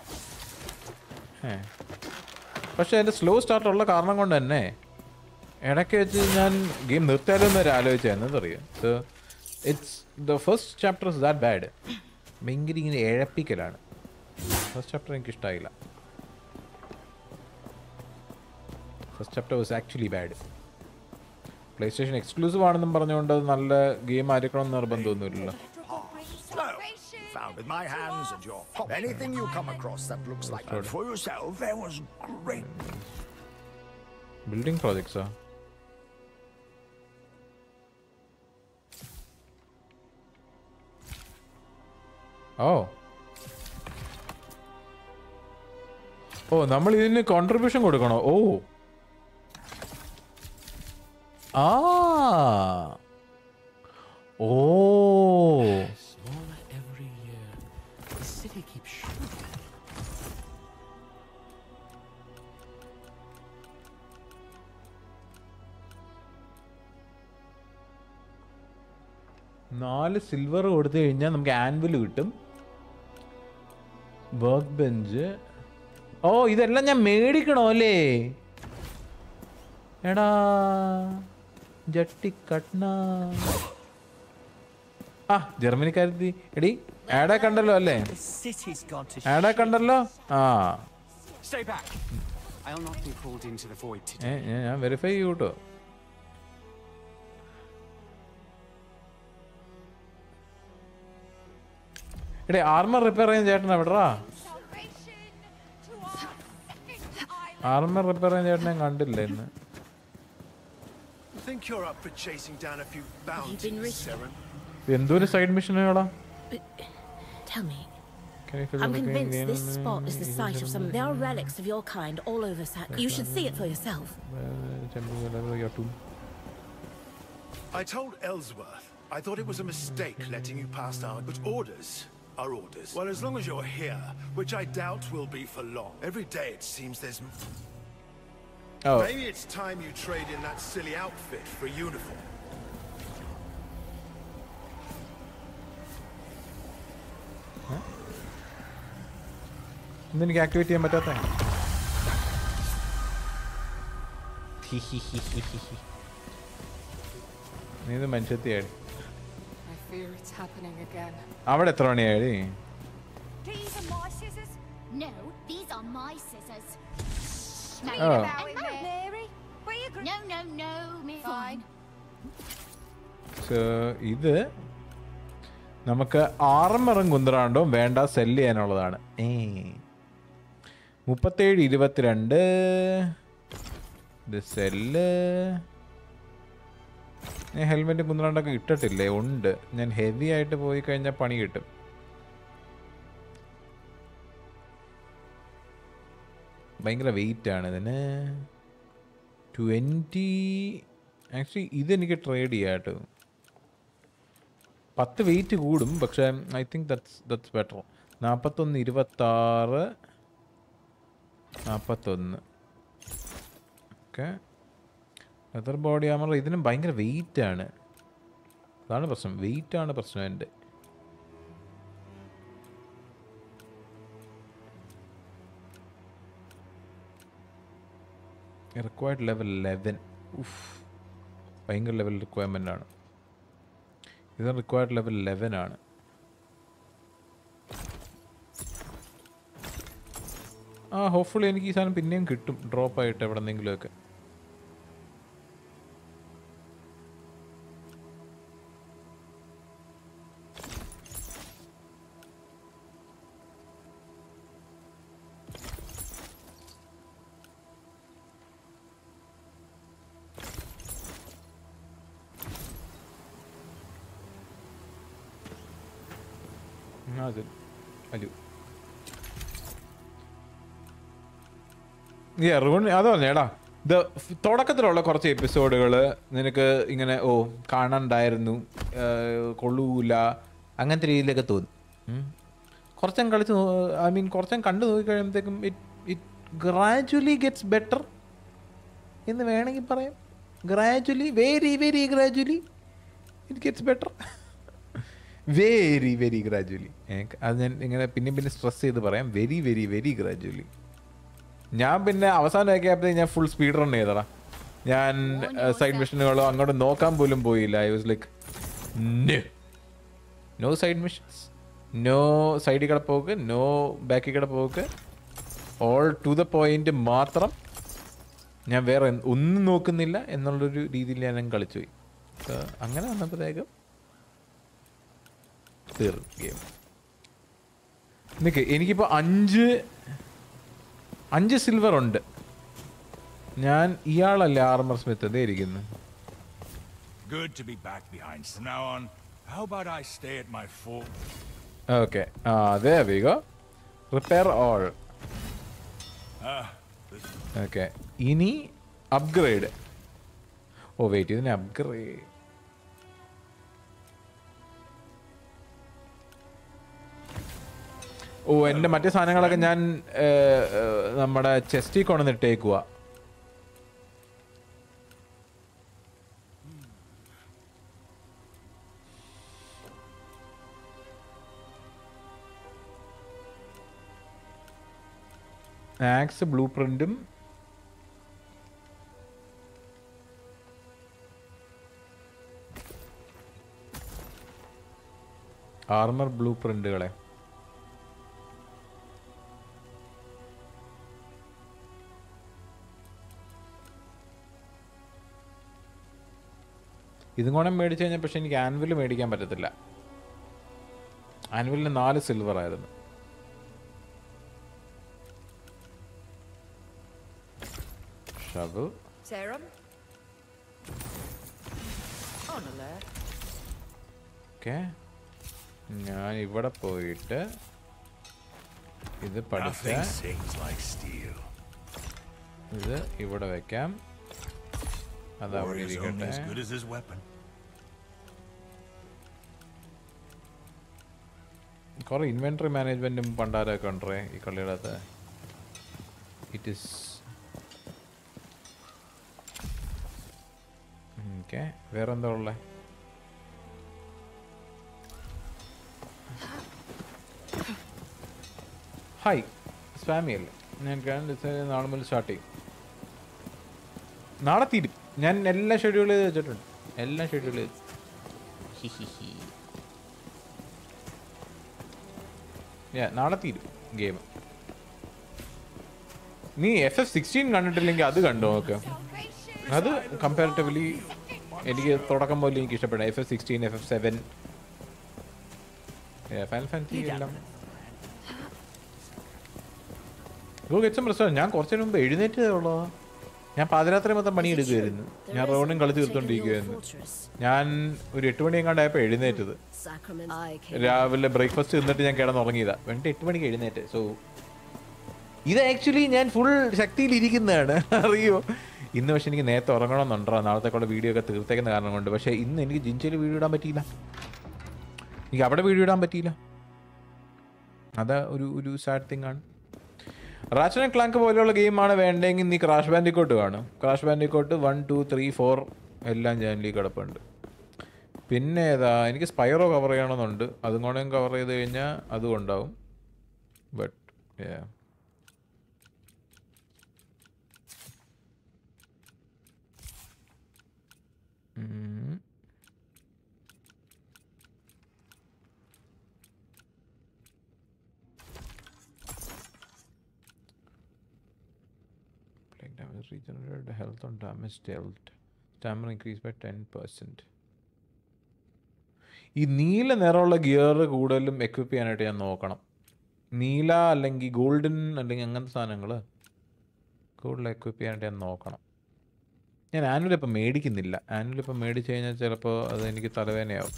പക്ഷേ അതിൻ്റെ സ്ലോ സ്റ്റാർട്ടുള്ള കാരണം കൊണ്ട് തന്നെ ഇടയ്ക്ക് വെച്ച് ഞാൻ ഗെയിം നിർത്തിയാലോ എന്നൊരു ആലോചിച്ചായിരുന്നു. അറിയാം, so it's the first chapter is that bad. ഭയങ്കര ഇങ്ങനെ എഴപ്പിക്കലാണ്. ഫസ്റ്റ് ചാപ്റ്റർ എനിക്ക് ഇഷ്ടമായില്ല. First chapter was actually bad. PlayStation exclusive ആണെന്നും പറഞ്ഞുകൊണ്ട് നല്ല ഗെയിം ആയിരിക്കണം എന്ന് നിർബന്ധമൊന്നുമില്ലല്ലോ.
Found with my hands and your anything you come across that looks like that for yourself. There was great
building projects. Oh, നമ്മൾ ഇതിന് കോൺട്രിബ്യൂഷൻ കൊടുക്കണോ? നാല് സിൽവർ കൊടുത്തു കഴിഞ്ഞാൽ നമുക്ക് ആൻവിൽ കിട്ടും, വർക്ക് ബെഞ്ച്. ഇതെല്ലാം ഞാൻ മേടിക്കണോ അല്ലേ? എടാ ജട്ടി കട്ന. ആ ജർമ്മനിക്കാരി എടി ആഡെ കണ്ടല്ലോ അല്ലേ? ആഡെ കണ്ടല്ലോ. ആ ഞാൻ വെരിഫൈ ചെയ്യൂ കേട്ടോ. എടേ ആർമർ റിപ്പയർ ചെയ്യാൻ ചേട്ടനാ വിടറാ. ആർമർ റിപ്പയർ ചെയ്യാൻ ചേട്ടനെ കണ്ടില്ല ഇന്ന്. എന്തൊരു സൈഡ് മിഷനാടാ.
Tell me. I'm convinced this spot is the site of some. There are relics of your kind all over Sac. You should see it for yourself.
I told Ellsworth I thought it was a mistake letting you pass out, but orders are orders. Well, as long as you're here, which I doubt will be for long. Every day it seems there's...
Oh.
Maybe it's time you trade in that silly outfit for a uniform.
എനിക്ക് ആക്ടിവേറ്റ് ചെയ്യാൻ പറ്റാത്ത. നീ ഇത് മനുഷ്യത്തിയാടി. അവിടെ എത്ര മണിയായി?
No, these are my scissors.
Oh.
No, fine.
So, ഇത് നമുക്ക് ആർമറും കുന്തറാണ്ടും വേണ്ട സെല്ല് ചെയ്യാനുള്ളതാണ്. 3722 ഇത് സെല്ല്. ഞാൻ ഹെൽമെറ്റ് കുന്തറാണ്ടൊക്കെ ഇട്ടിട്ടില്ലേ? ഉണ്ട്. ഞാൻ ഹെവി ആയിട്ട് പോയി കഴിഞ്ഞാൽ പണി കിട്ടും. ഭയങ്കര വെയിറ്റ് ആണ് ഇതിന്. 20 ആക്ച്വലി ഇതെനിക്ക് ട്രേഡ് ചെയ്യാം കേട്ടോ. 10 വെയിറ്റ് കൂടും, പക്ഷേ I think that's better. 41 26 41 okay. Leather body armour ഇതിനും ഭയങ്കര വെയിറ്റ് ആണ്. അതാണ് പ്രശ്നം. വെയിറ്റ് ആണ് പ്രശ്നം എൻ്റെ. Required level 11. ഭയങ്കര ലെവൽ റിക്വയർമെൻ്റ് ആണ്. ഇത് റിക്വയർഡ് ലെവൽ 11 ആണ്. ഹോപ്പ്ഫുള്ളി എനിക്ക് ഈ സാധനം പിന്നെയും കിട്ടും ഡ്രോപ്പായിട്ട് എവിടെ നിന്നെങ്കിലുമൊക്കെ. അത് പറഞ്ഞേടാ. ഇത് തുടക്കത്തിലുള്ള കുറച്ച് എപ്പിസോഡുകൾ നിനക്ക് ഇങ്ങനെ കാണണ്ടായിരുന്നു, കൊള്ളൂല, അങ്ങനത്തെ രീതിയിലൊക്കെ തോന്നും. കുറച്ചും കളിച്ച് കുറച്ചും കണ്ടു നോക്കി കഴിയുമ്പോഴത്തേക്കും ഇറ്റ് ഗ്രാജുവലി ഗെറ്റ്സ് ബെറ്റർ എന്ന് വേണമെങ്കിൽ പറയാം. Gradually, very very gradually it gets better. Very very gradually. അത് ഞാൻ ഇങ്ങനെ പിന്നെ സ്ട്രെസ് ചെയ്ത് പറയാം. Very very very gradually. ഞാൻ പിന്നെ അവസാനമൊക്കെ ആയപ്പോഴത്തേക്ക് ഞാൻ ഫുൾ സ്പീഡ് റൺ ചെയ്തടാ. ഞാൻ സൈഡ് മിഷനുകളോ അങ്ങോട്ട് നോക്കാൻ പോലും പോയില്ല. I was like no side missions, no സൈഡിൽ കൂടെ പോക്ക്, നോ ബാക്കിൽ കൂടെ പോക്ക്, ഓൾ ടു ദ പോയിന്റ് മാത്രം. ഞാൻ വേറെ ഒന്നും നോക്കുന്നില്ല എന്നുള്ളൊരു രീതിയിൽ ഞാൻ കളിച്ചു പോയി. അങ്ങനെ വന്നപ്പോഴത്തേക്കും തീർന്നു ഗെയിം. നിക്ക്, എനിക്കിപ്പോൾ 5 സിൽവർ ഉണ്ട്. ഞാൻ ഇയാളല്ലേ ആർമർ സ്മിത്ത്? അതേ ഇരിക്കുന്നു.
Good to be back behind. From now on, how about I stay at my fort?
Okay. There we go. Repair all. Okay. ഇനി അപ്ഗ്രേഡ്. വെയിറ്റ്, ഇതിനെ അപ്ഗ്രേഡ്. എൻ്റെ മറ്റേ സാധനങ്ങളൊക്കെ ഞാൻ നമ്മുടെ ചെസ്റ്റിൽ കൊണ്ടുവന്നിട്ടേക്കുക. ആക്സ് ബ്ലൂ പ്രിന്റും ആർമർ ബ്ലൂ പ്രിന്റുകളെ. ഇതും കൂടെ മേടിച്ചു കഴിഞ്ഞാൽ പക്ഷെ എനിക്ക് ആൻവിൽ മേടിക്കാൻ പറ്റത്തില്ല. ആൻവിലിന് 4 സിൽവർ ആയിരുന്നു. ഷവൽ. ഓക്കെ, ഞാൻ ഇവിടെ പോയിട്ട് ഇത് പഠിച്ച ഇത് ഇവിടെ വെക്കാം. അതവിടെ ഇരിക്കട്ടെ. കുറെ ഇൻവെന്ററി മാനേജ്മെന്റും പണ്ടാരൊക്കെ ഉണ്ടേ ഈ കളിയുടെ അകത്ത്. It is okay. വേറെന്താ ഉള്ളേ? ഹായ്, സ്പാമി അല്ലേ? ഞാൻ നാളെ മുതൽ സ്റ്റാർട്ട് ചെയ്യും. നാളെ തീരും. ഞാൻ എല്ലാം ഷെഡ്യൂൾ ചെയ്ത് വെച്ചിട്ടുണ്ട്. എല്ലാം ഷെഡ്യൂൾ ചെയ്ത്. നാളെ തീരും ഗെയിം. നീ FF16 കണ്ടിട്ടില്ലെങ്കിൽ അത് കണ്ടു നോക്ക്. അത് കമ്പാരിറ്റീവ്ലി എനിക്ക് തുടക്കം പോലെ എനിക്ക് ഇഷ്ടപ്പെട്ട FF16, FF7, ഫൈനൽ ഫാന്റസി എല്ലാം. ഞാൻ കുറച്ചു മുമ്പ് എഴുന്നേറ്റതേ ഉള്ളൂ. ഞാൻ പാതിരാത്രി മൊത്തം പണിയെടുക്കുമായിരുന്നു. ഞാൻ റൗണ്ടും കളി തീർത്തോണ്ടിരിക്കുമായിരുന്നു. ഞാൻ ഒരു 8 മണിയെങ്ങാണ്ടായപ്പോൾ എഴുന്നേറ്റത്. രാവിലെ ബ്രേക്ക്ഫാസ്റ്റ് തിന്നിട്ട് ഞാൻ കിടന്നുറങ്ങിയതാ. എന്നിട്ട് 8 മണിക്ക് എഴുന്നേറ്റ്. സോ ഇത് ആക്ച്വലി ഞാൻ ഫുൾ ശക്തിയിലിരിക്കുന്നതാണ്, അറിയോ? ഇന്ന് പക്ഷെ എനിക്ക് നേരത്തെ ഉറങ്ങണമെന്നുണ്ടോ, നാളത്തേക്കുള്ള വീഡിയോ ഒക്കെ തീർത്തേക്കുന്ന കാരണം കൊണ്ട്. പക്ഷേ ഇന്ന് എനിക്ക് ജിൻചയിൽ വീഡിയോ ഇടാൻ പറ്റിയില്ല. എനിക്ക് അവിടെ വീഡിയോ ഇടാൻ പറ്റിയില്ല. അതാ ഒരു സാഡ് തിങ് ആണ്. റാച്ചറ്റ് ആൻഡ് ക്ലാങ്ക് പോലെയുള്ള ഗെയിമാണ് വേണ്ടെങ്കിൽ നീ ക്രാഷ് ബാൻഡിക്കോട്ട് കാണും. ക്രാഷ് ബാൻഡിക്കോട്ട് 1, 2, 3, 4 എല്ലാം ചാനലിൽ കിടപ്പുണ്ട്. പിന്നെ ഏതാ, എനിക്ക് സ്പൈറോ കവർ ചെയ്യണമെന്നുണ്ട്. അതും കൂടെ കവർ ചെയ്ത് കഴിഞ്ഞാൽ അതും ഉണ്ടാവും. But regenerated health on damage dealt. Stamina increased by 10%. ഈ നീല നിറമുള്ള ഗിയർ കൂടുതലും എക്വിപ്പ് ചെയ്യാനായിട്ട് ഞാൻ നോക്കണം. നീല അല്ലെങ്കിൽ ഗോൾഡൻ അല്ലെങ്കിൽ അങ്ങനത്തെ സാധനങ്ങൾ കൂടുതൽ എക്വിപ്പ് ചെയ്യാനായിട്ട് ഞാൻ നോക്കണം. ഞാൻ ആനുവൽ ഇപ്പം മേടിക്കുന്നില്ല. ആനുവൽ ഇപ്പം മേടിച്ച് കഴിഞ്ഞാൽ ചിലപ്പോൾ അത് എനിക്ക് തലവേദനയാവും.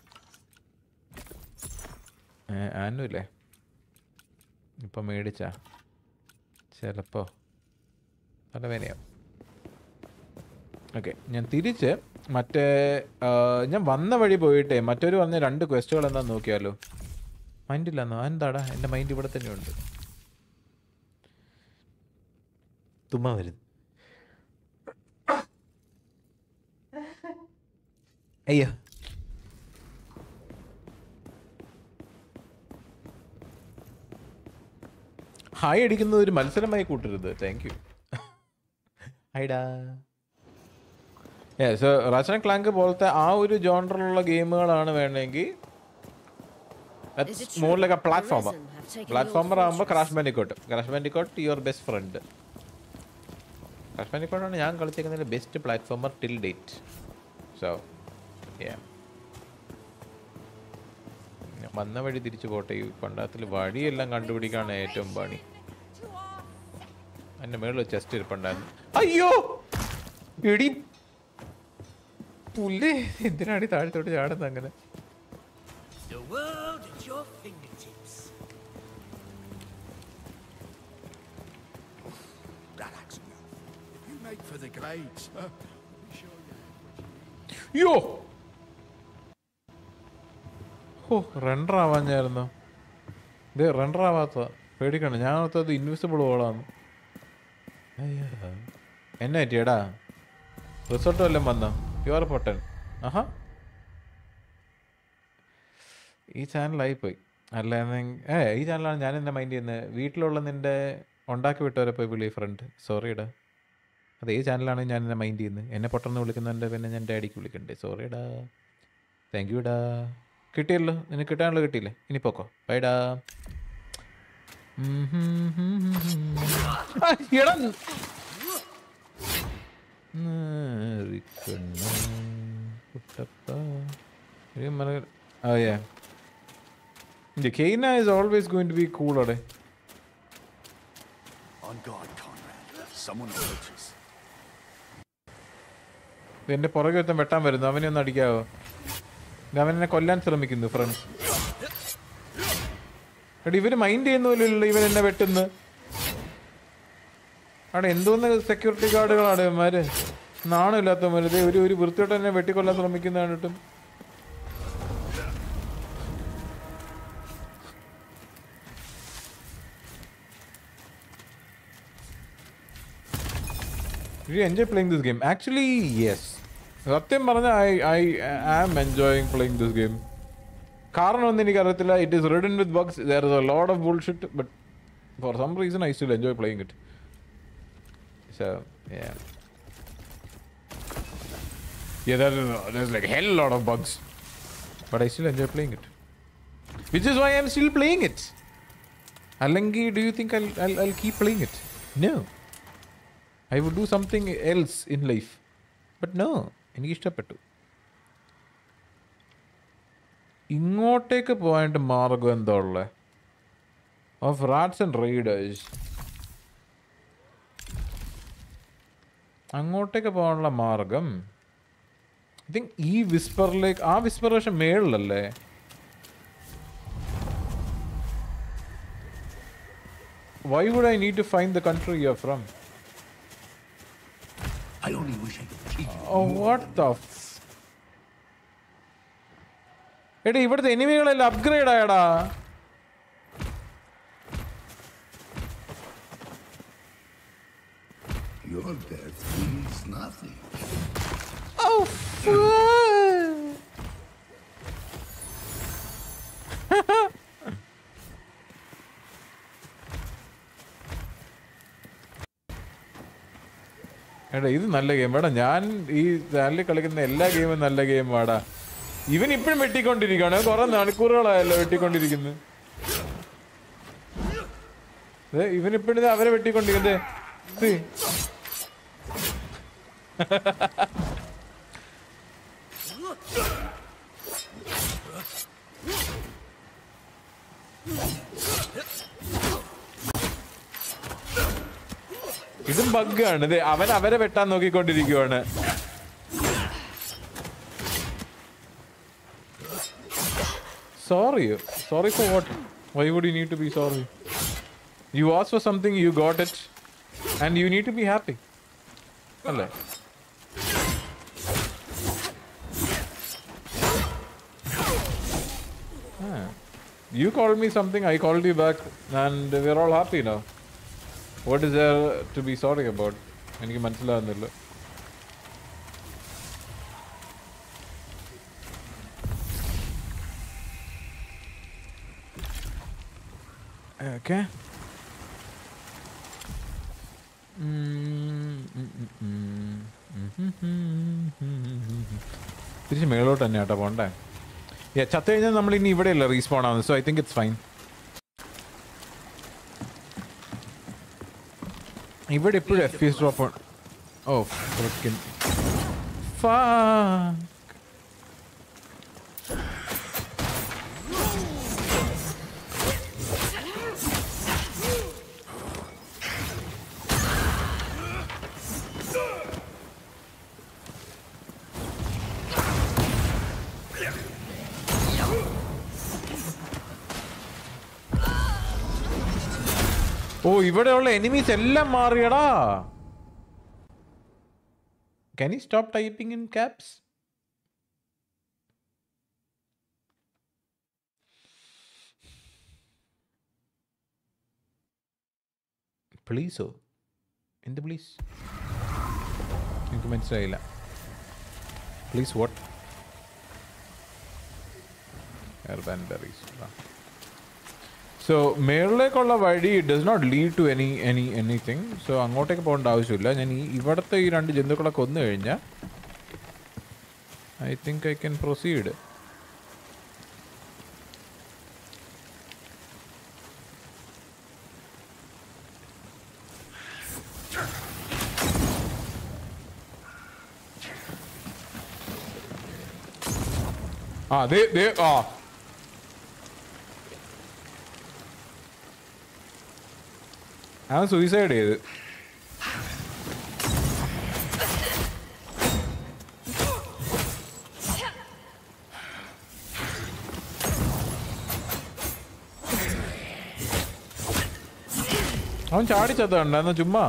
ആനുവല്ലേ ഇപ്പം മേടിച്ചാ ചിലപ്പോൾ തലവേദനയാവും. ഓക്കെ, ഞാൻ തിരിച്ച് ഞാൻ വന്ന വഴി പോയിട്ടേ മറ്റൊരു പറഞ്ഞ 2 ക്വസ്റ്റുകൾ എന്താന്ന് നോക്കിയാലോ. മൈൻഡില്ലെന്നോ? എന്താടാ, എൻ്റെ മൈൻഡ് ഇവിടെ തന്നെയുണ്ട്. തുമ്മ വരുന്നു. അയ്യോ, ഹായ് അടിക്കുന്നത് ഒരു മത്സരമായി കൂട്ടരുത്. Thank you. ഹൈഡാ. സോ റാച്ചറ്റ് ആൻഡ് ക്ലാങ്ക് പോലത്തെ ആ ഒരു ജോണറിലുള്ള ഗെയിമുകളാണ് വേണമെങ്കിൽ more like a platformer. Platformer ആകുമ്പോൾ Crash Bandicoot your best friend. Crash ബാൻഡിക്കോട്ടാണ് ഞാൻ കളിച്ചേക്കുന്നതിൽ best platformer till date. So വന്ന വഴി തിരിച്ചു പോട്ടെ. ഈ പണ്ടാത്തിൽ വഴിയെല്ലാം കണ്ടുപിടിക്കാണ് ഏറ്റവും പണി. എൻ്റെ മേളിൽ ചെസ്റ്റ് ഇരിപ്പുണ്ടായിരുന്നു. അയ്യോ എടി പുല്ല്, എന്തിനാണ് താഴത്തോട്ട് ചാടുന്നത് അങ്ങനെ? യോ ഓ, റെൻഡർ ആവാഞ്ഞായിരുന്നോ? ഇത് റെൻഡർ ആവാത്ത പേടിക്കണം. ഞാൻ ഓർത്തത് ഇൻവിസിബിൾ ഓളാന്ന്. എന്നെ പറ്റിയടാ? റിസോർട്ട് വല്ലതും വന്നോ? പ്യുവർ പൊട്ടൻ. ആഹാ, ഈ ചാനലായിപ്പോയി. അല്ലായിരുന്നെങ്കിൽ ഈ ചാനലാണ് ഞാൻ എൻ്റെ മൈൻഡ് ചെയ്യുന്നത്. വീട്ടിലുള്ള നിൻ്റെ ഉണ്ടാക്കി വിട്ടവരെ പോയി വിളി ഫ്രണ്ട്. സോറിടാ, അത് ഈ ചാനലാണ് ഞാൻ എന്നെ മൈൻഡ് ചെയ്യുന്നത്. എന്നെ പൊട്ടെന്ന് വിളിക്കുന്നതിൻ്റെ പിന്നെ ഞാൻ ഡാഡിക്ക് വിളിക്കണ്ടേ? സോറിടാ. താങ്ക് യുടാ. കിട്ടിയല്ലോ, നിനക്ക് കിട്ടാനുള്ള കിട്ടിയില്ലേ, ഇനി പോക്കോ, ബൈഡാ. Oh yeah, the Kena is always going to be cool, ade.
On guard, Conrad. Someone approaches.
എന്റെ പുറകെ ഒരുത്തൻ വെട്ടാൻ വരുന്നു, അവനെ ഒന്ന് അടിക്കാവോ? അവനെന്നെ കൊല്ലാൻ ശ്രമിക്കുന്നു ഫ്രണ്ട്സ്. എടാ ഇവര് മൈൻഡ് ചെയ്യുന്നില്ലല്ലോ ഇവൻ എന്നെ വെട്ടുന്നു. അവിടെ എന്തോന്ന് സെക്യൂരിറ്റി ഗാർഡുകളാണ് ഇവന്മാര്, നാണമില്ലാത്തവന്മാര്. ഒരു വൃത്തിയോട്ട് എന്നെ വെട്ടിക്കൊല്ലാൻ ശ്രമിക്കുന്ന കണ്ടിട്ടും. Do you enjoy playing this game? Actually, yes. സത്യം പറഞ്ഞാൽ I am enjoying playing this game. കാരണം ഒന്നും എനിക്കറിയത്തില്ല. It is ridden with bugs. There is a lot of bullshit, but for some reason I still enjoy playing it. So, yeah. Yeah, there's like hell lot of bugs. But I still enjoy playing it. Which is why I'm still playing it. Alangi, do you think I'll keep playing it? No. I would do something else in life. But no, എനിക്ക് ഇഷ്ടപ്പെട്ടു. ഇങ്ങോട്ടേക്ക് പോയിട്ട് മാർഗം എന്താ ഉള്ളത്? Of rats and raiders. അങ്ങോട്ടേക്ക് പോകാനുള്ള മാർഗം I think ഈ വിസ്പറിലേക്ക്, ആ വിസ്പർ പക്ഷെ മേളിലല്ലേ? Why would I need to find the country you're from?
I only wish I could keep you.
Oh, what the എടാ ഇവിടുത്തെ എനിമികളെല്ലാം അപ്ഗ്രേഡ് ആയടാ.
Your death means nothing.
Oh, എടാ ഇത് നല്ല ഗെയിം വേടാ. ഞാൻ ഈ ചാനലിൽ കളിക്കുന്ന എല്ലാ ഗെയിമും നല്ല ഗെയിം വേടാ. ഇവൻ ഇപ്പോഴും വെട്ടിക്കൊണ്ടിരിക്കുകയാണ്, കുറെ മണിക്കൂറുകളായല്ലോ വെട്ടിക്കൊണ്ടിരിക്കുന്നത്. ഇവനിപ്പോഴും അവരെ വെട്ടിക്കൊണ്ടിരിക്കുന്നത്. ഇതും ബഗ്ഗാണ്. അവൻ അവരെ വെട്ടാൻ നോക്കിക്കൊണ്ടിരിക്കുവാണ്. Sorry for what? Why would you need to be sorry? You asked for something, you got it, and you need to be happy. അല്ലേ? You called me something, I called you back, and we're all happy now. What is there to be sorry about? എനിക്ക് മനസ്സിലാകുന്നില്ല. Okay. തിരിച്ച് മേളോട്ട് തന്നെ കേട്ടോ പോണ്ടേ. ചത്തു കഴിഞ്ഞാൽ നമ്മൾ ഇനി ഇവിടെയല്ല റീസ്പോൺ ആവുന്നത്. So I think it's fine. ഇവിടെ എപ്പോഴും FPS ഡ്രോപ്പ് ആണ്. ഓ ഫ്രിക്കിൻ ഫക്ക്. ഓ ഇവിടെയുള്ള എനിമീസ് എല്ലാം മാറിയടാ. Can you stop typing in caps? Please oh. എന്ത് പ്ലീസ്? എനിക്ക് മനസ്സിലായില്ല. Please what? Urban berries. So മേളിലേക്കുള്ള വഴി does not lead to anything. So അങ്ങോട്ടേക്ക് പോകേണ്ട ആവശ്യമില്ല. ഞാൻ ഇവിടുത്തെ ഈ രണ്ട് ജന്തുക്കളെ കൊന്നു കഴിഞ്ഞാൽ I think I can proceed. അവൻ സൂയിസൈഡ് ചെയ്ത്. അവൻ ചാടിച്ചതുണ്ട് എന്നാ ചുമ്മാ.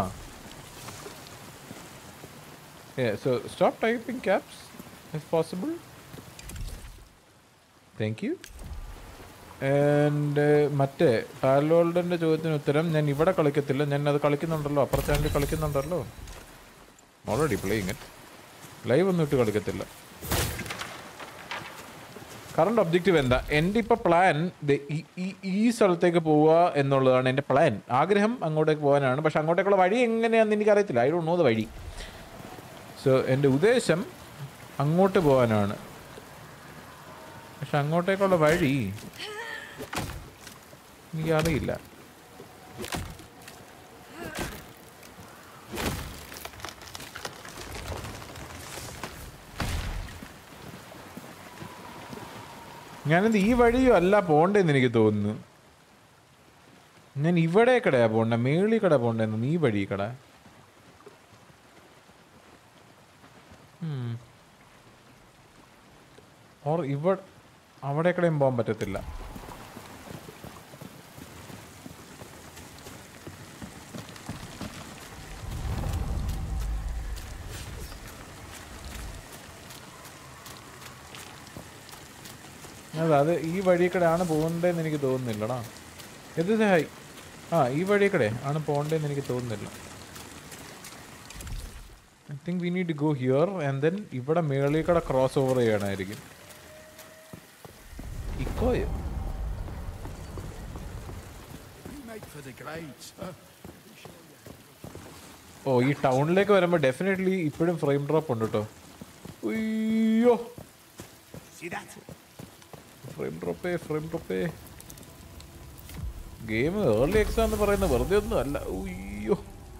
So stop typing caps if possible. Thank you. And മറ്റേ ടാലോൾഡന്റെ ചോദ്യത്തിന് ഉത്തരം, ഞാൻ ഇവിടെ കളിക്കത്തില്ല, ഞാൻ അത് കളിക്കുന്നുണ്ടല്ലോ, അപ്പുറത്തെ ചാനലിൽ കളിക്കുന്നുണ്ടല്ലോ. Already playing it. ലൈവ് ഒന്നും ഇട്ട് കളിക്കത്തില്ല. കറണ്ട് ഒബ്ജക്റ്റീവ് എന്താ? എൻ്റെ ഇപ്പോൾ പ്ലാൻ ഈ സ്ഥലത്തേക്ക് പോവുക എന്നുള്ളതാണ് എൻ്റെ പ്ലാൻ. ആഗ്രഹം അങ്ങോട്ടേക്ക് പോകാനാണ്. പക്ഷെ അങ്ങോട്ടേക്കുള്ള വഴി എങ്ങനെയാണെന്ന് എനിക്കറിയത്തില്ല. ഐ ഡോണ്ട് നോ ദ വഴി. സോ എൻ്റെ ഉദ്ദേശം അങ്ങോട്ട് പോകാനാണ്. പക്ഷെ അങ്ങോട്ടേക്കുള്ള വഴി എനിക്കറിയില്ല. ഞാനിത് ഈ വഴിയും അല്ല പോകേണ്ടതെന്ന് എനിക്ക് തോന്നുന്നു. ഞാൻ ഇവിടെ കടയാ പോകണ്ട, മേളി കട പോകണ്ടെന്ന്. ഈ വഴി കട ഓർ ഇവിടെ അവിടെ കടയും പോകാൻ പറ്റത്തില്ല. അത് ഈ വഴി കടയാണ് പോകേണ്ടതെന്ന് എനിക്ക് തോന്നുന്നില്ലടാ. ഇത് ഹായ്. ഈ വഴി കട ആണ് പോകേണ്ടതെന്ന് എനിക്ക് തോന്നുന്നില്ല. I think we need to go here and then ഇവിടെ മേളിൽ കട ക്രോസ് ഓവർ ചെയ്യണമായിരിക്കും. ഇക്കോയോ ഈ ടൗണിലേക്ക് വരുമ്പോൾ ഡെഫിനറ്റ്ലി ഇപ്പോഴും ഫ്രെയിം ഡ്രോപ്പ് ഉണ്ട് കേട്ടോ. അയ്യോ ഫ്രെയിം ഡ്രോപ്പേ. ഗെയിം ഏർലി എക്സാം എന്ന് പറയുന്നത് വെറുതെ ഒന്നും അല്ല. അയ്യോ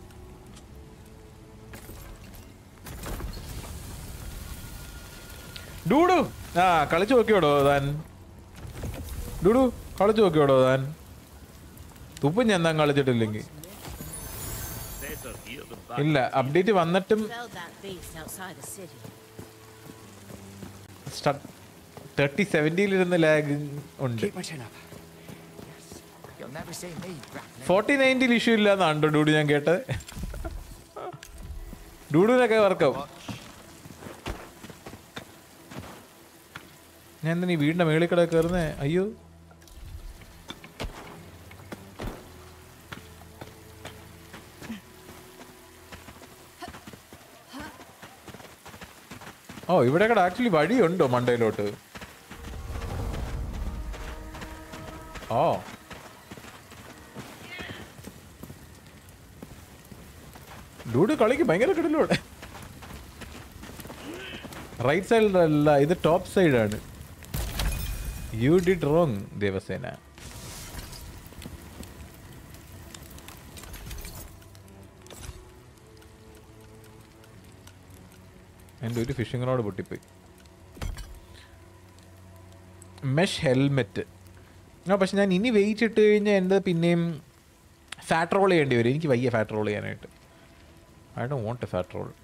ഡൂഡു കളിച്ചു നോക്കിയോടോ താൻ? ഡൂഡു കളിച്ചു നോക്കിയോടോ താൻ? തുപ്പും ഞാൻ താൻ കളിച്ചിട്ടില്ലെങ്കിൽ. ഇല്ല, അപ്ഡേറ്റ് വന്നിട്ടും 3070 ലാഗ് ഉണ്ട്. 4090 ഇഷ്യൂ ഇല്ല എന്നാണോ ഡൂഡു ഞാൻ കേട്ടത്? ഡൂഡുവിനൊക്കെ വർക്കാവും. ഞാൻ എന്തിനാ ഈ വീടിന്റെ മേളിൽ കട കയറുന്നേ? അയ്യോ ഇവിടെ കട ആക്ച്വലി വഴിയുണ്ടോ മണ്ടയിലോട്ട്? ഡൂഡ് കളിക്ക് ഭയങ്കര കിടലോടെ. റൈറ്റ് സൈഡിലല്ല, ഇത് ടോപ്പ് സൈഡാണ്. You did wrong Devasena. എൻ്റെ ഒരു ഫിഷിംഗ് റോഡ് പൊട്ടിപ്പോയി. Mesh helmet. പക്ഷെ ഞാൻ ഇനി വെയിറ്റ് ഇട്ട് കഴിഞ്ഞാൽ എൻ്റെ പിന്നെയും ഫാറ്റ് റോൾ ചെയ്യേണ്ടി വരും. എനിക്ക് വയ്യ ഫാറ്റ് റോൾ ചെയ്യാനായിട്ട്. I don't want a fat roll.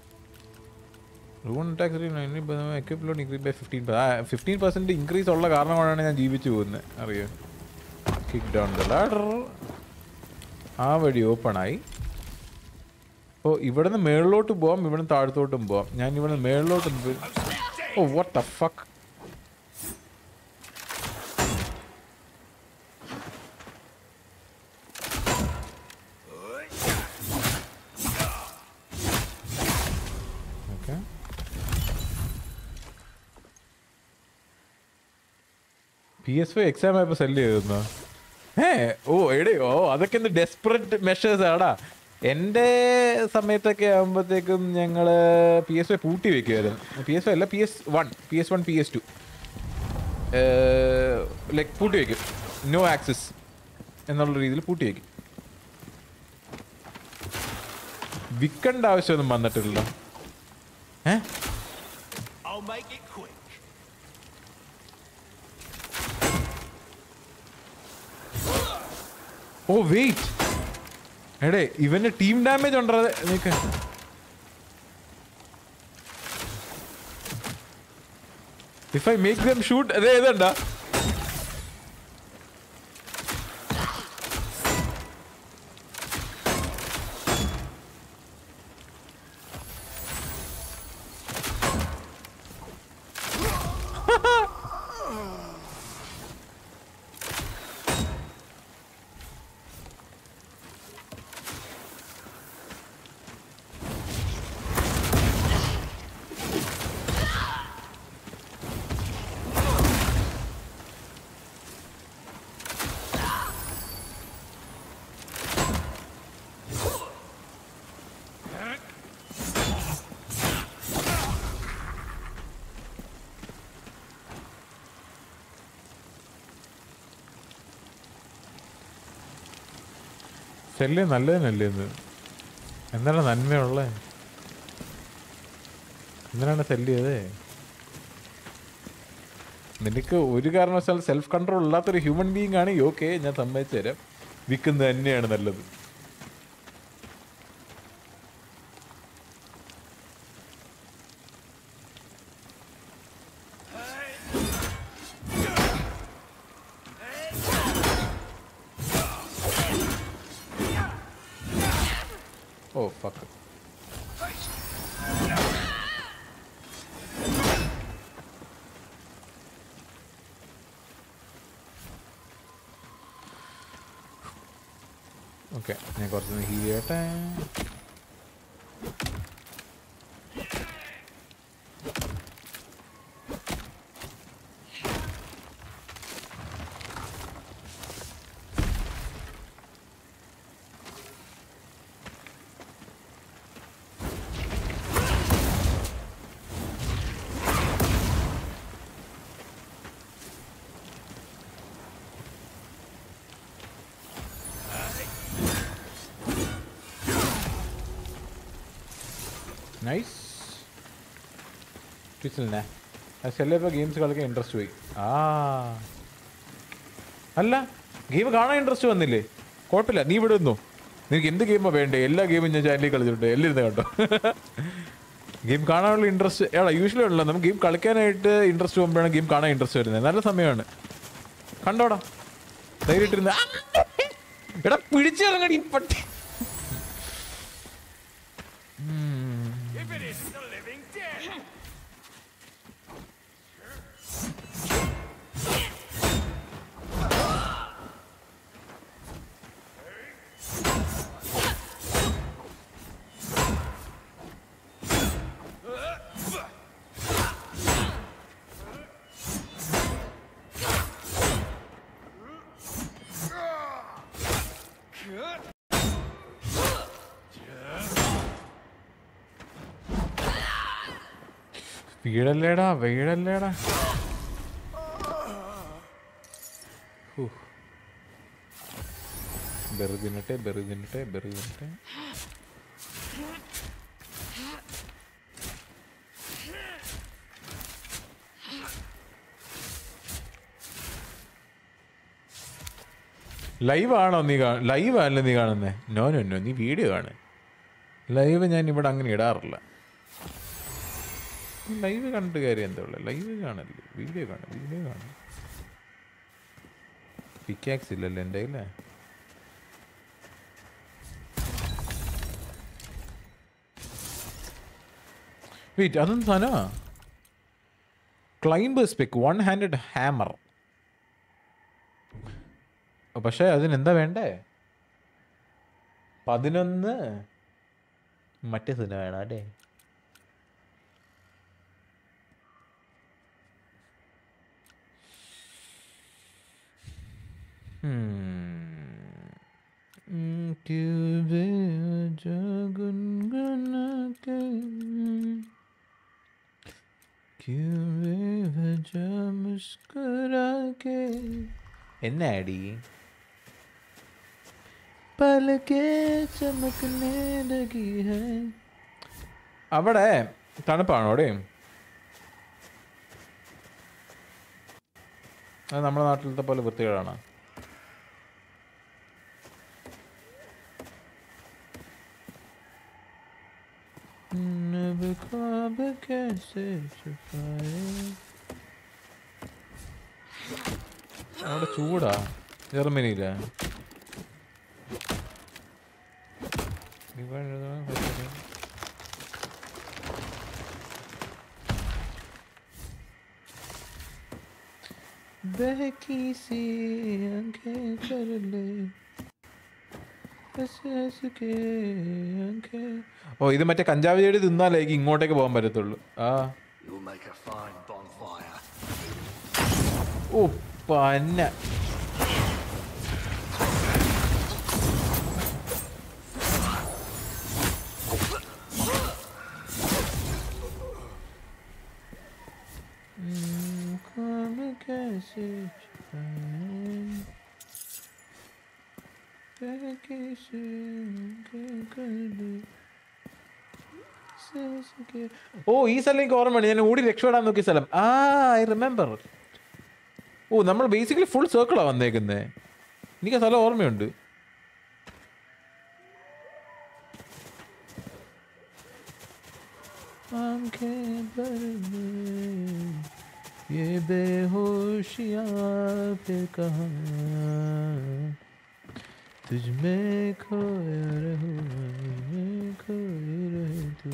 Equip load increase by 15% increase ഉള്ള കാരണമാണ് ഞാൻ ജീവിച്ചു പോകുന്നത്. അറിയാം. Kick down the ladder. ആ വഴി ഓപ്പണായി. അപ്പോൾ ഇവിടെ നിന്ന് മേളിലോട്ട് പോവാം, ഇവിടെ നിന്ന് താഴത്തോട്ടും പോവാം. ഞാൻ ഇവിടെ നിന്ന് മേളിലോട്ട് what the fuck. PS5 exam ആയപ്പോൾ സെല്ല് ചെയ്തിരുന്നോ? അതൊക്കെ എന്ത് ഡെസ്പറേറ്റ് മെഷേഴ്സ് ആടാ. എൻ്റെ സമയത്തൊക്കെ ആകുമ്പോഴത്തേക്കും ഞങ്ങൾ PS5 പൂട്ടി വെക്കുമായിരുന്നു. PS5 അല്ല, PS1 PS2 ലൈക്ക് പൂട്ടി വയ്ക്കും. നോ ആക്സസ് എന്നുള്ള രീതിയിൽ പൂട്ടി വയ്ക്കും. വിൽക്കേണ്ട ആവശ്യമൊന്നും വന്നിട്ടില്ല.
I'll make it quick.
Oh wait. എടേ ഇവന് ടീം ഡാമേജ് ഉണ്ടോ? നിക്ക്. If I make them shoot, അതെ ഏതാണ്ടാ? ശല്യം നല്ലതിനല്ലേ ഇത്? എന്താണ് നന്മയുള്ളേ? എന്തിനാണ് ശല്യത്? നിനക്ക് ഒരു കാരണവശാൽ സെൽഫ് കൺട്രോൾ ഇല്ലാത്തൊരു ഹ്യൂമൻ ബീയിങ് ആണ് ഓക്കെ, ഞാൻ സമ്മതിച്ചു തരാം. വിൽക്കുന്നത് തന്നെയാണ് നല്ലത്. Oh, fuck it. Okay, ഞാൻ കുറച്ചൊന്ന് ഹീൽ ചെയ്യട്ടെ. നൈസ്. ട്വിച്ചിലിനെ ചിലപ്പോൾ ഗെയിംസ് കളിക്കാൻ ഇൻട്രസ്റ്റ് പോയി. അല്ല ഗെയിം കാണാൻ ഇൻട്രസ്റ്റ് വന്നില്ലേ? കുഴപ്പമില്ല, നീ ഇവിടെ നിന്നോ. നിനക്ക് എന്ത് ഗെയിമാണ് വേണ്ടേ? എല്ലാ ഗെയിമും ഞാൻ ചാനലിൽ കളിച്ചിട്ടുണ്ട്, എല്ലാം ഇരുന്ന് കേട്ടോ. ഗെയിം കാണാനുള്ള ഇൻട്രസ്റ്റ് യൂഷ്വലി ഉള്ളൂ. നമുക്ക് ഗെയിം കളിക്കാനായിട്ട് ഇൻട്രസ്റ്റ് പോകുമ്പോഴാണ് ഗെയിം കാണാൻ ഇൻട്രസ്റ്റ് വരുന്നത്. നല്ല സമയമാണ്. കണ്ടോടാ, ധൈര്യമായിട്ടിരുന്ന് എടാ പിടിച്ചിറങ്ങടി പട്ടി. വീഴല്ലേടാ വീഴല്ലേടാ. ബെറുതിനട്ടെ ബെറുതിനട്ടെ ബെറുതിനട്ടെ. ലൈവ് ആണോ നീ ലൈവ് ആണല്ലോ നീ കാണുന്നേ? നോ നോ നോ, നീ വീഡിയോ ആണ്. ലൈവ് ഞാൻ ഇവിടെ അങ്ങനെ ഇടാറില്ല. ലൈവ് കണ്ടിട്ട് കാര്യം എന്താ ഉള്ളത്? ലൈവ് കാണല്ലേ, വീഡിയോ കാണും. വീഡിയോ കാണും. പിക്കാക്സ് ഇല്ലല്ലോ എൻ്റെ അല്ലേ? വെയിറ്റ്, അതൊന്നും സാധനമാ. Climbers pick 1 handed hammer. പക്ഷേ അതിനെന്താ വേണ്ടേ? 11 മറ്റേ സാധനം വേണം അല്ലേ? എന്നാടി പലകെ ചമക്കനെ ലഗി ഹൈ. അവിടെ തണുപ്പാണോ അവിടെ? അത് നമ്മുടെ നാട്ടിലത്തെ പോലെ വൃത്തികേടാണ്. അവിടെ ചൂടാ ജർമ്മനിയില്. ഓ ഇത് മറ്റേ കഞ്ചാവ് ചെടി തിന്നാലേക്ക് ഇങ്ങോട്ടേക്ക് പോകാൻ പറ്റത്തുള്ളൂ. ആ ഓ പന്ന ഓ ഈ സ്ഥലം എനിക്ക് ഓർമ്മയാണ്. ഞാൻ ഓടി രക്ഷപ്പെടാൻ നോക്കിയ സ്ഥലം. I remember. ഓ നമ്മൾ ബേസിക്കലി ഫുൾ സർക്കിളാ വന്നേക്കുന്നേ. എനിക്ക് ആ സ്ഥലം ഓർമ്മയുണ്ട്. ये बेहोशियां पे कहां तुझ में खोया रहूं मैं खोई रहे तू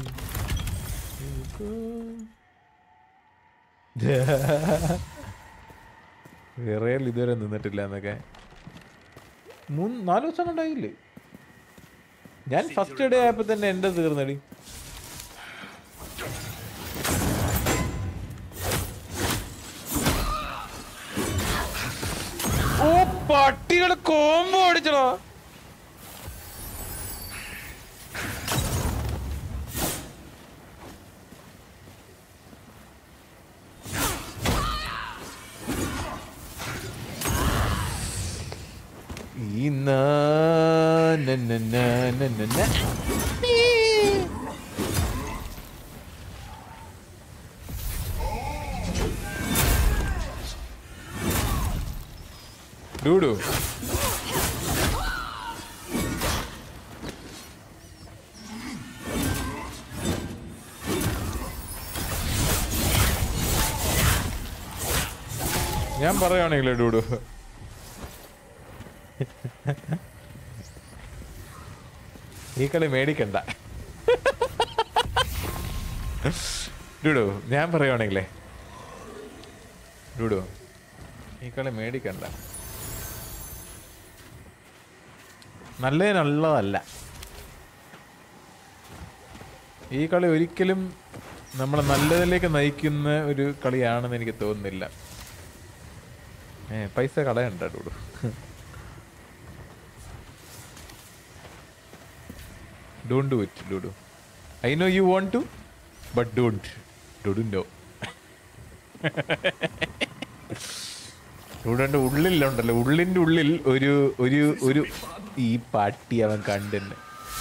വേറെ ഇതുവരെ നിന്നിട്ടില്ല എന്നൊക്കെ 3-4 ദിവസം കൊണ്ടായില്ലേ. ഞാൻ ഫസ്റ്റ് ഡേ ആയപ്പോ തന്നെ എന്റെ തീർന്നടി. ഓ പട്ടികള് കോമ്പോ അടിച്ചടാ. ഈ ഡൂഡു ഞാൻ പറയുകയാണെങ്കിലേ ഡൂഡു ഈ കളി മേടിക്കണ്ട. ഡൂഡു ഞാൻ പറയുകയാണെങ്കിലേ ഡൂഡു ഈ കളി മേടിക്കണ്ട. നല്ലതല്ല ഈ കളി. ഒരിക്കലും നമ്മളെ നല്ലതിലേക്ക് നയിക്കുന്ന ഒരു കളിയാണെന്ന് എനിക്ക് തോന്നുന്നില്ല. പൈസ കളയണ്ട ഡൂഡു. Don't do it, Dudu. I know you want to, but don't. Dudu, no. ഡൂഡുന്റെ ഉള്ളിലുണ്ടല്ലോ, ഉള്ളിൻ്റെ ഉള്ളിൽ ഒരു ഈ പാട്ടി അവൻ കണ്ടെന്ന്.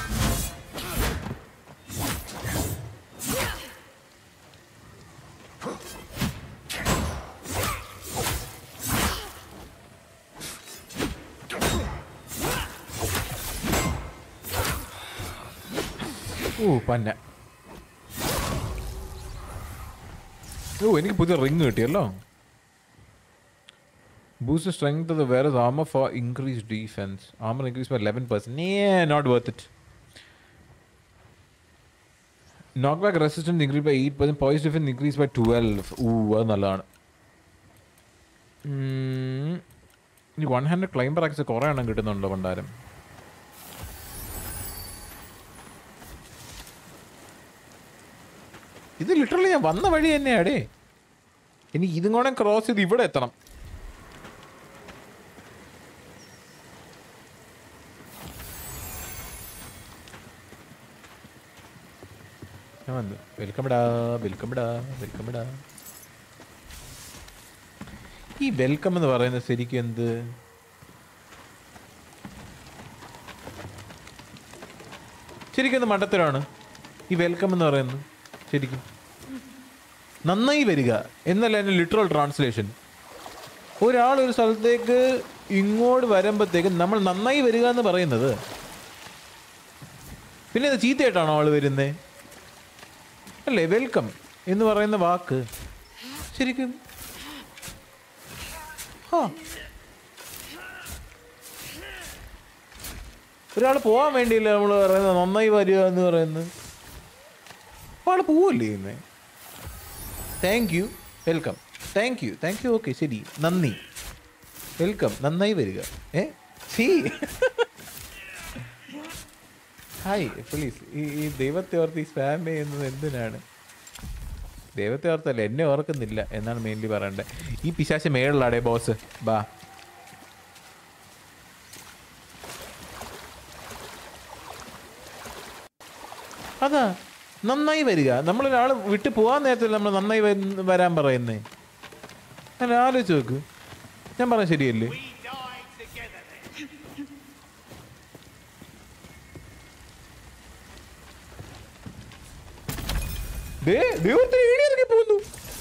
പന്ന. ഓ എനിക്ക് പുതിയ റിങ് കിട്ടിയല്ലോ. Boost the strength of the wearer's armor for increased defense. Armor increased by 11%. Yeah, not worth it. Knockback resistance increased by 8%. Poise defense increased by 12. അത് നല്ലതാണ്. ഇനി 100 ക്ലൈംബർ ആക്സ് കുറേ എണ്ണം കിട്ടുന്നുണ്ടോ പണ്ടാരം? ഇത് ലിറ്ററലി ഞാൻ വന്ന വഴി തന്നെയാടേ. എനിക്ക് ഇതും കൂടെ ക്രോസ് ചെയ്ത് ഇവിടെ എത്തണം. ഞാൻ വന്നു. വെൽക്കംടാ. ഈ വെൽക്കം എന്ന് പറയുന്നത് ശരിക്കും എന്ത്? ശരിക്കും എന്ത് മണ്ടത്തരമാണ് ഈ വെൽക്കം എന്ന് പറയുന്നത്? ശരിക്കും നന്നായി വരിക എന്നല്ല എൻ്റെ ലിറ്ററൽ ട്രാൻസ്ലേഷൻ. ഒരാളൊരു സ്ഥലത്തേക്ക് ഇങ്ങോട്ട് വരുമ്പോഴത്തേക്കും നമ്മൾ നന്നായി വരിക എന്ന് പറയുന്നത്, പിന്നെ ഇത് ചീത്തയായിട്ടാണോ ആൾ വരുന്നത്? അല്ലേ വെൽക്കം എന്ന് പറയുന്ന വാക്ക് ശരിക്കും ഒരാൾ പോകാൻ വേണ്ടിയില്ല നമ്മൾ പറയുന്നത് നന്നായി വരിക എന്ന് പറയുന്നത്. ആൾ പോവല്ലേ ഇന്ന്? Thank you, welcome, thank you, okay ശരി, നന്ദി, വെൽക്കം, നന്നായി വരിക. Hi please. ഈ ദൈവത്തെ ഓർത്ത് ഈ സ്പാം ചെയ്യുന്നത് എന്തിനാണ്? ദൈവത്തെ ഓർത്തല്ല, എന്നെ ഓർക്കുന്നില്ല എന്നാണ് മെയിൻലി പറയണ്ടത്. ഈ പിശാശ മേളിലാടേ ബോസ്, ബാ. അതാ നന്നായി വരിക. നമ്മളൊരാൾ വിട്ട് പോകാൻ നേരത്തിൽ നമ്മൾ നന്നായി വരാൻ പറയുന്നേ. അല്ല ആലോചിച്ച് നോക്ക്, ഞാൻ പറഞ്ഞ ശരിയല്ലേ? പോകുന്നു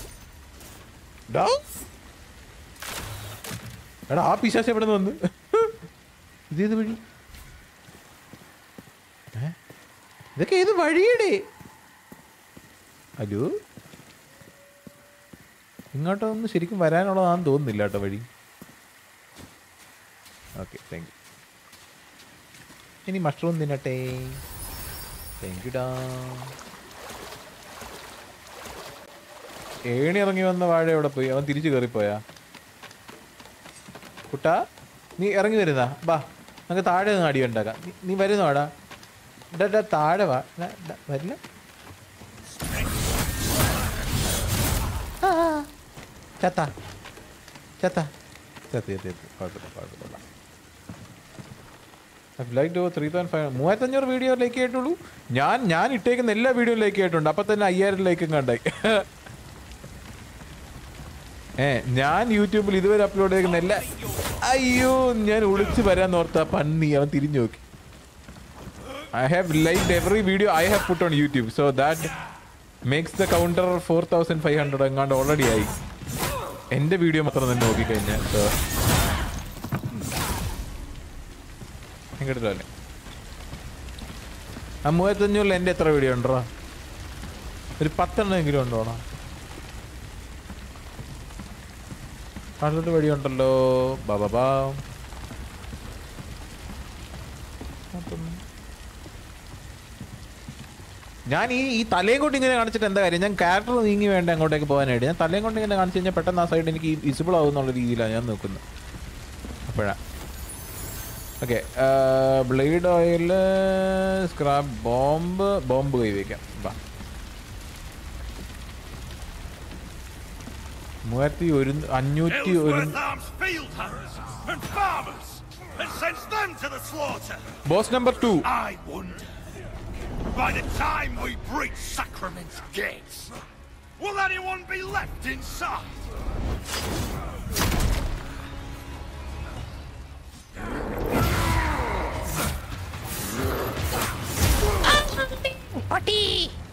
എടാ, ആ പിശാശ എവിടെ നിന്ന് വന്ന്? ഇതേത് വഴി? ഇതൊക്കെ ഏത് വഴിയടേ? ഹലോ, ഇങ്ങോട്ടൊന്നും ശരിക്കും വരാനുള്ളതാണെന്ന് തോന്നുന്നില്ല കേട്ടോ വഴി. Okay, thank you. ഇനി മഷ്റൂം തിന്നട്ടെ. താങ്ക് യു ഡാ. ഏണി ഇറങ്ങി വന്ന വാഴ എവിടെ പോയി? അവൻ തിരിച്ചു കയറിപ്പോയാ? കുട്ടാ, നീ ഇറങ്ങി വരുന്നാ? ബാ, നമുക്ക് താഴെ നിന്ന് അടി ഉണ്ടാക്കാം. നീ വരുന്നോടാ? താഴെ വാ. വരില്ല. ചത്ത ചത്ത ചത്തി എത്തി എത്തി. കുഴപ്പമില്ല. 3500 വീഡിയോ ലൈക്ക് ആയിട്ടുള്ളൂ. ഞാൻ ഇട്ടേക്കുന്ന എല്ലാ വീഡിയോ ലൈക്ക് ആയിട്ടുണ്ട്. അപ്പം തന്നെ 5000 ലൈക്കും കണ്ടായി. ഞാൻ യൂട്യൂബിൽ ഇതുവരെ അപ്ലോഡ് ചെയ്യുന്ന എല്ലാ... അയ്യോ, ഞാൻ ഒളിച്ച് വരാൻ ഓർത്താ പന്നി. അവൻ തിരിഞ്ഞു നോക്കി. I have liked every video I have put on YouTube, so that makes the counter 4500 അങ്ങാണ്ട് ഓൾറെഡി ആയി. എൻ്റെ വീഡിയോ മാത്രം തന്നെ നോക്കിക്കഴിഞ്ഞാൽ. സോ കേട്ടില്ലേ? ആ 3500 എൻ്റെ എത്ര വീഡിയോ ഉണ്ടോ? ഒരു 10 എങ്കിലും ഉണ്ടോണോ? അതിലോട്ട് വീഡിയോ ഉണ്ടല്ലോ. ബാബാ, ഞാൻ ഈ തലയും കൊണ്ട് ഇങ്ങനെ കാണിച്ചിട്ട് എന്താ കാര്യം? ഞാൻ ക്യാരക്ടർ നീങ്ങി വേണ്ട അങ്ങോട്ടേക്ക് പോകാനായിട്ട്. ഞാൻ തലയും കൊണ്ട് ഇങ്ങനെ കാണിച്ചു കഴിഞ്ഞാൽ പെട്ടെന്ന് ആ സൈഡ് എനിക്ക് വിസിബിൾ ആവുന്നുള്ള രീതിയിലാണ് ഞാൻ നോക്കുന്നത്. അപ്പോഴാ okay. Blade oil, scrap, bomb കൈവയ്ക്കാം. ബാ. 3501. Boss number 2.
By the time we breach Sacrament's gates, will anyone be left inside?
Party!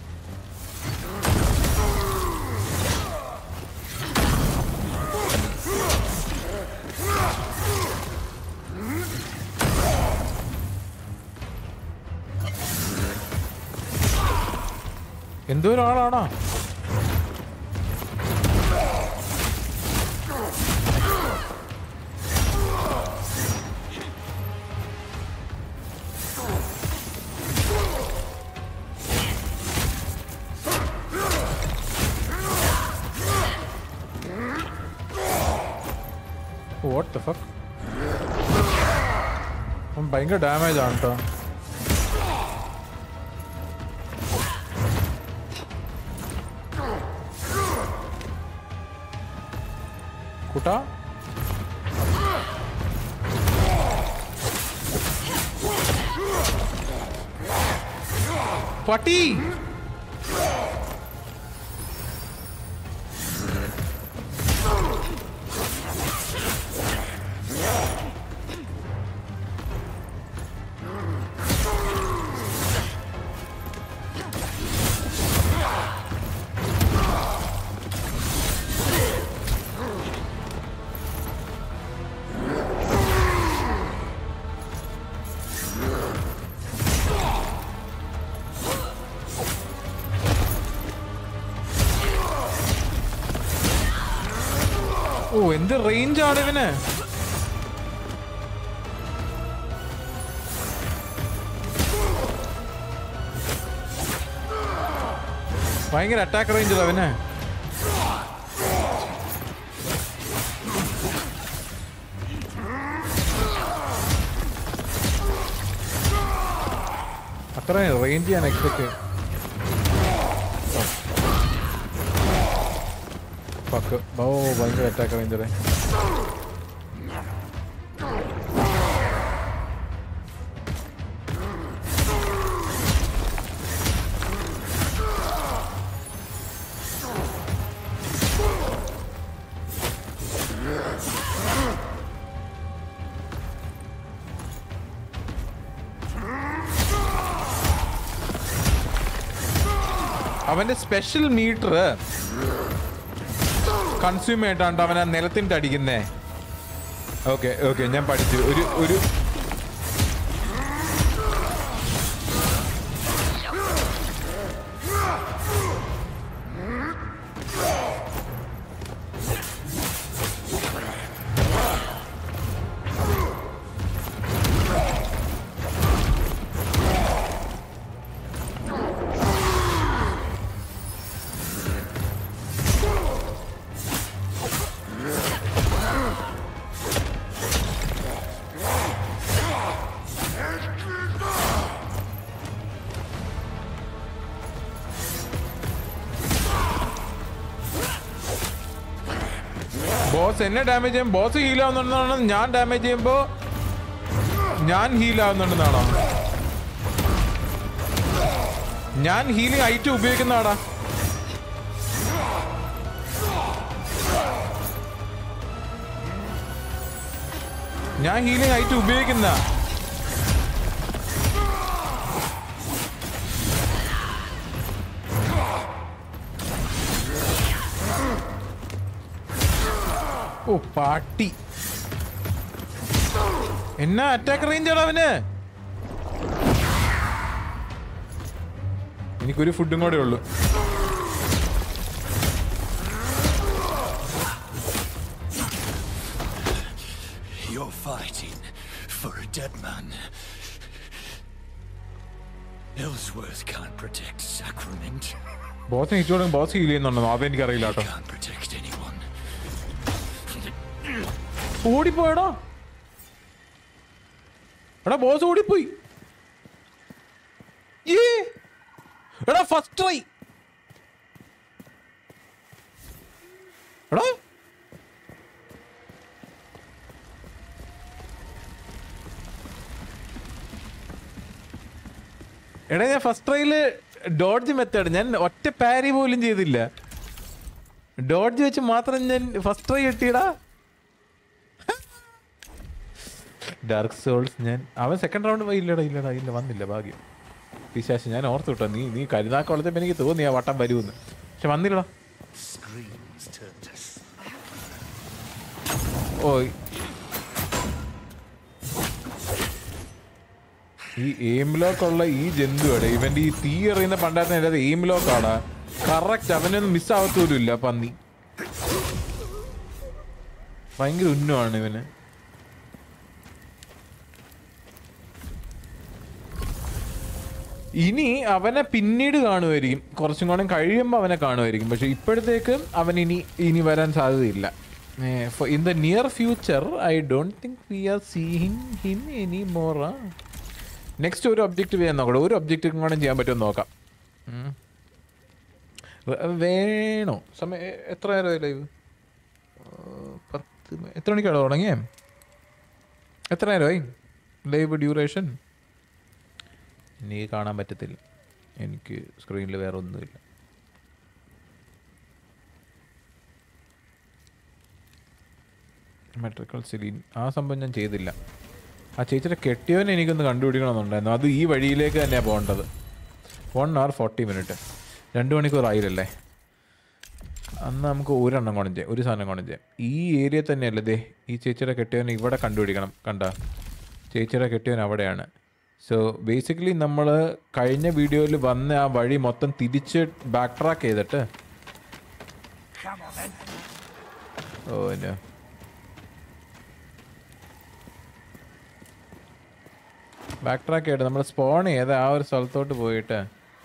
എന്തോ ഒരാളാണോ? What the fuck? ഭയങ്കര ഡാമേജ് ആണ് കേട്ടോ. കുട്ടാ, പട്ടി. ഓ എന്ത് റേഞ്ച് ആണ് ഇവന്. ഭയങ്കര അറ്റാക്ക് റേഞ്ച് അവന്. അത്ര റേഞ്ച് ഞാൻ എക്സ്പെക്ട് ചെയ്യും. ഓ ഭയങ്കര അറ്റാക്ക് റേഞ്ച്. അവന്റെ സ്പെഷ്യൽ മീറ്റർ കൺസ്യൂം ചെയ്തിട്ടാണ് അവൻ ആ നിലത്തിൻ്റെ അടിക്കുന്നേ. ഓക്കെ ഓക്കെ ഞാൻ പഠിച്ചു. ഒരു ബോസ് എന്നെ ഡാമേജ് ചെയ്യും. ബോസ് ഹീൽ ആവുന്നുണ്ടെന്നാണോ ഞാൻ ഡാമേജ് ചെയ്യുമ്പോ ഞാൻ ഹീൽ ആവുന്നുണ്ടെന്നാണോ? ഞാൻ ഹീലിംഗ് ഐറ്റം ഉപയോഗിക്കുന്നതാടാ. ഞാൻ ഹീലിംഗ് ഐറ്റം ഉപയോഗിക്കുന്ന. ഓ പാട്ടി എന്നാ അറ്റാക്ക് റേഞ്ച് ആണ് അവന്. എനിക്കൊരു ഫുഡും കൂടെ ഉള്ളു.
You're fighting for a dead man. Ellsworth can't protect Sacrament.
Boss ഹിറ്റോടെ ബോസ് ഹീൽ ചെയ്യുന്നുണ്ടോ അതെനിക്കറിയില്ല കേട്ടോ. ഓടിപ്പോയടാ. എടാ ബോസ് ഓടിപ്പോയി. എടാ ഫസ്റ്റ് ട്രൈ. എടാ എടാ ഞാൻ ഫസ്റ്റ് ട്രൈയില് ഡോഡ്ജ് മെത്തേഡ് ഞാൻ ഒറ്റ പാരി പോലും ചെയ്തില്ല. ഡോഡ്ജ് വെച്ച് മാത്രം ഞാൻ ഫസ്റ്റ് ട്രൈ കിട്ടിയടാ. ഡാർക്ക് സോൾസ് ഞാൻ അവൻ സെക്കൻഡ് റൗണ്ട് ഇല്ല വന്നില്ല. ഭാഗ്യം പിശാശ്. ഞാൻ ഓർത്തു കിട്ടോ നീ കരുതാക്കുളത്തപ്പോൾ എനിക്ക് തോന്നി ആ വട്ടം വരുമെന്ന്. പക്ഷെ വന്നില്ലടാ. ഓ ഈ എയിം ലോക്ക് ഉള്ള ഈ ജന്തുവാണ് ഇവന്റെ ഈ തീ എറിയുന്ന പണ്ടായിരുന്നു. എൻ്റെ അത് എയിം ലോക്കാണ് കറക്റ്റ്. അവനൊന്നും മിസ്സാവത്തോലും ഇല്ല പന്നി. ഭയങ്കര ഉന്നമാണ് ഇവന്. ഇനി അവനെ പിന്നീട് കാണുമായിരിക്കും. കുറച്ചും കൂടെ കഴിയുമ്പോൾ അവനെ കാണുമായിരിക്കും. പക്ഷെ ഇപ്പോഴത്തേക്ക് അവൻ ഇനി വരാൻ സാധ്യതയില്ല. In the near future I don't think we are seeing him any more. Next ഒരു ഒബ്ജക്റ്റീവ് ചെയ്യാൻ നോക്കണം. ഒരു ഒബ്ജക്റ്റീവ് കൂടെ ചെയ്യാൻ പറ്റുമെന്ന് നോക്കാം. വേണോ സമയം എത്ര നേരമായി ലൈവ്? 10 എത്ര മണിക്കാണ് തുടങ്ങിയേ? എത്ര നേരമായി ലൈവ് ഡ്യൂറേഷൻ? എനിക്ക് കാണാൻ പറ്റത്തില്ല. എനിക്ക് സ്ക്രീനിൽ വേറെ ഒന്നുമില്ല. മെട്രിക്കൽ സെലീൻ ആ സംഭവം ഞാൻ ചെയ്തില്ല. ആ ചേച്ചിയുടെ കെട്ടിയവനെ എനിക്കൊന്ന് കണ്ടുപിടിക്കണമെന്നുണ്ടായിരുന്നു. അത് ഈ വഴിയിലേക്ക് തന്നെയാണ് പോകേണ്ടത്. 1 hour 40 minutes 2 മണിക്കൂർ ആയില്ലല്ലേ. അന്ന് നമുക്ക് ഒരെണ്ണം കൊണ്ടും ചെയ്യാം, ഒരു സാധനം കൊണ്ടും ചെയ്യാം. ഈ ഏരിയ തന്നെയല്ലേ ദേ ഈ ചേച്ചിയുടെ കെട്ടിയവനെ ഇവിടെ കണ്ടുപിടിക്കണം. കണ്ട ചേച്ചിയുടെ കെട്ടിയവൻ അവിടെയാണ്. സോ ബേസിക്കലി നമ്മൾ കഴിഞ്ഞ വീഡിയോയിൽ വന്ന ആ വഴി മൊത്തം തിരിച്ച് ബാക്ക് ട്രാക്ക് ചെയ്തിട്ട് ഓ ബാക്ക് ട്രാക്ക് ആയിട്ട് നമ്മൾ സ്പോൺ ചെയ്ത് ആ ഒരു സ്ഥലത്തോട്ട് പോയിട്ട്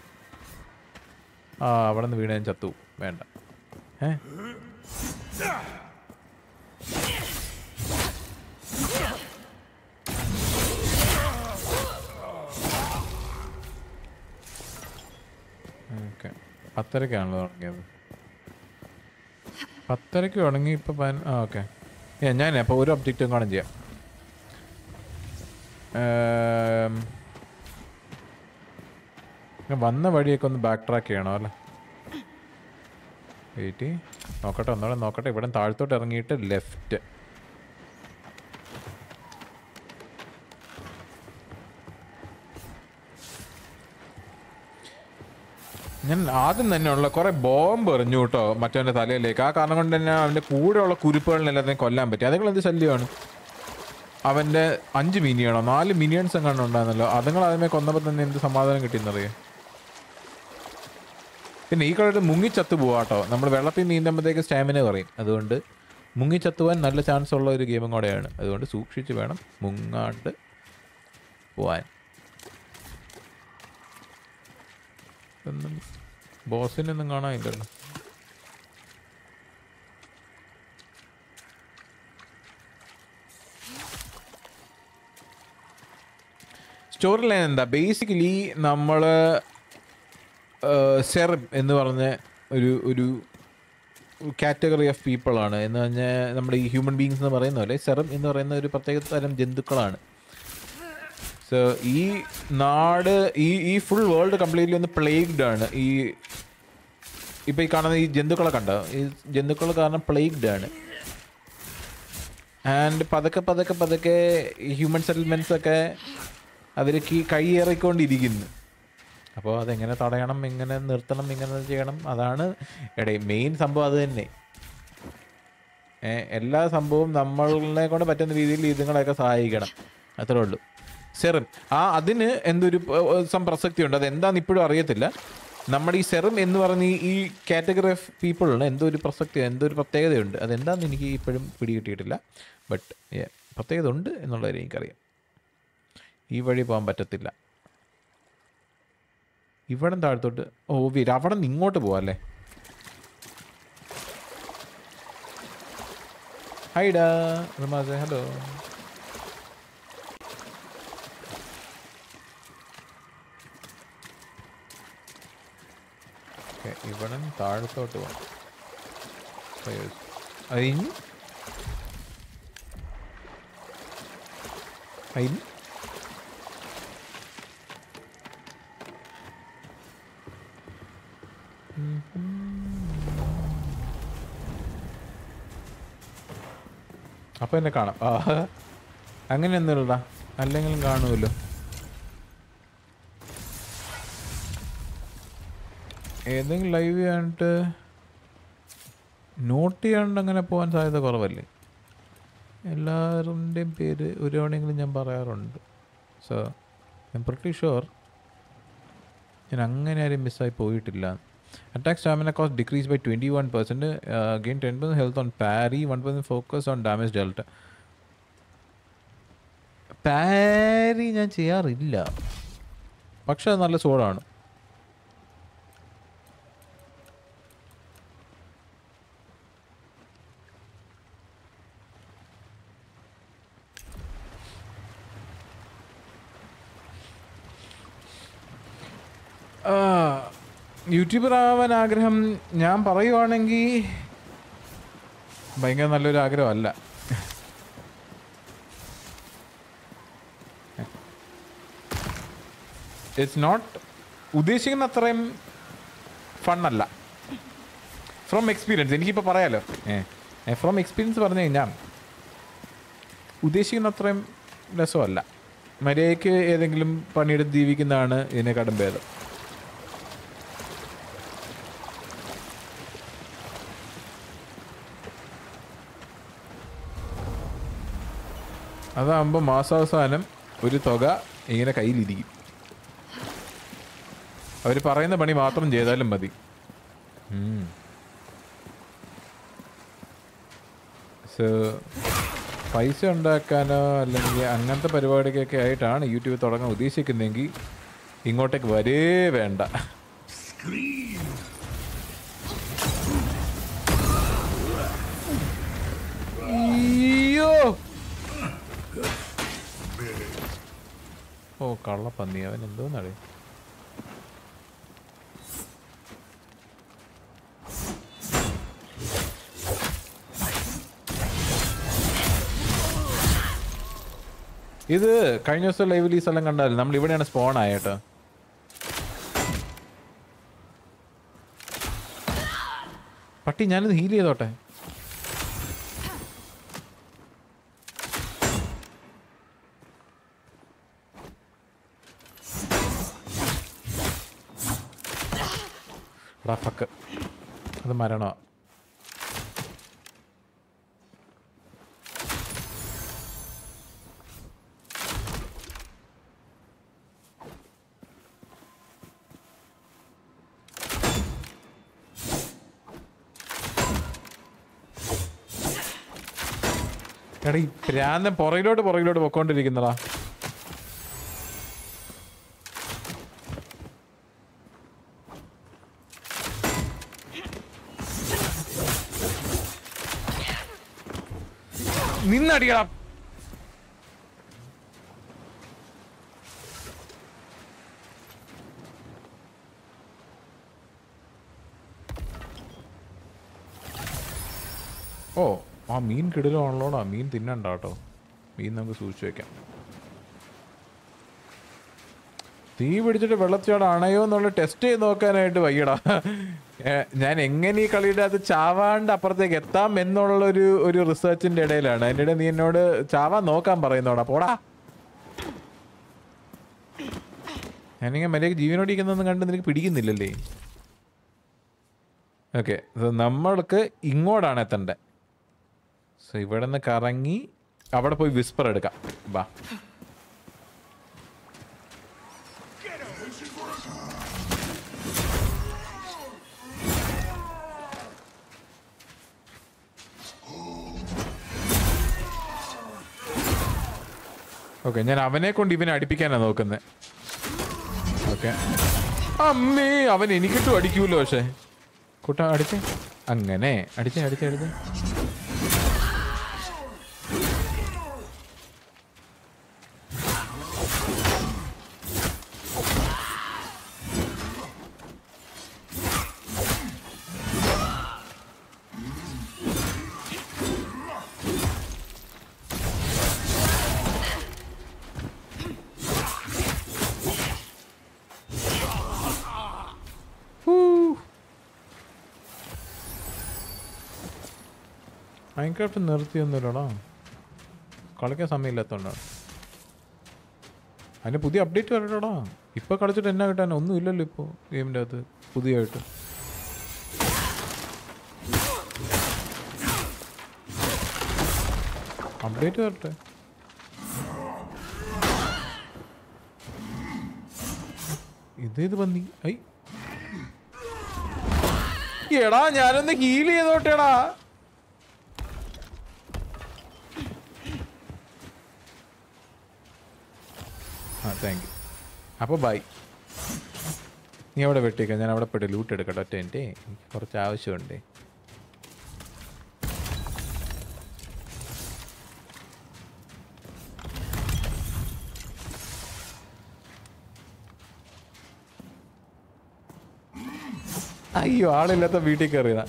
അവിടെ നിന്ന് വീണ് ഞാൻ ചത്തു. വേണ്ട. ഓക്കെ 10:30-ക്കാണല്ലോ തുടങ്ങിയത്. 10:30-ക്ക് തുടങ്ങി ഇപ്പോൾ ഓക്കെ. ഞാൻ അപ്പോൾ ഒരു ഒബ്ജക്റ്റും കാണും ചെയ്യാം. വന്ന വഴിയൊക്കെ ഒന്ന് ബാക്ക് ട്രാക്ക് ചെയ്യണോ അല്ലേ? വെയിറ്റ് നോക്കട്ടെ, ഒന്നുകൂടെ നോക്കട്ടെ. ഇവിടെ താഴത്തോട്ട് ഇറങ്ങിയിട്ട് ലെഫ്റ്റ്. ഞാൻ ആദ്യം തന്നെയുള്ള കുറേ ബോംബ് എറിഞ്ഞു കേട്ടോ മറ്റവൻ്റെ തലയിലേക്ക്. ആ കാരണം കൊണ്ട് തന്നെ അവൻ്റെ കൂടെയുള്ള കുരുപ്പുകളിലെല്ലാത്തിനും കൊല്ലാൻ പറ്റി. അതുങ്ങൾ എന്ത് ശല്യമാണ്. അവൻ്റെ 5 മിനിയണോ 4 മിനിയൻസ് എങ്ങാണ്ട് ഉണ്ടായിരുന്നല്ലോ. അതുങ്ങൾ അതിനെ കൊന്നപ്പോൾ തന്നെ എന്ത് സമാധാനം കിട്ടിയെന്നറിയാം. പിന്നെ ഈ കളിയിട്ട് മുങ്ങിച്ചത്ത് പോവാട്ടോ. നമ്മൾ വെള്ളത്തിൽ നീന്തുമ്പോഴത്തേക്ക് സ്റ്റാമിന പറയും. അതുകൊണ്ട് മുങ്ങിച്ചത്തുവാൻ നല്ല ചാൻസ് ഉള്ള ഒരു ഗെയിമും കൂടെയാണ്. അതുകൊണ്ട് സൂക്ഷിച്ച് വേണം മുങ്ങാണ്ട് പോവാൻ. ഒന്നും ബോസിനൊന്നും കാണാനില്ലല്ലോ. സ്റ്റോറി ലൈൻ എന്താ? ബേസിക്കലി നമ്മൾ സെറം എന്ന് പറഞ്ഞ ഒരു കാറ്റഗറി ഓഫ് പീപ്പിളാണ്. എന്ന് പറഞ്ഞാൽ നമ്മുടെ ഈ ഹ്യൂമൻ ബീങ്സ് എന്ന് പറയുന്ന പോലെ സെറം എന്ന് പറയുന്ന ഒരു പ്രത്യേക തരം ജന്തുക്കളാണ്. സോ ഈ നാട് ഈ ഫുൾ വേൾഡ് കംപ്ലീറ്റ്ലി ഒന്ന് പ്ലേഗ്ഡ് ആണ്. ഇപ്പോൾ ഈ കാണുന്ന ഈ ജന്തുക്കളെ കണ്ടോ? ഈ ജന്തുക്കൾ കാരണം പ്ലേഗ്ഡ് ആണ്. ആൻഡ് പതുക്കെ ഹ്യൂമൻ സെറ്റിൽമെൻറ്റ്സ് ഒക്കെ അവർക്ക് കൈയേറിക്കൊണ്ടിരിക്കുന്നു. അപ്പോൾ അതെങ്ങനെ തടയണം, എങ്ങനെ നിർത്തണം, എങ്ങനെ ചെയ്യണം, അതാണ് മെയിൻ സംഭവം. അത് തന്നെ എല്ലാ സംഭവവും നമ്മളെ കൊണ്ട് പറ്റുന്ന രീതിയിൽ ഇതുങ്ങളെയൊക്കെ സഹായിക്കണം. അത്രേ ഉള്ളൂ. സെറും അതിന് എന്തൊരു പ്രസക്തിയുണ്ട്. അതെന്താണെന്ന് ഇപ്പോഴും അറിയത്തില്ല. നമ്മുടെ ഈ സെറും എന്ന് പറഞ്ഞ ഈ കാറ്റഗറി ഓഫ് പീപ്പിളിന് എന്തോ ഒരു പ്രസക്തി, എന്തോ ഒരു പ്രത്യേകതയുണ്ട്. അതെന്താണെന്ന് എനിക്ക് ഇപ്പോഴും പിടികിട്ടിയിട്ടില്ല. ബട്ട് പ്രത്യേകത ഉണ്ട് എന്നുള്ളത് എനിക്കറിയാം. ഈ വഴി പോകാൻ പറ്റത്തില്ല. ഇവിടെ താഴത്തോട്ട് അവിടെ നിന്ന് ഇങ്ങോട്ട് പോവാല്ലേ? ഹൈഡാ റമാസെ, ഹലോ. ഇവിടെ താഴത്തോട്ട് പോകാം. അതിന് അപ്പം എന്നെ കാണാം. അങ്ങനെ ഒന്നുമില്ലടാ, അല്ലെങ്കിലും കാണുമല്ലോ. ഏതെങ്കിലും ലൈവ് ചെയ്യാണ്ട് നോട്ട് ചെയ്യാണ്ട് അങ്ങനെ പോകാൻ സാധ്യത കുറവല്ലേ? എല്ലാവരുടെയും പേര് ഒരു തവണയെങ്കിലും ഞാൻ പറയാറുണ്ട്. So I'm pretty sure ഞാൻ അങ്ങനെ ആരും മിസ്സായി പോയിട്ടില്ല. Attack stamina cost decreased by 21%. Gain 10% health on parry, 1% focus on damage delta. പാരി ഞാൻ ചെയ്യാറില്ല, പക്ഷെ അത് നല്ല സോഡാണ്. യൂട്യൂബർ ആവാൻ ആഗ്രഹം ഞാൻ പറയുവാണെങ്കിൽ ഭയങ്കര നല്ലൊരു ആഗ്രഹമല്ല. ഇറ്റ്സ് നോട്ട് ഉദ്ദേശിക്കുന്ന അത്രയും ഫണ്ണല്ല. ഫ്രോം എക്സ്പീരിയൻസ് എനിക്കിപ്പോൾ പറയാലോ. ഫ്രോം എക്സ്പീരിയൻസ് പറഞ്ഞു കഴിഞ്ഞാൽ ഉദ്ദേശിക്കുന്ന അത്രയും രസമല്ല. മര്യാദയ്ക്ക് ഏതെങ്കിലും പണിയെടുത്ത് ജീവിക്കുന്നതാണ് ഇതിനെക്കാട്ടും ഭേദം. അതാകുമ്പോൾ മാസാവസാനം ഒരു തുക ഇങ്ങനെ കയ്യിലിരിക്കും. അവർ പറയുന്ന പണി മാത്രം ചെയ്താലും മതി. സോ പൈസ ഉണ്ടാക്കാനോ അല്ലെങ്കിൽ അങ്ങനത്തെ പരിപാടിക്കൊക്കെ ആയിട്ടാണ് യൂട്യൂബ് തുടങ്ങാൻ ഉദ്ദേശിക്കുന്നതെങ്കിൽ ഇങ്ങോട്ടേക്ക് വരേ വേണ്ട. അയ്യോ, ഓ കള്ളപ്പന്നി, അവൻ എന്തോന്നറിയ. ഇത് കഴിഞ്ഞ ദിവസം ലൈവിൽ ഈ സ്ഥലം കണ്ടാലും നമ്മൾ ഇവിടെയാണ് സ്പോൺ ആയേട്ടോ. പട്ടി ഞാനിത് ഹീൽ ചെയ്തോട്ടെ. ഫക്ക്, അത് മരണോ? എടാ ഈ പ്രാന്തൻ പുറകിലോട്ട് പൊക്കോണ്ടിരിക്കുന്നതാ. നിന്നടിയടാ. ഓ ആ മീൻ കിടലാണല്ലോടാ. മീൻ തിന്നണ്ട കേട്ടോ, മീൻ നമുക്ക് സൂക്ഷിച്ചു വെക്കാം. തീ പിടിച്ചിട്ട് വെള്ളത്തിയോടെ അണയോ എന്നുള്ള ടെസ്റ്റ് ചെയ്ത് നോക്കാനായിട്ട് വയ്യടാ. ഞാൻ എങ്ങനെ ഈ കളിയുടെ അത് ചാവാണ്ട് അപ്പുറത്തേക്ക് എത്താം ഒരു റിസർച്ചിന്റെ ഇടയിലാണ്. അതിൻ്റെ ഇടയിൽ നീ എന്നോട് ചാവാൻ നോക്കാൻ പറയുന്നോടാ, പോടാ. ഞാനിങ്ങനെ മര്യാദക്ക് ജീവനോടിക്കുന്നൊന്നും കണ്ട് നിനക്ക് പിടിക്കുന്നില്ലല്ലേ? ഓക്കെ, നമ്മൾക്ക് ഇങ്ങോട്ടാണ് എത്തണ്ടേ. സോ ഇവിടെ നിന്ന് കറങ്ങി അവിടെ പോയി വിസ്പർ എടുക്കാം. വാ. ഓക്കെ, ഞാൻ അവനെ കൊണ്ട് ഇവനെ അടിപ്പിക്കാനാണ് നോക്കുന്നത്. ഓക്കെ, അമ്മേ അവൻ എനിക്കിട്ടും അടിക്കൂല്ലോ. പക്ഷേ കൂട്ട അടിച്ചേ, അങ്ങനെ അടിച്ചേ. മൈൻക്രാഫ്റ്റ് നിർത്തിയൊന്നുമില്ലടാ, കളിക്കാൻ സമയമില്ലാത്തതുകൊണ്ടാണ്. അതിന് പുതിയ അപ്ഡേറ്റ് വരട്ടോടാ. ഇപ്പോൾ കളിച്ചിട്ട് എന്നാ കിട്ടാൻ ഒന്നും ഇല്ലല്ലോ ഇപ്പോൾ ഗെയിമിൻ്റെ അകത്ത് പുതിയതായിട്ട്. അപ്ഡേറ്റ് വരട്ടെ. ഇതേത് പന്നി? ഐ എടാ, ഞാനൊന്ന് ഹീൽ ചെയ്തോട്ടേടാ. Thank you. അപ്പോൾ ബൈ. നീ അവിടെ വെട്ടിക്കാം, ഞാൻ അവിടെ പോയിട്ട് ലൂട്ട് എടുക്കട്ടെ. ഒറ്റ എനിക്ക് കുറച്ച് ആവശ്യമുണ്ട്. അയ്യോ, ആളില്ലാത്ത വീട്ടിൽ കയറിയതാ.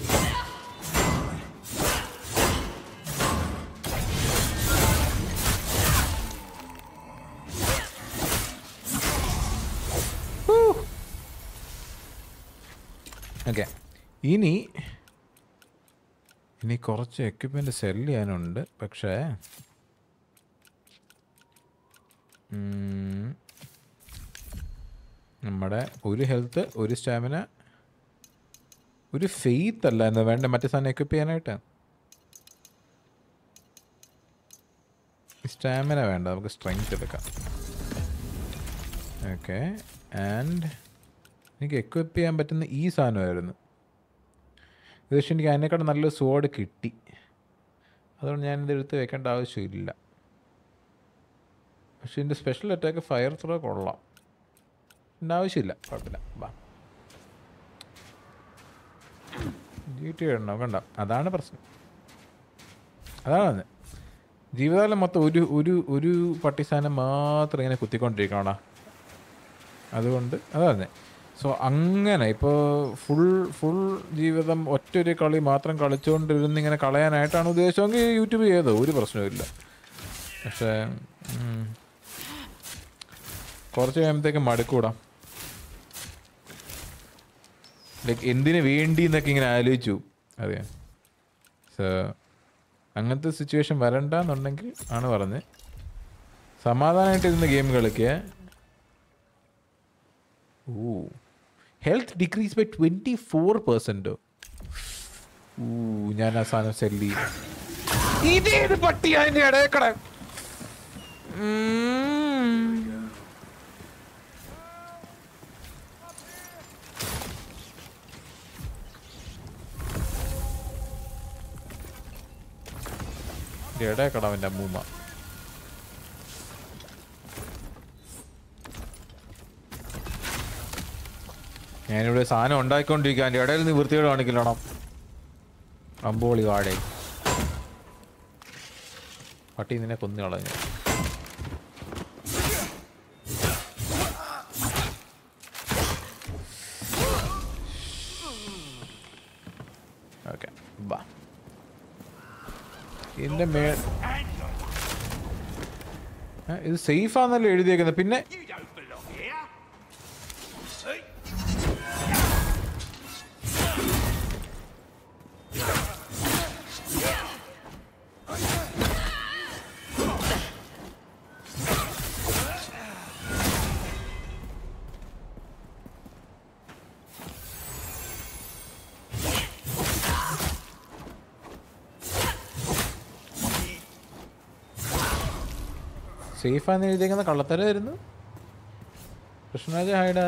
ഓക്കെ, ഇനി കുറച്ച് എക്യുപ്മെൻ്റ് സെല് ചെയ്യാനുണ്ട്. പക്ഷേ നമ്മുടെ ഒരു ഹെൽത്ത്, ഒരു സ്റ്റാമിന, ഒരു ഫെയ്ത്ത് അല്ല എന്ന് വേണ്ട മറ്റേ സാധനം എക്യുപ്പ് ചെയ്യാനായിട്ട്. സ്റ്റാമിന വേണ്ട, നമുക്ക് സ്ട്രെങ്ത് എടുക്കാം. ഓക്കെ, ആൻഡ് എനിക്ക് എക്വിപ്പ് ചെയ്യാൻ പറ്റുന്ന ഈ സാധനമായിരുന്നു ഇത്. പക്ഷേ എനിക്ക് അതിനേക്കാൾ നല്ലൊരു സോഡ് കിട്ടി. അതുകൊണ്ട് ഞാനിത് എടുത്ത് വെക്കേണ്ട ആവശ്യമില്ല. പക്ഷെ ഇതിൻ്റെ സ്പെഷ്യൽ അറ്റാക്ക് ഫയർ ത്രോ കൊള്ളാം. ഇതിൻ്റെ ആവശ്യമില്ല, കുഴപ്പമില്ല. വാ GTA ഇടണം, കണ്ട അതാണ് പ്രശ്നം. അതാണ് ജീവിതകാലം മൊത്തം ഒരു ഒരു ഒരു പട്ടിസാനം മാത്രം ഇങ്ങനെ കുത്തിക്കൊണ്ടിരിക്കണോടാ. അതുകൊണ്ട് അതാണ്. സോ അങ്ങനെ ഇപ്പോൾ ഫുൾ ജീവിതം ഒറ്റൊരു കളി മാത്രം കളിച്ചുകൊണ്ടിരുന്ന് ഇങ്ങനെ കളയാനായിട്ടാണ് ഉദ്ദേശമെങ്കിൽ യൂട്യൂബ് ചെയ്തോ, ഒരു പ്രശ്നവുമില്ല. പക്ഷേ കുറച്ച് കഴിയുമ്പോഴത്തേക്ക് മടുക്കൂടാ. ലൈക്ക് എന്തിനു വേണ്ടി എന്നൊക്കെ ഇങ്ങനെ ആലോചിച്ചു. അറിയാം. സോ അങ്ങനത്തെ സിറ്റുവേഷൻ വരണ്ടെന്നുണ്ടെങ്കിൽ ആണ് പറഞ്ഞ് സമാധാനമായിട്ട് ഇരുന്ന് ഗെയിം കളിക്കുക. Health decrease by 24%. ഞാൻ ആ സാധനം സെല്ലി. ഇതേത് പട്ടിയാ അതിൻ്റെ ഇടയക്കട? ഇടയക്കടവൻ്റെ അമ്മൂമ്മ. ഞാനിവിടെ സാധനം ഉണ്ടാക്കിക്കൊണ്ടിരിക്കുക, അതിൻ്റെ ഇടയിൽ നിന്ന് വൃത്തിയോട് കാണിക്കലാണ്. അമ്പോളി വാടേ പട്ടി നിന്നെ കൊന്നു കളഞ്ഞു. ഓക്കെ ബാ. ഇതിൻ്റെ ഇത് സേഫാന്നല്ലോ എഴുതിയേക്കുന്നത്. പിന്നെ സേഫാന്ന് എഴുതിയേക്കുന്ന കള്ളത്തരമായിരുന്നു. കൃഷ്ണരാജ ഹൈഡാ.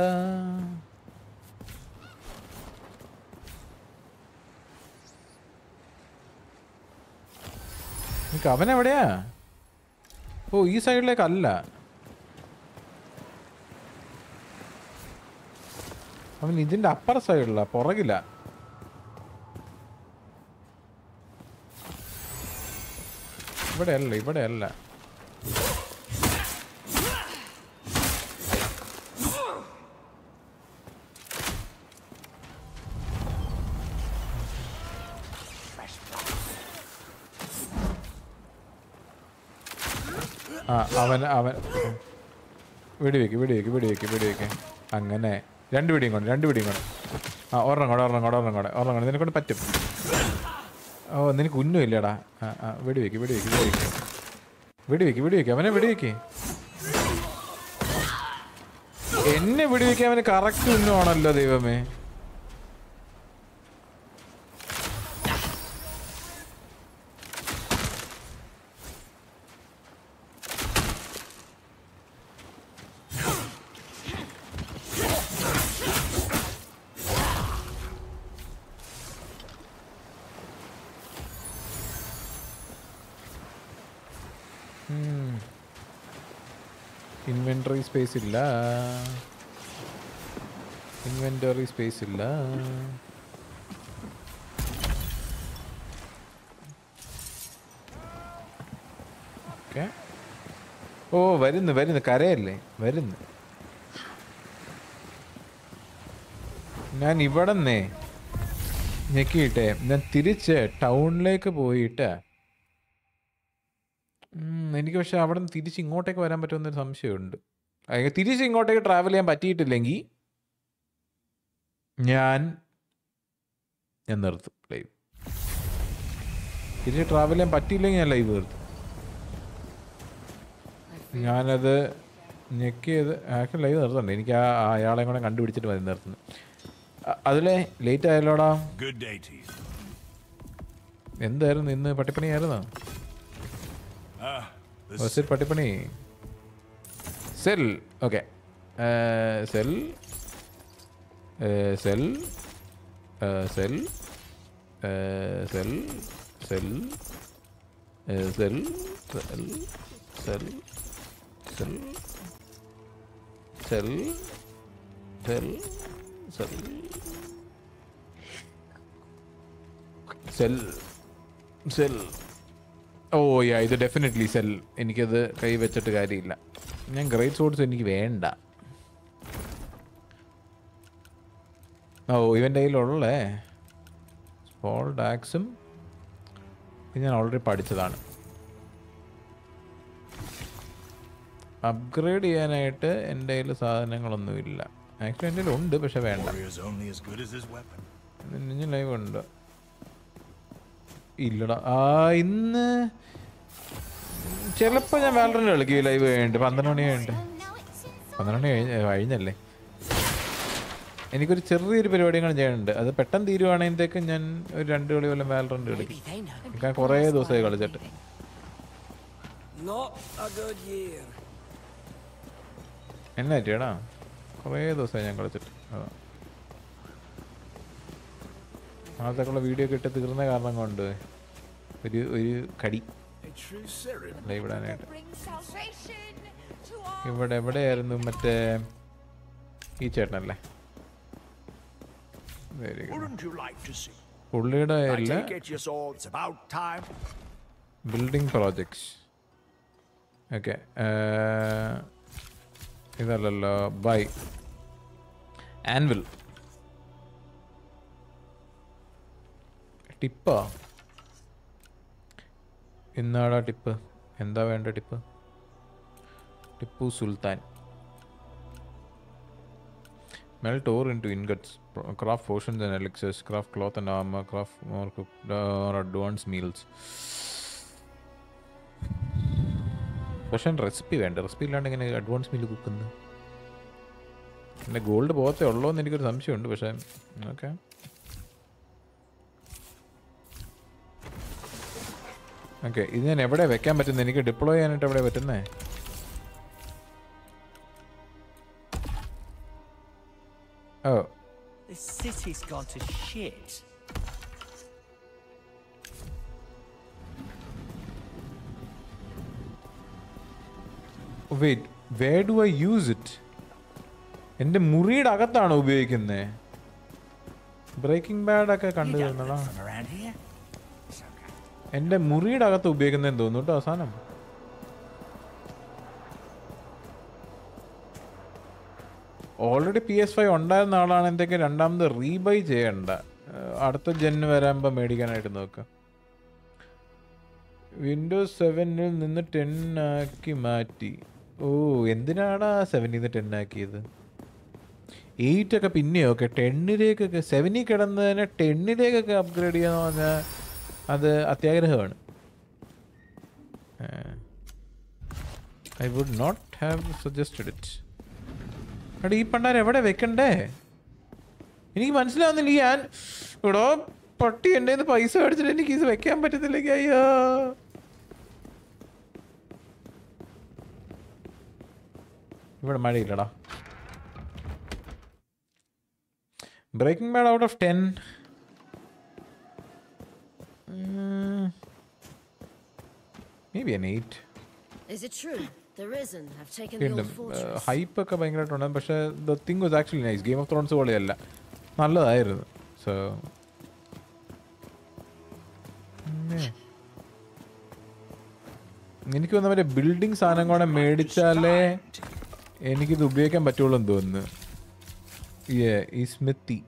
അവൻ എവിടെയാ? ഓ ഈ സൈഡിലേക്കല്ല, അവൻ ഇതിൻ്റെ അപ്പർ സൈഡിലാ, പുറകില്ല. ഇവിടെയല്ല. അവൻ വെടിവെക്ക്. അങ്ങനെ രണ്ട് പിടിയും കൊണ്ട്. ഒരെണ്ണം കൂടെ നിനക്കൊണ്ട് പറ്റും. ഓ നിനക്ക് ഉന്നും ഇല്ലടാ. വെടിവെക്ക്. അവനെ വെടിവെക്ക്. എന്നെ വെടിവെക്കാൻ അവന് കറക്റ്റ് ഉന്നുവാണല്ലോ ദൈവമേ. ഇൻവെന്ററി സ്പേസ് ഇല്ല. ഓക്കെ. ഓ വരുന്നു കരയല്ലേ വരുന്നു. ഞാൻ ഇവിടെ നിന്നേ ഞെക്കിയിട്ടെ ഞാൻ തിരിച്ച് ടൗണിലേക്ക് പോയിട്ട് എനിക്ക് പക്ഷെ അവിടെ നിന്ന് തിരിച്ച് ഇങ്ങോട്ടേക്ക് വരാൻ പറ്റുമെന്നൊരു സംശയമുണ്ട്. തിരിച്ച് ഇങ്ങോട്ടേക്ക് ട്രാവൽ ചെയ്യാൻ പറ്റിയിട്ടില്ലെങ്കിൽ ഞാൻ നിർത്തും ലൈവ്. തിരിച്ച് ട്രാവൽ ചെയ്യാൻ പറ്റിയില്ലെങ്കിൽ ഞാൻ ലൈവ് നിർത്തും. ഞാനത് ഞെക്കിയത് ആക്ച്വലി ലൈവ് നിർത്തണ്ട. എനിക്ക് അയാളെ കൂടെ കണ്ടുപിടിച്ചിട്ട് മതി നിർത്തുന്നത്. അതിലെ ലേറ്റ് ആയല്ലോടാ. എന്തായിരുന്നു ഇന്ന്? പട്ടിപ്പണിയായിരുന്നോ? പട്ടിപ്പണി sell. Okay sell Sell. Sell. Sell. Sell. Sell. Sell. Sell. Sell. ഓ യാ ഇത് ഡെഫിനറ്റ്ലി സെൽ. എനിക്കത് കൈ വെച്ചിട്ട് കാര്യമില്ല. ഞാൻ ഗ്രേറ്റ് സോഡ്സ് എനിക്ക് വേണ്ട. ഓ ഇവൻ്റെ കയ്യിലുള്ളേ സ്പോൾ ഡാക്സും ഇത് ഞാൻ ഓൾറെഡി പഠിച്ചതാണ്. അപ്ഗ്രേഡ് ചെയ്യാനായിട്ട് എൻ്റെ കയ്യിൽ സാധനങ്ങളൊന്നുമില്ല. ആക്ച്വലി എൻ്റെ കയ്യിൽ ഉണ്ട്, പക്ഷെ വേണ്ട. ഇനി ലൈവ് ഉണ്ട് ഇല്ലടാ. ഇന്ന് ചിലപ്പോൾ ഞാൻ വാലറന്റ് കളിക്കും ലൈവ് കഴിഞ്ഞിട്ട്. 12 മണി കഴിഞ്ഞിട്ട്. 12 മണി കഴിഞ്ഞല്ലേ. എനിക്കൊരു ചെറിയൊരു പരിപാടിയും കൂടെ ചെയ്യാനുണ്ട്. അത് പെട്ടെന്ന് തീരുവാണെങ്കിലേക്ക് ഞാൻ ഒരു 2 കളി വല്ലതും വാലറന്റ് കളിക്കും. ഞാൻ കുറേ ദിവസമായി കളിച്ചിട്ട്. എന്നാ പറ്റിയടാ? കുറേ ദിവസമായി ഞാൻ കളിച്ചിട്ട്. ആദ്യത്തേക്കുള്ള വീഡിയോ ഒക്കെ ഇട്ട് തീർന്ന കാരണം കൊണ്ട് ഒരു കടി ലൈവ് ഇടാനായിട്ട്. ഇവിടെ എവിടെയായിരുന്നു മറ്റേ ഈ ചേട്ടനല്ലേ? പുള്ളിയുടെ ബിൽഡിംഗ് പ്രോജക്ട്സ്. ഓക്കെ ഇതല്ലല്ലോ. Buy anvil. ടിപ്പാ ഇന്നാടാ ടിപ്പ്. എന്താ വേണ്ട tip? Tipu Sultan. Melt ore into ingots, craft potions and elixirs, craft cloth and armor, craft more cooked or advanced meals. പക്ഷേ റെസിപ്പി വേണ്ട. റെസിപ്പി ഇല്ലാണ്ട് ഇങ്ങനെ അഡ്വാൻസ് മീൽ കുക്കുന്നത്. പിന്നെ ഗോൾഡ് പോകത്തേ ഉള്ളൂ എന്ന് എനിക്കൊരു സംശയമുണ്ട്. പക്ഷേ ഓക്കെ. ഓക്കെ ഇത് ഞാൻ എവിടെ വെക്കാൻ പറ്റുന്നത്? എനിക്ക് ഡിപ്ലോയ് ചെയ്യാനായിട്ട് എവിടെ പറ്റുന്നേ? Oh.
This city's gone to shit.
Wait, where do I use it? എൻ്റെ മുറിയുടെ അകത്താണ് ഉപയോഗിക്കുന്നത്. ബ്രേക്കിംഗ് ബാഡ് ഒക്കെ കണ്ടു തന്നടാ. എൻ്റെ മുറിയുടെ അകത്ത് ഉപയോഗിക്കുന്നതെന്ന് തോന്നുന്നു കേട്ടോ അവസാനം. ഓൾറെഡി PS5 ഉണ്ടായിരുന്ന ആളാണ് എന്തൊക്കെ രണ്ടാമത് റീബൈ ചെയ്യണ്ട. അടുത്ത ജെന്ന് വരാകുമ്പോൾ മേടിക്കാനായിട്ട് നോക്കുക. Windows 7-ൽ നിന്ന് 10 ആക്കി മാറ്റി. ഓ എന്തിനാണ് 7-ൽ നിന്ന് 10 ആക്കിയത്? 8 ഒക്കെ പിന്നെയോ ഓക്കെ. 10-ലേക്കൊക്കെ 7-ൽ കിടന്നതിനെ 10-ലേക്കൊക്കെ അപ്ഗ്രേഡ് ചെയ്യാന്ന് പറഞ്ഞാൽ അത് അത്യാഗ്രഹമാണ്. I would not have suggested it. അവിടെ ഈ പണ്ടാരം എവിടെ വെക്കണ്ടേ? എനിക്ക് മനസ്സിലാവുന്നില്ല. ഞാൻ ഇവിടെ പട്ടി എൻ്റെ കയ്യിൽ നിന്ന് പൈസ മേടിച്ചിട്ട് എനിക്ക് ഇത് വെക്കാൻ പറ്റത്തില്ലെങ്കിൽ അയ്യോ. ഇവിടെ മഴയില്ലടാ. Breaking Bad out of 10. Maybe an 8.
Is it true? The Risen have taken the old fortress.
Hype ഒക്കെ ഭയങ്കരമായിട്ടുണ്ട്. പക്ഷേ the thing was actually nice. Game of Thrones പോലെയല്ല, നല്ലതായിരുന്നു. സോ എനിക്ക് തോന്നുന്നു മറ്റേ ബിൽഡിംഗ് സാധനം കൂടെ മേടിച്ചാലേ എനിക്കിത് ഉപയോഗിക്കാൻ പറ്റുള്ളൂ എന്ന് തോന്നുന്നു. ഈ smithy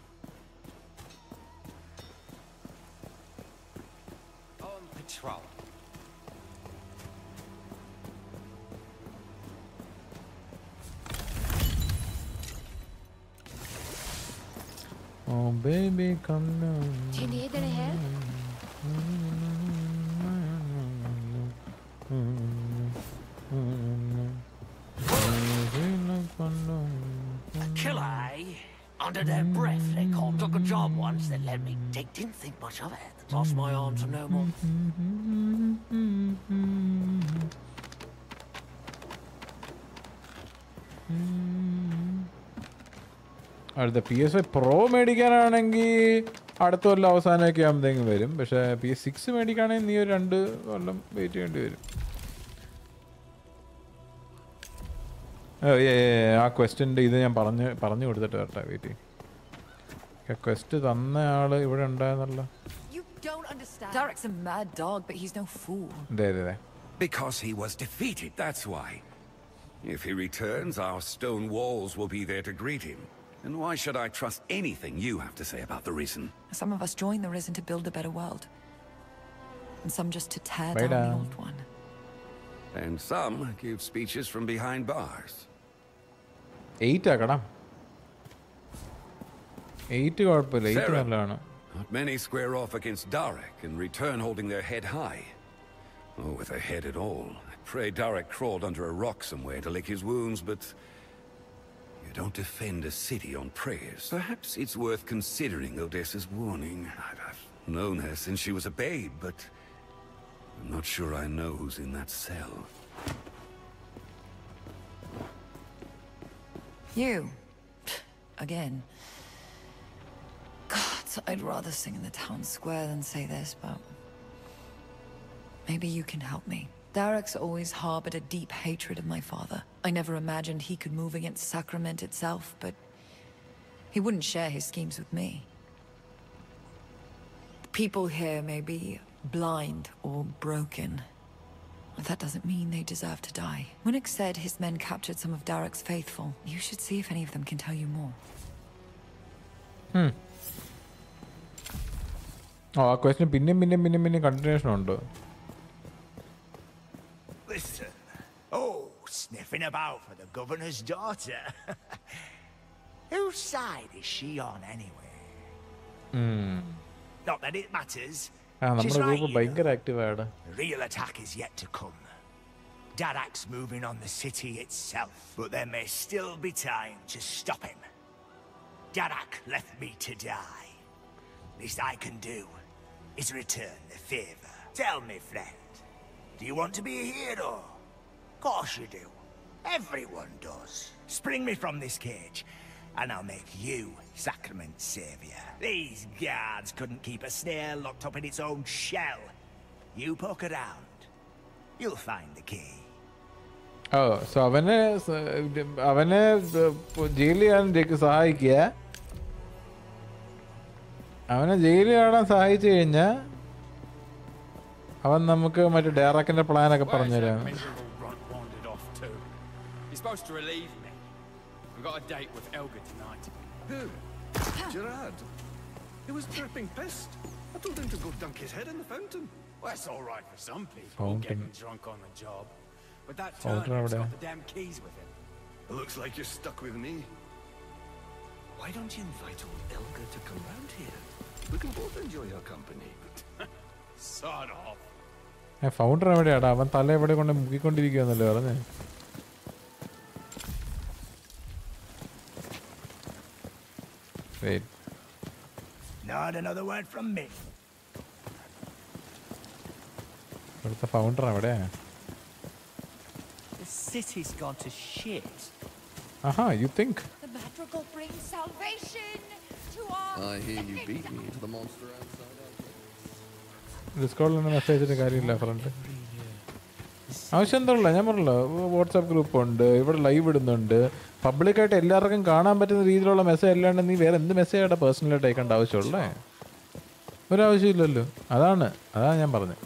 On patrol.
Oh baby, come down.
Do you need any help?
Killer, eh? Under their breath, they called. Took a job once that let me. They didn't think much of it. Tossed my arms and no more.
അടുത്ത PS5 Pro മേടിക്കാനാണെങ്കിൽ അടുത്ത കൊല്ലം അവസാനമൊക്കെ ആകുമ്പോഴത്തേക്കും വരും. പക്ഷേ PS6 മേടിക്കുകയാണെങ്കിൽ നീ ഒരു 2 കൊല്ലം വെയിറ്റ് ചെയ്യേണ്ടി വരും. ആ ക്വസ്റ്റ്യൻ്റെ ഇത് ഞാൻ പറഞ്ഞു കൊടുത്തിട്ട് വരട്ടെ. വെയിറ്റ് ക്വസ്റ്റ് തന്ന ആള് ഇവിടെ ഉണ്ടായിരുന്നല്ലോ.
Derek's a mad dog, but he's no fool.
Because he was defeated, that's why. If he returns, our stone walls will be there to greet him. And why should I trust anything you have to say about the Risen?
Some of us join the Risen to build a better world. And some just to tear down the old one.
And some give speeches from behind bars.
8 ആക്കടാ. 8 കുഴപ്പമില്ല. 8 നല്ലതാണ്.
Not many square off against Darek and return holding their head high. Oh, with a head at all. I pray Darek crawled under a rock somewhere to lick his wounds, but you don't defend a city on prayers. Perhaps it's worth considering Odessa's warning. I've known her since she was a babe, but I'm not sure I know who's in that cell.
You. Again. God, I'd rather sing in the town square than say this, but maybe you can help me. Derek's always harbored a deep hatred of my father. I never imagined he could move against Sacrament itself, but he wouldn't share his schemes with me. The people here may be blind or broken, but that doesn't mean they deserve to die. Winnick said his men captured some of Derek's faithful. You should see if any of them can tell you more.
ആ ക്വസ്റ്റ്യൻ പിന്നെ കണ്ടിന്യൂഷൻ ഉണ്ട്.
Listen. Oh, sniffing about for the governor's daughter. Whose side is she on anyway? Not that it matters. She's right,
ഭയങ്കര ആക്റ്റീവാണ്.
The real attack is yet to come. Darak's moving on the city itself, but there may still be time to stop him. Darak left me to die. Least I can do is return the favor. Tell me, friend, do you want to be a hero? Course you do. Everyone does. Spring me from this cage, and I'll make you Sacrament's savior. These guards couldn't keep a snail locked up in its own shell. You poke around, you'll find the key.
Oh, so അവനെ ജയിലിൽ ചെയ്യാൻ സഹായിക്കുക. അവനെ ജയിലിൽ കാണാൻ സഹായിച്ചു കഴിഞ്ഞാൽ അവൻ നമുക്ക് മറ്റേ ഡയറക്റ്റിന്റെ പ്ലാനൊക്കെ പറഞ്ഞുതരാം.
Supposed to relieve me. We've got a date with Elgar tonight.
Who? Gerard. He was dripping pissed. I told him to go dunk his head in the fountain.
Well, that's all right for some people,
Fountain.
getting drunk on the job. But that Turner's got the damn keys with him.
It looks like you're stuck with me. Why don't you invite old Elgar to come round here? We can both enjoy your company.
Sod off.
Founder എവിടെയാടാ? അവൻ തല എവിടെ കൊണ്ട് മുക്കിക്കൊണ്ടിരിക്കുകയെന്നല്ലേ പറഞ്ഞേ? Wait.
Not another word from me.
ഇവിടുത്തെ ഫൗണ്ടർ എവിടെയാ?
The city's gone to shit.
Aha, you think?
The madrigal brings salvation to our
I hear you beat me to the monster outside.
ഡിസ്കോഡിൽ നിന്ന് മെസ്സേജ് അയച്ചിട്ട് കാര്യമില്ല ഫ്രണ്ട്. ആവശ്യം എന്താ? ഞാൻ പറഞ്ഞല്ലോ, വാട്സാപ്പ് ഗ്രൂപ്പ് ഉണ്ട്, ഇവിടെ ലൈവ് ഇടുന്നുണ്ട്, പബ്ലിക്കായിട്ട് എല്ലാവർക്കും കാണാൻ പറ്റുന്ന രീതിയിലുള്ള മെസ്സേജ് അല്ലാണ്ട് നീ വേറെ എന്ത് മെസ്സേജാണ് പേഴ്സണലായിട്ട് അയക്കേണ്ട ആവശ്യമുള്ളേ? ഒരാവശ്യമില്ലല്ലോ. അതാണ് ഞാൻ പറഞ്ഞത്.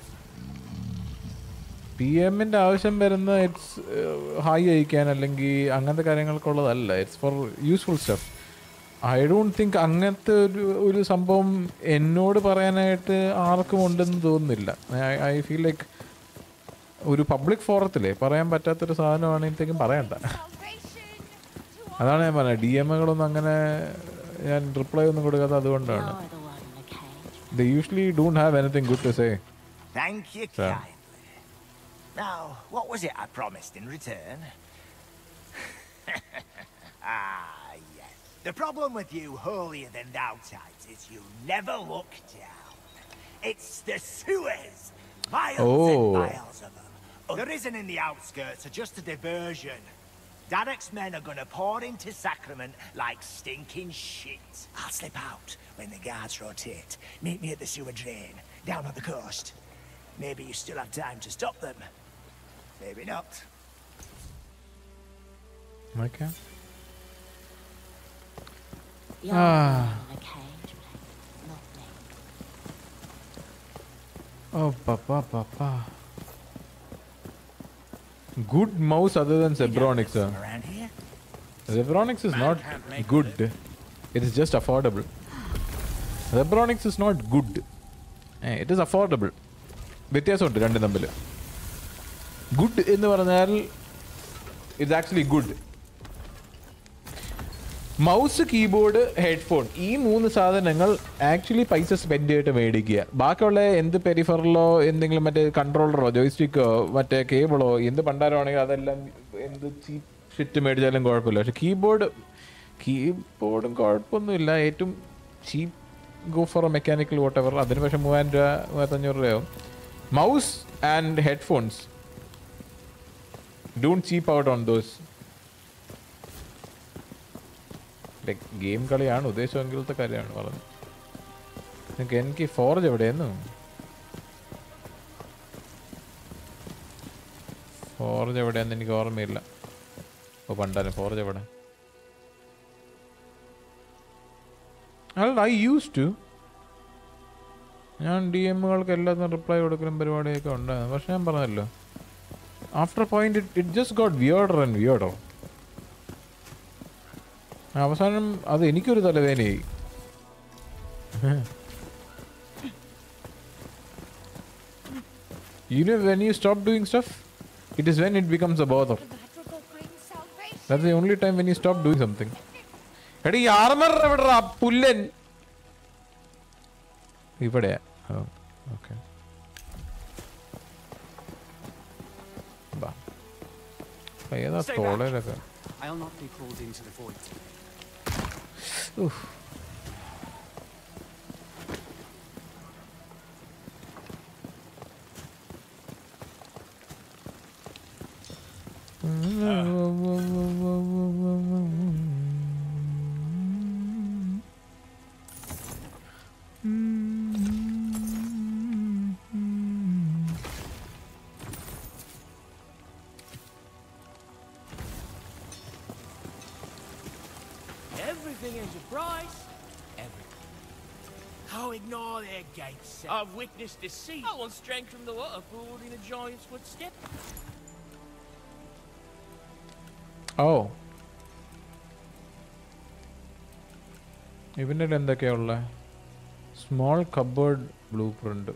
PM ആവശ്യം വരുന്ന ഇറ്റ്സ് ഹായ് അയക്കാൻ അല്ലെങ്കിൽ അങ്ങനത്തെ കാര്യങ്ങൾക്കുള്ളതല്ല. It's for useful stuff. I don't think അങ്ങനത്തെ ഒരു സംഭവം എന്നോട് പറയാനായിട്ട് ആർക്കും ഉണ്ടെന്ന് തോന്നുന്നില്ല. ഐ ഫീൽ ലൈക്ക് ഒരു പബ്ലിക് ഫോറത്തിലേ പറയാൻ പറ്റാത്തൊരു സാധനമാണെങ്കിലത്തേക്കും പറയണ്ട. അതാണ് ഞാൻ പറഞ്ഞത്. DM അങ്ങനെ ഞാൻ റിപ്ലൈ ഒന്നും കൊടുക്കാത്ത അതുകൊണ്ടാണ്. They usually don't have anything good to say.
Thank you kindly. Now, what was it I promised in return? Yes. The problem with you holier-than-thou types is you never look down. It's the sewers. Miles and miles of them. The reason in the outskirts are just a diversion. Darek's men are gonna pour into Sacrament like stinking shit. I'll slip out when the guards rotate. Meet me at the sewer drain, down on the coast. Maybe you still have time to stop them. Maybe not.
Okay. Oh, papa. Good mouse other than Zebronix. Zebronix is not good. It is just affordable. Zebronix is not good. It is affordable. വ്യത്യാസമുണ്ട് രണ്ടും തമ്മിൽ. ഗുഡ് എന്ന് പറഞ്ഞാൽ it's actually good. Mouse, keyboard, headphone, ഈ 3 സാധനങ്ങൾ ആക്ച്വലി പൈസ സ്പെൻഡ് ചെയ്തിട്ട് മേടിക്കുക. ബാക്കിയുള്ള എന്ത് പെരിഫറലോ എന്തെങ്കിലും മറ്റേ കൺട്രോളറോ ജോയ്സ്റ്റിക്കോ മറ്റേ കേബിളോ എന്ത് പണ്ടാരമാണെങ്കിൽ അതെല്ലാം എന്ത് ചീപ്പ് ഷിറ്റ് മേടിച്ചാലും കുഴപ്പമില്ല. പക്ഷെ കീബോർഡും കുഴപ്പമൊന്നുമില്ല. ഏറ്റവും cheap go for mechanical whatever, അതിന് പക്ഷേ 3000 രൂപ 3500 രൂപയാവും. Mouse and headphones, don't cheap out on those. Game കളിയാണ് ഉദ്ദേശമെങ്കിലത്തെ കാര്യമാണ് പറഞ്ഞത്. എനിക്ക് ഫോർജ് എവിടെയായിരുന്നു? ഫോർജ് എവിടെയാന്ന് എനിക്ക് ഓർമ്മയില്ല. ഓ പണ്ടാലും ഫോർജ് എവിടെ? ഐ യൂസ് ടു, ഞാൻ DM-കൾക്ക് എല്ലാത്തിനും റിപ്ലൈ കൊടുക്കലും പരിപാടിയൊക്കെ ഉണ്ടായിരുന്നു. പക്ഷെ ഞാൻ പറഞ്ഞല്ലോ, after point it just got weirder and weirder. അവസാനം അത് എനിക്കൊരു തലവേദനയായി. You know when you stop doing stuff, it is when it becomes a bother. That's the only time when you stop doing something. എടി ആർമർ എവിടെടാ പുല്ലൻ? ഇവിടെയാ. ഓക്കെ. ഏതാ തോളയിലൊക്കെ?
I'll not be pulled into the void.
Oof.
Everything has a price. Everything. Oh, ignore their gates. I've witnessed deceit. I once drank from the water pool in a giant's footstep.
Oh. ഇവൻ്റെ എന്തൊക്കെയാ ഉള്ളത്? സ്മോൾ കബേർഡ് ബ്ലൂ പ്രിന്റ്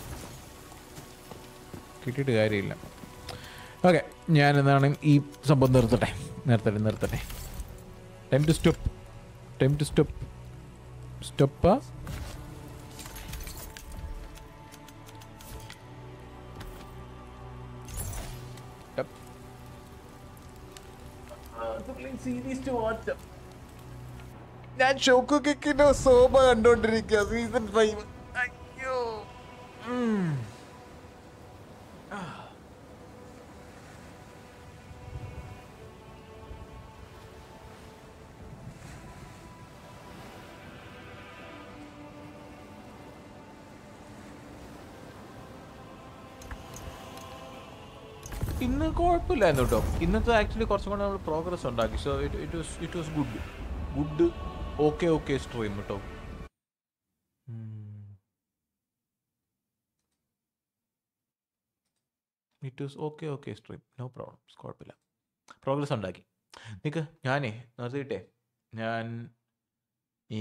കിട്ടിയിട്ട് കാര്യമില്ല. ഓക്കെ, ഞാൻ എന്താണ് ഈ സംഭവം നിർത്തട്ടെ. Time to stop. സ്റ്റോപ്പ്. ഞാൻ ഷോക്കുക്കിന്റെ സോമ കണ്ടോണ്ടിരിക്കുക സീസൺ 5. അയ്യോ, ഇന്ന് കുഴപ്പമില്ലായിരുന്നു കേട്ടോ. ഇന്നത്തെ ആക്ച്വലി കുറച്ചും കൂടെ നമ്മൾ പ്രോഗ്രസ് ഉണ്ടാക്കി. So it was good. Okay stream കേട്ടോ. It was okay stream, no problems, കുഴപ്പമില്ല, പ്രോഗ്രസ് ഉണ്ടാക്കി. നിക്ക് ഞാനേ നിർത്തിയിട്ടേ, ഞാൻ ഈ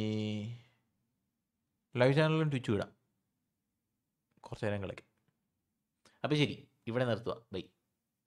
ലൈവ് ചാനലിലും ട്വിച്ച് വിടാം കുറച്ച് നേരം കളിക്ക്. അപ്പോൾ ശരി, ഇവിടെ നിർത്തുക. ബൈ.